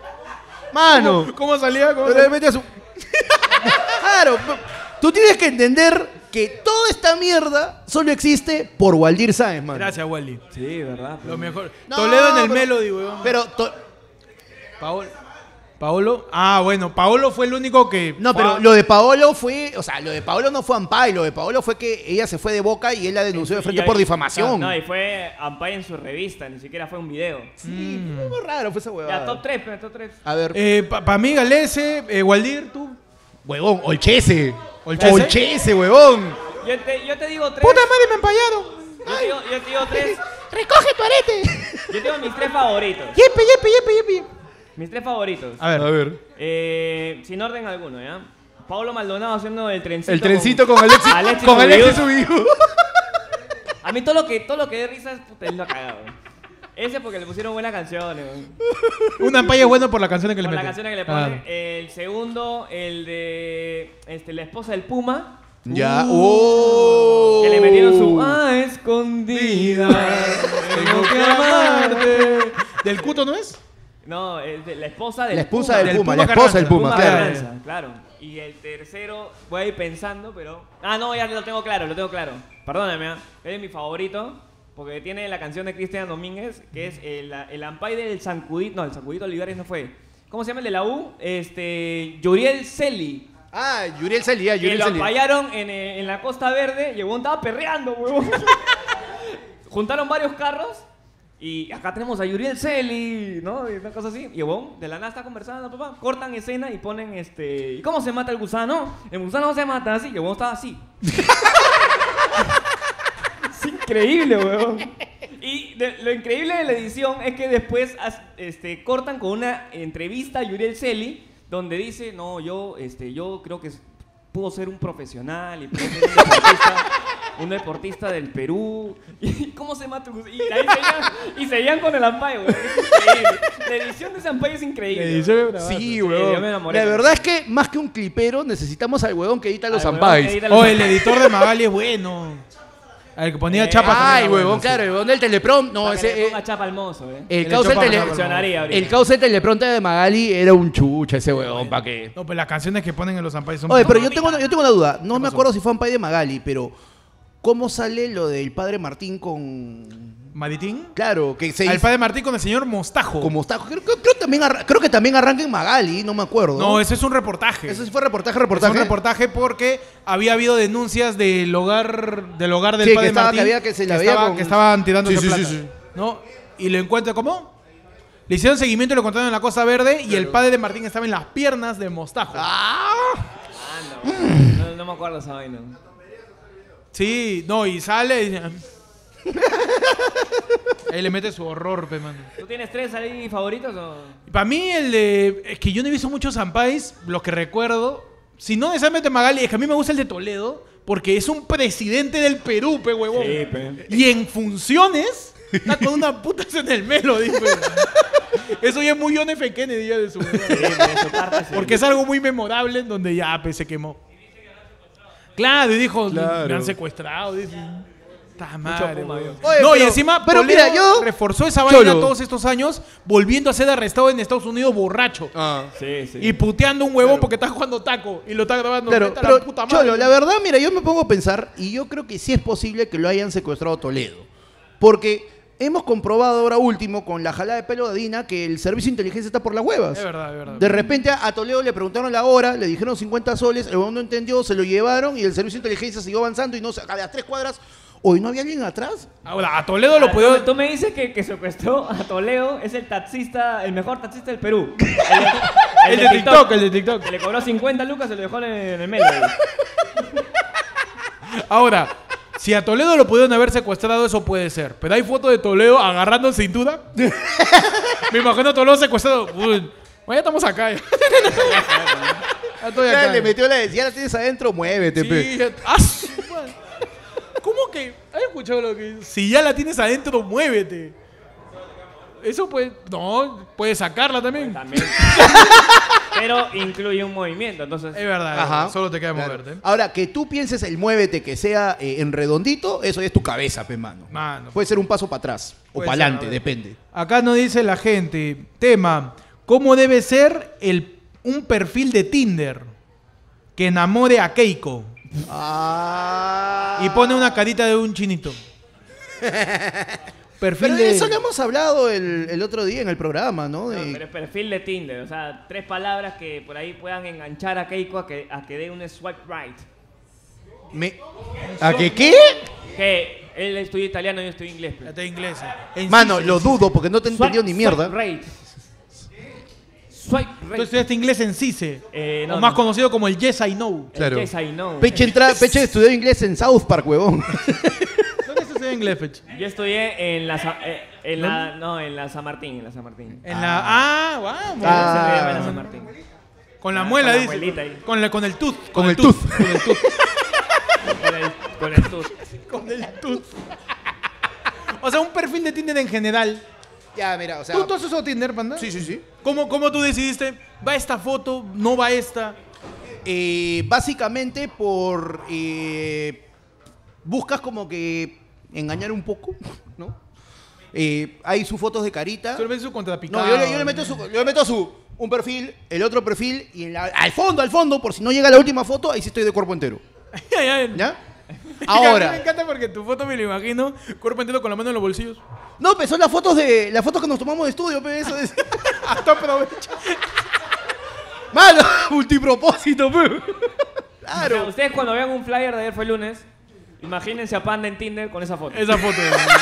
Mano. ¿Cómo, cómo salía? ¿Cómo Pero salía? le mete a su... Claro, tú tienes que entender que toda esta mierda solo existe por Waldir Sáenz, mano. Gracias, Wally. Sí, ¿verdad? Lo mejor. No, Toledo en el pero- Melody, weón. Pero... to- Paolo. ¿Paolo? Ah, bueno, Paolo fue el único que... No, pero fue- lo de Paolo fue, o sea, lo de Paolo no fue Ampay, lo de Paolo fue que ella se fue de Boca y él la denunció de frente Y por ahí- difamación. No, y fue Ampay en su revista, ni siquiera fue un video. Sí, fue muy raro, fue esa Ya, huevada. top tres, pero top tres. A ver, Eh, Para mí, Galese, eh, Waldir, tú. huevón, Olchese. Olchese. Olchese, huevón. Yo te, yo te digo tres. ¡Puta madre, me empallaron! Yo te digo, yo te digo tres. ¡Recoge tu arete! Yo tengo mis tres favoritos. ¡Yepe, yepe, yepe, yepe! Mis tres favoritos. A ver. A ver. Eh, sin orden alguno, ¿ya? Pablo Maldonado haciendo el trencito. El trencito con, Alexis, Alexis con Alexis Subiud. Subiud. A mí todo lo que todo lo que dé risa es puta, es lo cagado. Ese porque le pusieron buenas canciones. weón. Un ampalle bueno por la canción que le Por la mete. canción que le Ah. ponen. El segundo, el de este, la esposa del Puma. Ya. Oh. Que le metieron su ah, escondida. Tengo que amarte. ¿Del Cuto no es? No, es de la esposa del La esposa Puma. del Del Puma, Puma la esposa del Carranza. Puma, Puma claro. Carranza, claro. Y el tercero, voy a ir pensando, pero... Ah, no, ya lo tengo claro, lo tengo claro. Perdóname, ¿ah? Es mi favorito, porque tiene la canción de Cristian Domínguez, que es el, el ampay del Sancudito... No, el Sancudito Olivares no fue. ¿Cómo se llama el de la U? Este... Yuriel Celi. Ah, Yuriel Salía, Que Yuriel lo Salía. ampallaron en, eh, en la Costa Verde y el huevón estaba perreando, huevón. Juntaron varios carros y acá tenemos a Yuriel Celi, ¿no? Y una cosa así. Y el huevón de la nada está conversando, papá. Cortan escena y ponen este... ¿Y cómo se mata el gusano? El gusano se mata así y el huevón estaba así. Es increíble, huevón. Y de- lo increíble de la edición es que después as- este, cortan con una entrevista a Yuriel Celi donde dice, no, yo, este, yo creo que s- pudo ser un profesional y pudo ser un deportista, un deportista del Perú. ¿Y cómo se mata? un gus- Y ahí seguían, y seguían con el ampay, güey. Es increíble. La edición de ese ampay es increíble. La edición es bravaza. Sí, yo me huevón. enamoré. La verdad es que más que un clipero necesitamos al huevón que edita los Al huevón ampais. que edita los Oh, el ampais. editor de Magali es bueno. El que ponía Eh, chapas. también Ay, era huevón, bueno, sí. claro, el huevón del teleprom. No, Para que le ese... eh, ponga chapa al mozo, ¿eh? el El causa del Chopa tele- no funcionaría ahorita. el causa del telepronte de Magali era un chucha ese huevón, ¿para qué? No, pues las canciones que ponen en los ampalles son... Oye, pero yo tengo, una- yo tengo una duda. No me pasó? acuerdo si fue Ampay de Magali, pero ¿cómo sale lo del padre Martín con...? ¿Maritín? Claro, que se Al hizo padre Martín con el señor Mostajo. como está. Creo, creo- creo también arra- creo que también arranca en Magali, no me acuerdo. No, ese es un reportaje. Eso sí fue reportaje, Es reportaje. un reportaje porque había habido denuncias del hogar del hogar del Sí, que padre estaba- Martín que había que se la veía estaba- con- que estaban tirando Sí, esa sí, plata, sí, sí. ¿no? Y lo encuentra ¿cómo? Le hicieron seguimiento y lo encontraron en la Costa Verde y el padre de Martín estaba en las piernas de Mostajo. Ah, Anda, güey. no, no me acuerdo esa vaina. Sí, no, y sale y dice, Ahí le mete su horror, pe, mano. ¿Tú tienes tres ahí favoritos o...? Para mí, el de... Es que yo no he visto muchos zampais, los que recuerdo. Si no necesariamente Magali, es que a mí me gusta el de Toledo, porque es un presidente del Perú, pe, huevón. Sí, pe. Y en funciones, está con una puta en el Melody, pe. Eso ya es muy John F. Kennedy ya de su... Sí, de su parte, sí. Porque es algo muy memorable en donde ya, pe, se quemó. Claro, y dijo, Claro. me han secuestrado, dice... Está madre, Puma, weón. Oye, No, y pero- encima, pero Toledo mira, yo- reforzó esa vaina Cholo. todos estos años, volviendo a ser arrestado en Estados Unidos borracho. Ah. Sí, sí. Y puteando un huevón porque está jugando taco y lo está grabando. Claro, Vete a pero la puta madre. Cholo, la verdad, mira, yo me pongo a pensar y yo creo que sí es posible que lo hayan secuestrado a Toledo. Porque hemos comprobado ahora último con la jalada de pelo de Dina que el servicio de inteligencia está por las huevas. Es verdad, es verdad. De repente a a Toledo le preguntaron la hora, le dijeron cincuenta soles, el huevón no entendió, se lo llevaron y el servicio de inteligencia siguió avanzando y no se, a las tres cuadras, hoy no había alguien atrás. Ahora, a Toledo lo Ah, puedo... tú, tú me dices que, que secuestró a Toledo, es el taxista, el mejor taxista del Perú. El, El de TikTok, el de TikTok. Que le cobró cincuenta lucas, se lo dejó en el, en el medio. Ahora, si a Toledo lo pudieron haber secuestrado, eso puede ser. Pero hay fotos de Toledo agarrando cintura. Me imagino a Toledo secuestrado. Uy, bueno, ya estamos acá. Ya, Ya estoy Ya acá. le metió la de, si ya la tienes adentro, muévete, pe. Sí, ya- ¡Ah, su madre! ¿Cómo que? ¿Has escuchado lo que dice? Si ya la tienes adentro, muévete. Eso puede... No, puedes sacarla también. También. Pero incluye un movimiento, entonces... Es verdad, Ajá. solo te queda Claro. moverte. Ahora, que tú pienses el muévete que sea eh, en redondito, eso es tu cabeza, pe, mano. Mano. Puede ser un paso para atrás o Puede para ser, adelante, a ver. depende. Acá nos dice la gente, tema, ¿cómo debe ser el, un perfil de Tinder que enamore a Keiko? Ah. Y pone una carita de un chinito. Perfil Pero de... de eso lo hemos hablado el, el otro día en el programa, ¿no? No, De- pero es perfil de Tinder, o sea, tres palabras que por ahí puedan enganchar a Keiko a que, a que dé un swipe right. me- ¿A que qué? Que él estudia italiano y yo estudio inglés. pues. Está inglés. En Mano, sí, lo dudo porque no te he entendido ni mierda. Swipe right. Swipe Tú right. estudiaste inglés en CICE, Eh, no, o más no. conocido como el Yes I Know. El Claro. Yes, I know. Peche, entra, Peche estudió inglés en South Park, huevón. ¿Dónde se estudia inglés, Pech? Yo estudié en la, Sa- eh, en la no, en la San Martín, en la San Martín. En la... Ah, vamos. Ah. Se estudiaba en la San Martín. Con la Con muela, la dice. muelita ahí. Con, la, con el tooth. Con el tooth. Con el tooth. Con el, con el tooth. Con el tooth. O sea, un perfil de Tinder en general. Ya, mira, o sea. ¿Tú, tú has usado Tinder, panda? Sí, sí, sí. ¿Cómo, ¿Cómo tú decidiste? ¿Va esta foto? ¿No va esta? Eh, básicamente por. eh, buscas como que engañar un poco, ¿no? Eh, hay sus fotos de carita. Tú le ves su contrapicado. No, yo le, yo le meto su, yo le meto su un perfil, el otro perfil y en la- al fondo, al fondo, por si no llega la última foto, ahí sí estoy de cuerpo entero. Ya, ya. ¿Ya? A mí me Ahora. encanta porque tu foto me lo imagino, cuerpo entero con la mano en los bolsillos. No, pero son las fotos de las fotos que nos tomamos de estudio, pe, eso es. Hasta aprovecha. Malo, multipropósito, pe. O sea, Claro. ustedes cuando vean un flyer de ayer fue lunes, imagínense a Panda en Tinder con esa foto. Esa foto.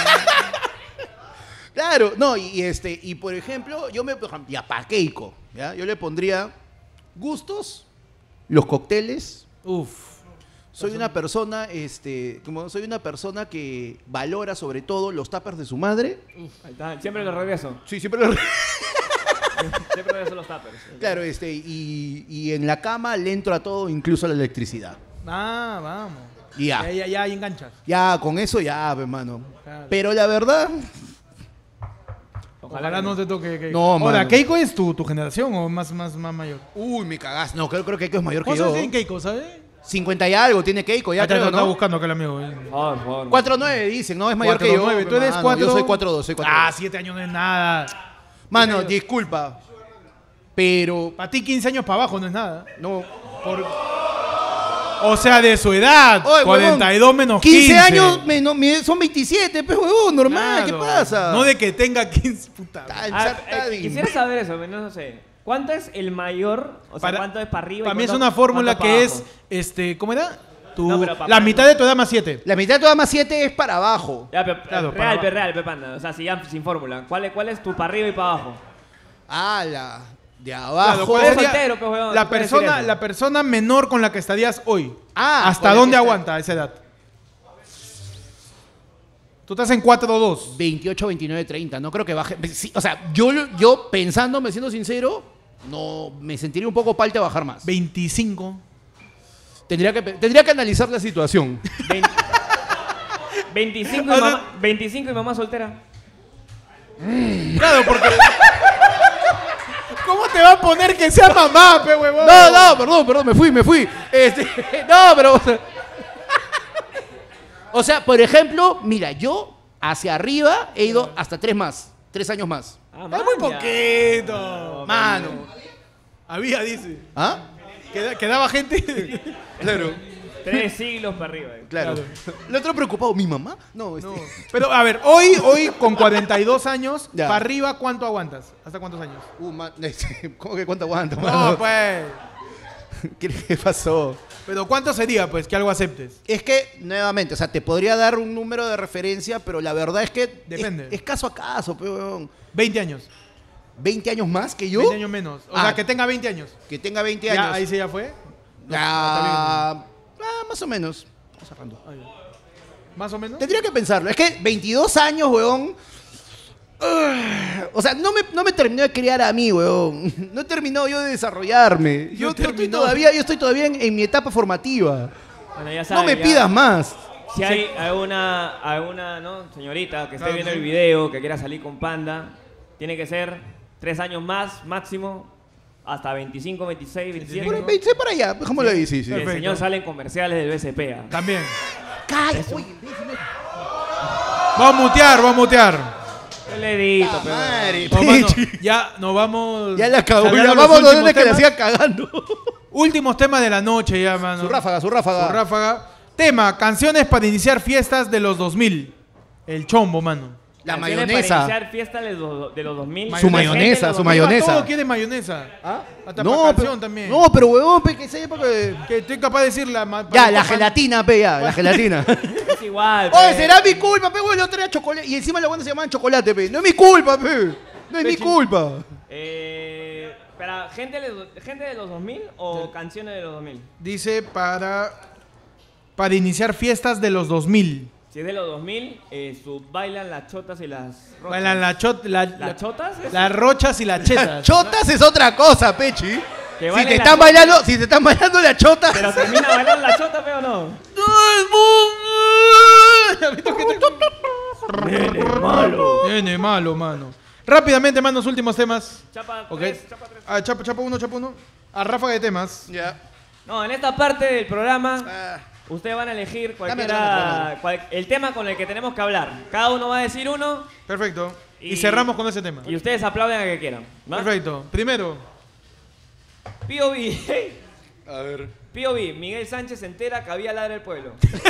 Claro, no, y, y este, y por ejemplo, yo me, por ejemplo, ya para Keiko, ¿ya? Yo le pondría gustos, los cócteles. Uf. Soy una persona, este, como soy una persona que valora sobre todo los tuppers de su madre. Ahí está, siempre lo regreso. Sí, siempre lo... Siempre regreso los tuppers. Claro, este, y, y en la cama le entro a todo, incluso a la electricidad. Ah, vamos. Y ya. Ya, ya, ya, ahí enganchas. Ya, con eso ya, hermano. Claro. Pero la verdad, Ojalá, no te toque Keiko. No, Ahora, mano. ¿Keiko es tu, tu generación o más, más, más mayor? uy, me cagás. No, creo, creo que Keiko es mayor que ¿Cuántos yo. años tiene Keiko, sabes? cincuenta y algo tiene Keiko, ya Ahí está, creo, está ¿no? buscando aquel amigo. eh. Por favor, por favor. cuatro nueve dicen, ¿no? Es mayor cuatro que yo. nueve. Tú eres mano, cuatro... Yo soy cuatro dos, soy cuatro dos. Ah, siete años no es nada. Mano, disculpa. Pero, Para ti quince años para abajo no es nada. no. Por... O sea, de su edad. Oye, cuarenta y dos huevón, menos quince quince. años menos, me- son veintisiete, pues, huevón, normal, Claro. ¿qué pasa? No de que tenga quince, puta. Está- Ah, está eh, bien. quisiera saber eso, pero no sé. ¿Cuánto es el mayor? O sea, Para- ¿cuánto es para arriba? y Para mí es cuánto- una fórmula cuánto que para es, abajo? este, ¿cómo era? Tu- No, pero pa- la mitad de tu edad más siete. La mitad de toda más siete es para abajo. Ya, pero, Claro, para real, abajo. pero real, pero panda. O sea, si ya sin fórmula. ¿Cuál es, ¿Cuál es tu para arriba y para abajo? Ah, la de Claro, abajo. ¿cuál Eres sería soltero, pues, huevón, la tú puedes decir persona, eso. la persona menor con la que estarías hoy. Ah, ¿Hasta con la dónde que está- aguanta esa edad? Tú estás en cuatro dos. veintiocho, veintinueve, treinta. No creo que baje. Sí, o sea, yo, yo pensándome, siendo sincero, no me sentiría un poco palte a bajar más. veinticinco. Tendría que, tendría que analizar la situación. veinte veinticinco, y mamá, veinticinco y mamá soltera. Claro, porque... ¿Cómo te va a poner que sea mamá, pe huevón? No, no, perdón, perdón, me fui, me fui. Este, no, pero... O sea, o sea, por ejemplo, mira, yo hacia arriba he ido hasta tres más. Tres años más. Ah, Es man, muy ya. poquito. No, Mano. Había, dice. ¿Ah? Queda- Quedaba gente. Claro. Tres siglos para arriba. eh. Claro. El otro preocupado, ¿mi mamá? No, este... No. Pero a ver, hoy, hoy con cuarenta y dos años, Ya. para arriba, ¿cuánto aguantas? ¿Hasta cuántos años? Uh, ma- este, ¿Cómo que cuánto aguanto? No, mano? pues. ¿Qué, ¿Qué pasó? Pero ¿cuánto sería, pues, que algo aceptes? Es que, nuevamente, o sea, te podría dar un número de referencia, pero la verdad es que... Depende. Es, es caso a caso, peón. veinte años. ¿veinte años más que yo? veinte años menos. O Ah. sea, que tenga veinte años. Que tenga veinte Ya, años. ahí sí ya fue. Ah, ah, más o menos. Vamos cerrando. Más o menos. Tendría que pensarlo. Es que veintidós años, weón. Ah, o sea, no me, no me terminó de criar a mí, weón. No he terminado yo de desarrollarme. Yo, yo estoy terminó. todavía, yo estoy todavía en, en mi etapa formativa. Bueno, ya No saben, me ya. pidas más. Si hay alguna, alguna ¿no? señorita que esté Claro, viendo sí. el video, que quiera salir con Panda, tiene que ser tres años más máximo, hasta veinticinco, veintiséis, veintisiete. Por, veinte para allá, dejémoslo ahí, sí, sí. Y el Perfecto. señor sale en comerciales del B C P. ¿ah? También. Calla, oye, imbécil. Vamos a mutear, vamos a mutear. Yo le edito, pero... Madre, No, mano, pechi. ya nos vamos. Ya la cagó. salgando Ya los vamos últimos donde que la temas. siga cagando. Últimos temas de la noche ya, mano. Su ráfaga, su ráfaga. Su ráfaga. Tema, canciones para iniciar fiestas de los dos mil. El chombo, mano. La Canciones mayonesa. Para iniciar fiesta de los, de los dos mil. Su La gente de mayonesa, los su dos mil. mayonesa. Todo quiere mayonesa. ¿Ah? Hasta No, para pero, canción también. no, pero huevón, pe, que sepa que... Que estoy capaz de decir la... ma- Ya, para- la para- gelatina, pe, ya, la gelatina. Es igual. Oye, pe. será mi culpa, pe, güey, yo traía chocolate. Y encima la buena se llamaban chocolate, pe. No es mi culpa, pe. No es mi culpa. Eh, para gente de, los- gente de los dos mil o canciones de los dos mil. Dice para... Para iniciar fiestas de los dos mil. Si es de los dos mil, eh, su bailan las chotas y las rochas. Bailan la chot, la, ¿Las la- chotas? ¿Es? las rochas y las chetas. Chotas es otra cosa, pechi. Que Si bailen te la están chota. bailando, si te están bailando la chota. Pero termina bailando la chota, pero no. Nene malo. Tiene malo, mano. Rápidamente, manos, últimos temas. Chapa Ok. tres, chapa tres. Ah, chapa, chapa uno, chapa uno. A ráfaga de temas. Ya. No, en esta parte del programa, Ah, ustedes van a elegir Dame, cualquiera, dame, dame. cual- el tema con el que tenemos que hablar. Cada uno va a decir uno Perfecto. Y, Y- cerramos con ese tema. y ustedes aplauden a que quieran. ¿va? Perfecto. Primero. P O V. a ver. P O V. Miguel Sánchez se entera que había ladra el pueblo.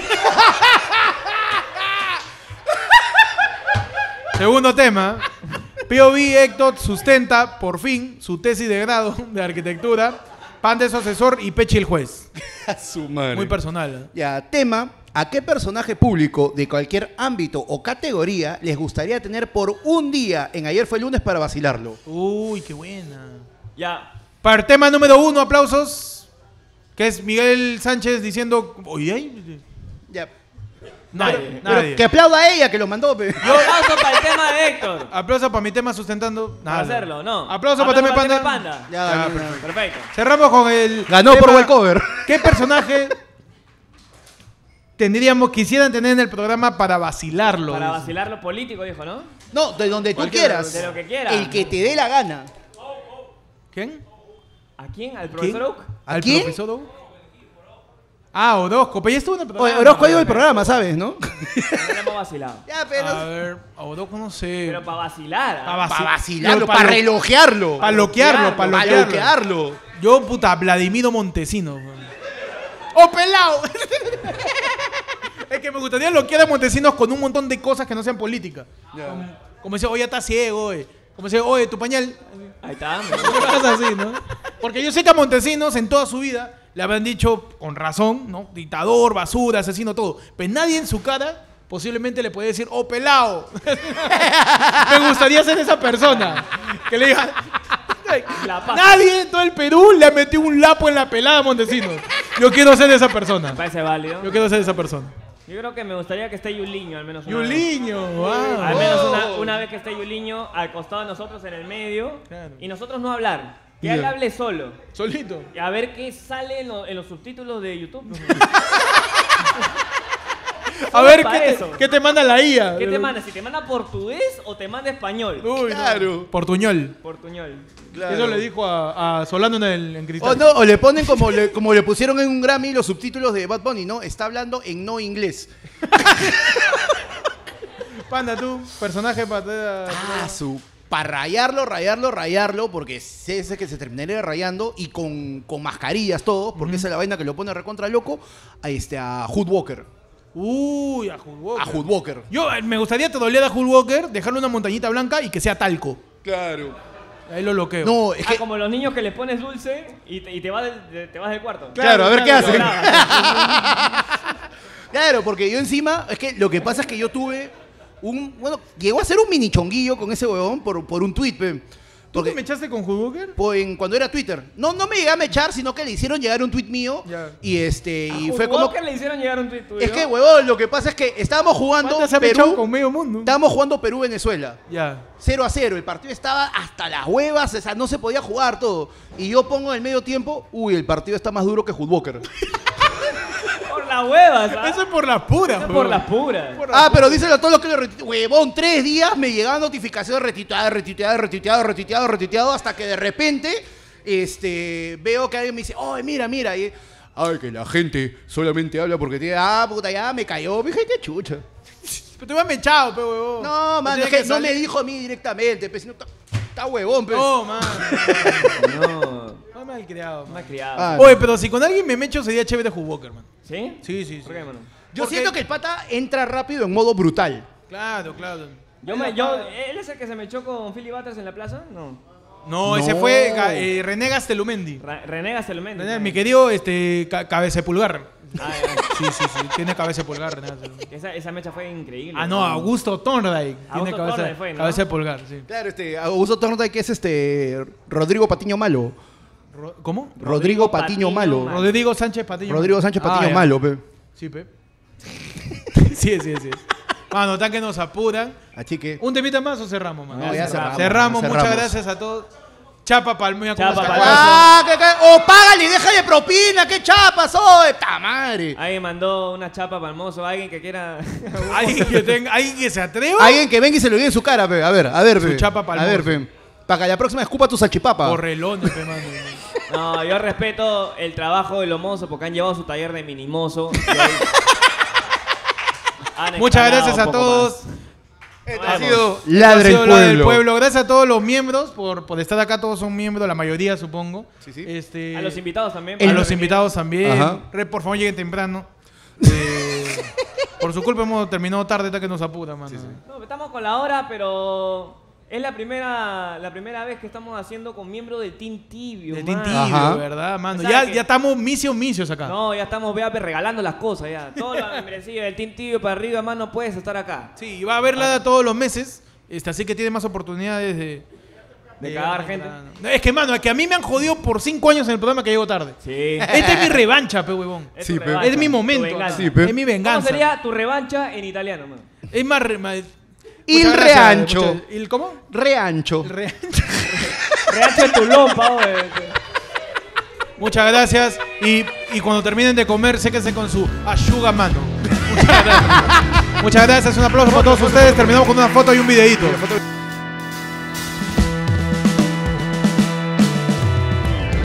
Segundo tema. P O V Héctor sustenta, por fin, su tesis de grado de arquitectura. Pan de su asesor y Pechi el juez. A su madre. Muy personal. ¿eh? Ya, tema. ¿A qué personaje público de cualquier ámbito o categoría les gustaría tener por un día en Ayer fue lunes para vacilarlo? Uy, qué buena. Ya. Para el tema número uno, aplausos. Que es Miguel Sánchez diciendo. Oye, ay, Ya. nadie, Pero nadie. que aplauda a ella que lo mandó, pe. Aplauso para el tema de Héctor. Aplauso para mi tema sustentando. Para Nada. hacerlo, ¿no? Aplauso para Teme para Panda. Teme Panda. Ya, Ya, ya, ya. Perfecto. Cerramos con el. Ganó por tema, buen cover. ¿Qué personaje tendríamos, quisieran tener en el programa para vacilarlo? Para Dice. vacilar lo político, dijo, ¿no? No, de donde tú Cualquiera, quieras. de lo que quieras. El que te dé la gana. ¿Quién? ¿A quién? ¿Al profesor Oak? ¿Al quién? profesor Oak? Ah, Orozco. Pero ya estuvo en el programa. Oye, Orozco ha ido el programa, ¿sabes, no? No le hemos vacilado. Ya, A pero... ver, a Orozco no sé. Pero para vacilar. ¿ah? Pa' vac- Para vacilarlo, Pa' para lo- relojearlo. Para loquearlo, para Para loquearlo. loquearlo. Yo, puta, Vladimiro Montesinos. ¡Oh, pelado! Es que me gustaría loquear a Montesinos con un montón de cosas que no sean política. Como, como dice, oye, está ciego, oye. Como dice, oye, tu pañal. Ahí está. Cosas así, ¿no? Porque yo sé que a Montesinos en toda su vida le habrán dicho, con razón, ¿no? Dictador, basura, asesino, todo. Pero nadie en su cara posiblemente le puede decir, oh, pelado. Me gustaría ser esa persona. Que le diga... La paz. Nadie en todo el Perú le ha metido un lapo en la pelada a Montesinos. Yo quiero ser esa persona. Me parece válido. Yo quiero ser esa persona. Yo creo que me gustaría que esté Yuliño, al menos una Yuliño, vez. wow. Al menos una, una vez que esté Yuliño al costado de nosotros en el medio. Claro. Y nosotros no hablar. Que Ya. él hable solo. Solito. Y a ver qué sale en, lo- en los subtítulos de YouTube. A ver para qué eso. te, qué te manda la I A. ¿Qué te manda? ¿Si te manda portugués o te manda español? Uy, Claro. no. Portuñol. Portuñol. Eso le dijo a, a Solano en, el, en O, Cristal. no, o le ponen como le, como le pusieron en un Grammy los subtítulos de Bad Bunny, ¿no? Está hablando en no inglés. Panda, tú, personaje para... Ah, su... Para rayarlo, rayarlo, rayarlo, porque sé ese que se terminaría rayando y con, con mascarillas todo, porque esa es la vaina que lo pone recontra loco, a, este, a Hood Walker. Uy, a Hulk Walker. A Hood Walker. Yo eh, me gustaría trolear a Hulk Walker, dejarle una montañita blanca y que sea talco. Claro. Ahí lo bloqueo. No, es Ah, que... como los niños que les pones dulce y te, y te, vas, del, de- te vas del cuarto. Claro, a ver qué Lo hacen. grabas. Claro, porque yo encima, es que lo que pasa es que yo tuve un, bueno, llegó a ser un mini chonguillo con ese huevón por, por un tweet, pe. ¿Tú Porque, te me echaste con Hulk Walker? pues, en- cuando era Twitter. No, no me llegué a mechar, sino que le hicieron llegar un tweet mío. Ya. Y este, y A fue Hulk como. Walker le hicieron llegar un tweet tuyo. Es que, huevón, lo que pasa es que estábamos jugando ¿Cuántas se ha mechado Perú. con medio mundo? Estábamos jugando Perú-Venezuela. Ya. cero a cero, el partido estaba hasta las huevas, o sea, no se podía jugar todo. Y yo pongo en el medio tiempo, uy, el partido está más duro que Hood Walker. Por las huevas, ¿ah? Eso es por las puras. Eso es huevón. por las puras. Por las Ah, pero díselo a todos los que lo retuitearon. Huevón, tres días me llegaba notificación retuiteada, retuiteada, retuiteado, retuiteado, retuiteado, hasta que de repente este, veo que alguien me dice, ay, mira, mira. Y, ay, que la gente solamente habla porque tiene, ah, puta, ya me cayó. Me dije, qué chucha. Pero te me has mechado, pe, huevón. No, mano, es tiene que no salir- me dijo a mí directamente, pues, sino está, está huevón, pues. No, man. No. No me has criado, man. Más criado. Ah. Oye, pero si con alguien me mecho sería chévere Hulk Walker, man. ¿Sí? Sí, sí, sí. ¿Por qué, mano? Yo Porque- siento que el pata entra rápido en modo brutal. Claro, claro. Yo me, yo, ¿Él es el que se me echó con Philly Butters en la plaza? No. No, ese No. fue eh, René Gastelumendi. Ra- Renega Celumendi. René, mi querido este, ca cabeza de pulgar. Ah, ya. Sí, sí, sí. Tiene cabeza de pulgar, René Gastelumendi. Esa, esa mecha fue increíble. Ah, no, Augusto Thorndike. Tiene Augusto cabeza, Thorndike fue, ¿no? cabeza de pulgar, sí. Claro, este, Augusto Thorndike, que es este Rodrigo Patiño Malo. Ro- ¿Cómo? Rodrigo, Patiño, Patiño Malo. Malo. Rodrigo Sánchez Patiño. Rodrigo Sánchez Ah, Patiño ya. Malo, pe. Sí, pe. sí, sí, sí. Mano, están que nos apuran. Así que. ¿Un temita más o cerramos, mano? No, ya cerramos, Cerramos, ya muchas cerramos. gracias a todos. Chapa Palmea, ¿cómo Chapa está? Palmea. ¡Ah! Que, que- ¡O págale y déjale propina! ¡Qué chapas! ¡Oh, esta madre! Alguien mandó una chapa para el mozo, alguien que quiera. ¿Alguien que, tenga, ¿Alguien que se atreva? Alguien que venga y se lo diga en su cara, pe. A ver, a ver, Su pe. chapa A palmosa. ver, pe. Para que la próxima escupa tu salchipapa. Correlones, pe, mano. No, yo respeto el trabajo de los mozos porque han llevado su taller de minimoso. y ahí han Muchas escalado gracias un a poco todos. más. Este ha Vamos. sido Esto ha Ladre sido el Ladre del Pueblo. Pueblo. Gracias a todos los miembros por, por estar acá. Todos son miembros, la mayoría supongo. Sí, sí. Este, A los invitados también. a para los venir. invitados también. Ajá. Re, por favor, lleguen temprano. Eh, por su culpa hemos terminado tarde, hasta que nos apura, mano. No, estamos con la hora, pero es la primera, la primera vez que estamos haciendo con miembros del Team Tibio. De mano. Tintibio, Ajá. ¿verdad, mano? ¿Sabe Ya, qué? ya estamos misios, misios acá. No, ya estamos vea, pe, regalando las cosas ya. Toda la membresía del Team Tibio para arriba, mano, puedes estar acá. Sí, y va a haberla todos los meses. Este, así que tiene más oportunidades de... De cagar gente. No, es que, mano, es que a mí me han jodido por cinco años en el programa que llego tarde. Sí. Esta es mi revancha, pe, huevón. Es Sí, tu pe. revancha, Es mi tu momento. venganza. Sí, pe. Es mi venganza. ¿Cómo sería tu revancha en italiano, mano? Es más... re- más- Il Muchas gracias, reancho. muchas- ¿Il cómo? Reancho. El reancho. Reancho en Tulón, pavo. eh. Muchas gracias. Y, y cuando terminen de comer, séquense con su ayuga mano. Muchas gracias. Muchas gracias. Un aplauso para todos ustedes. Terminamos con una foto y un videíto.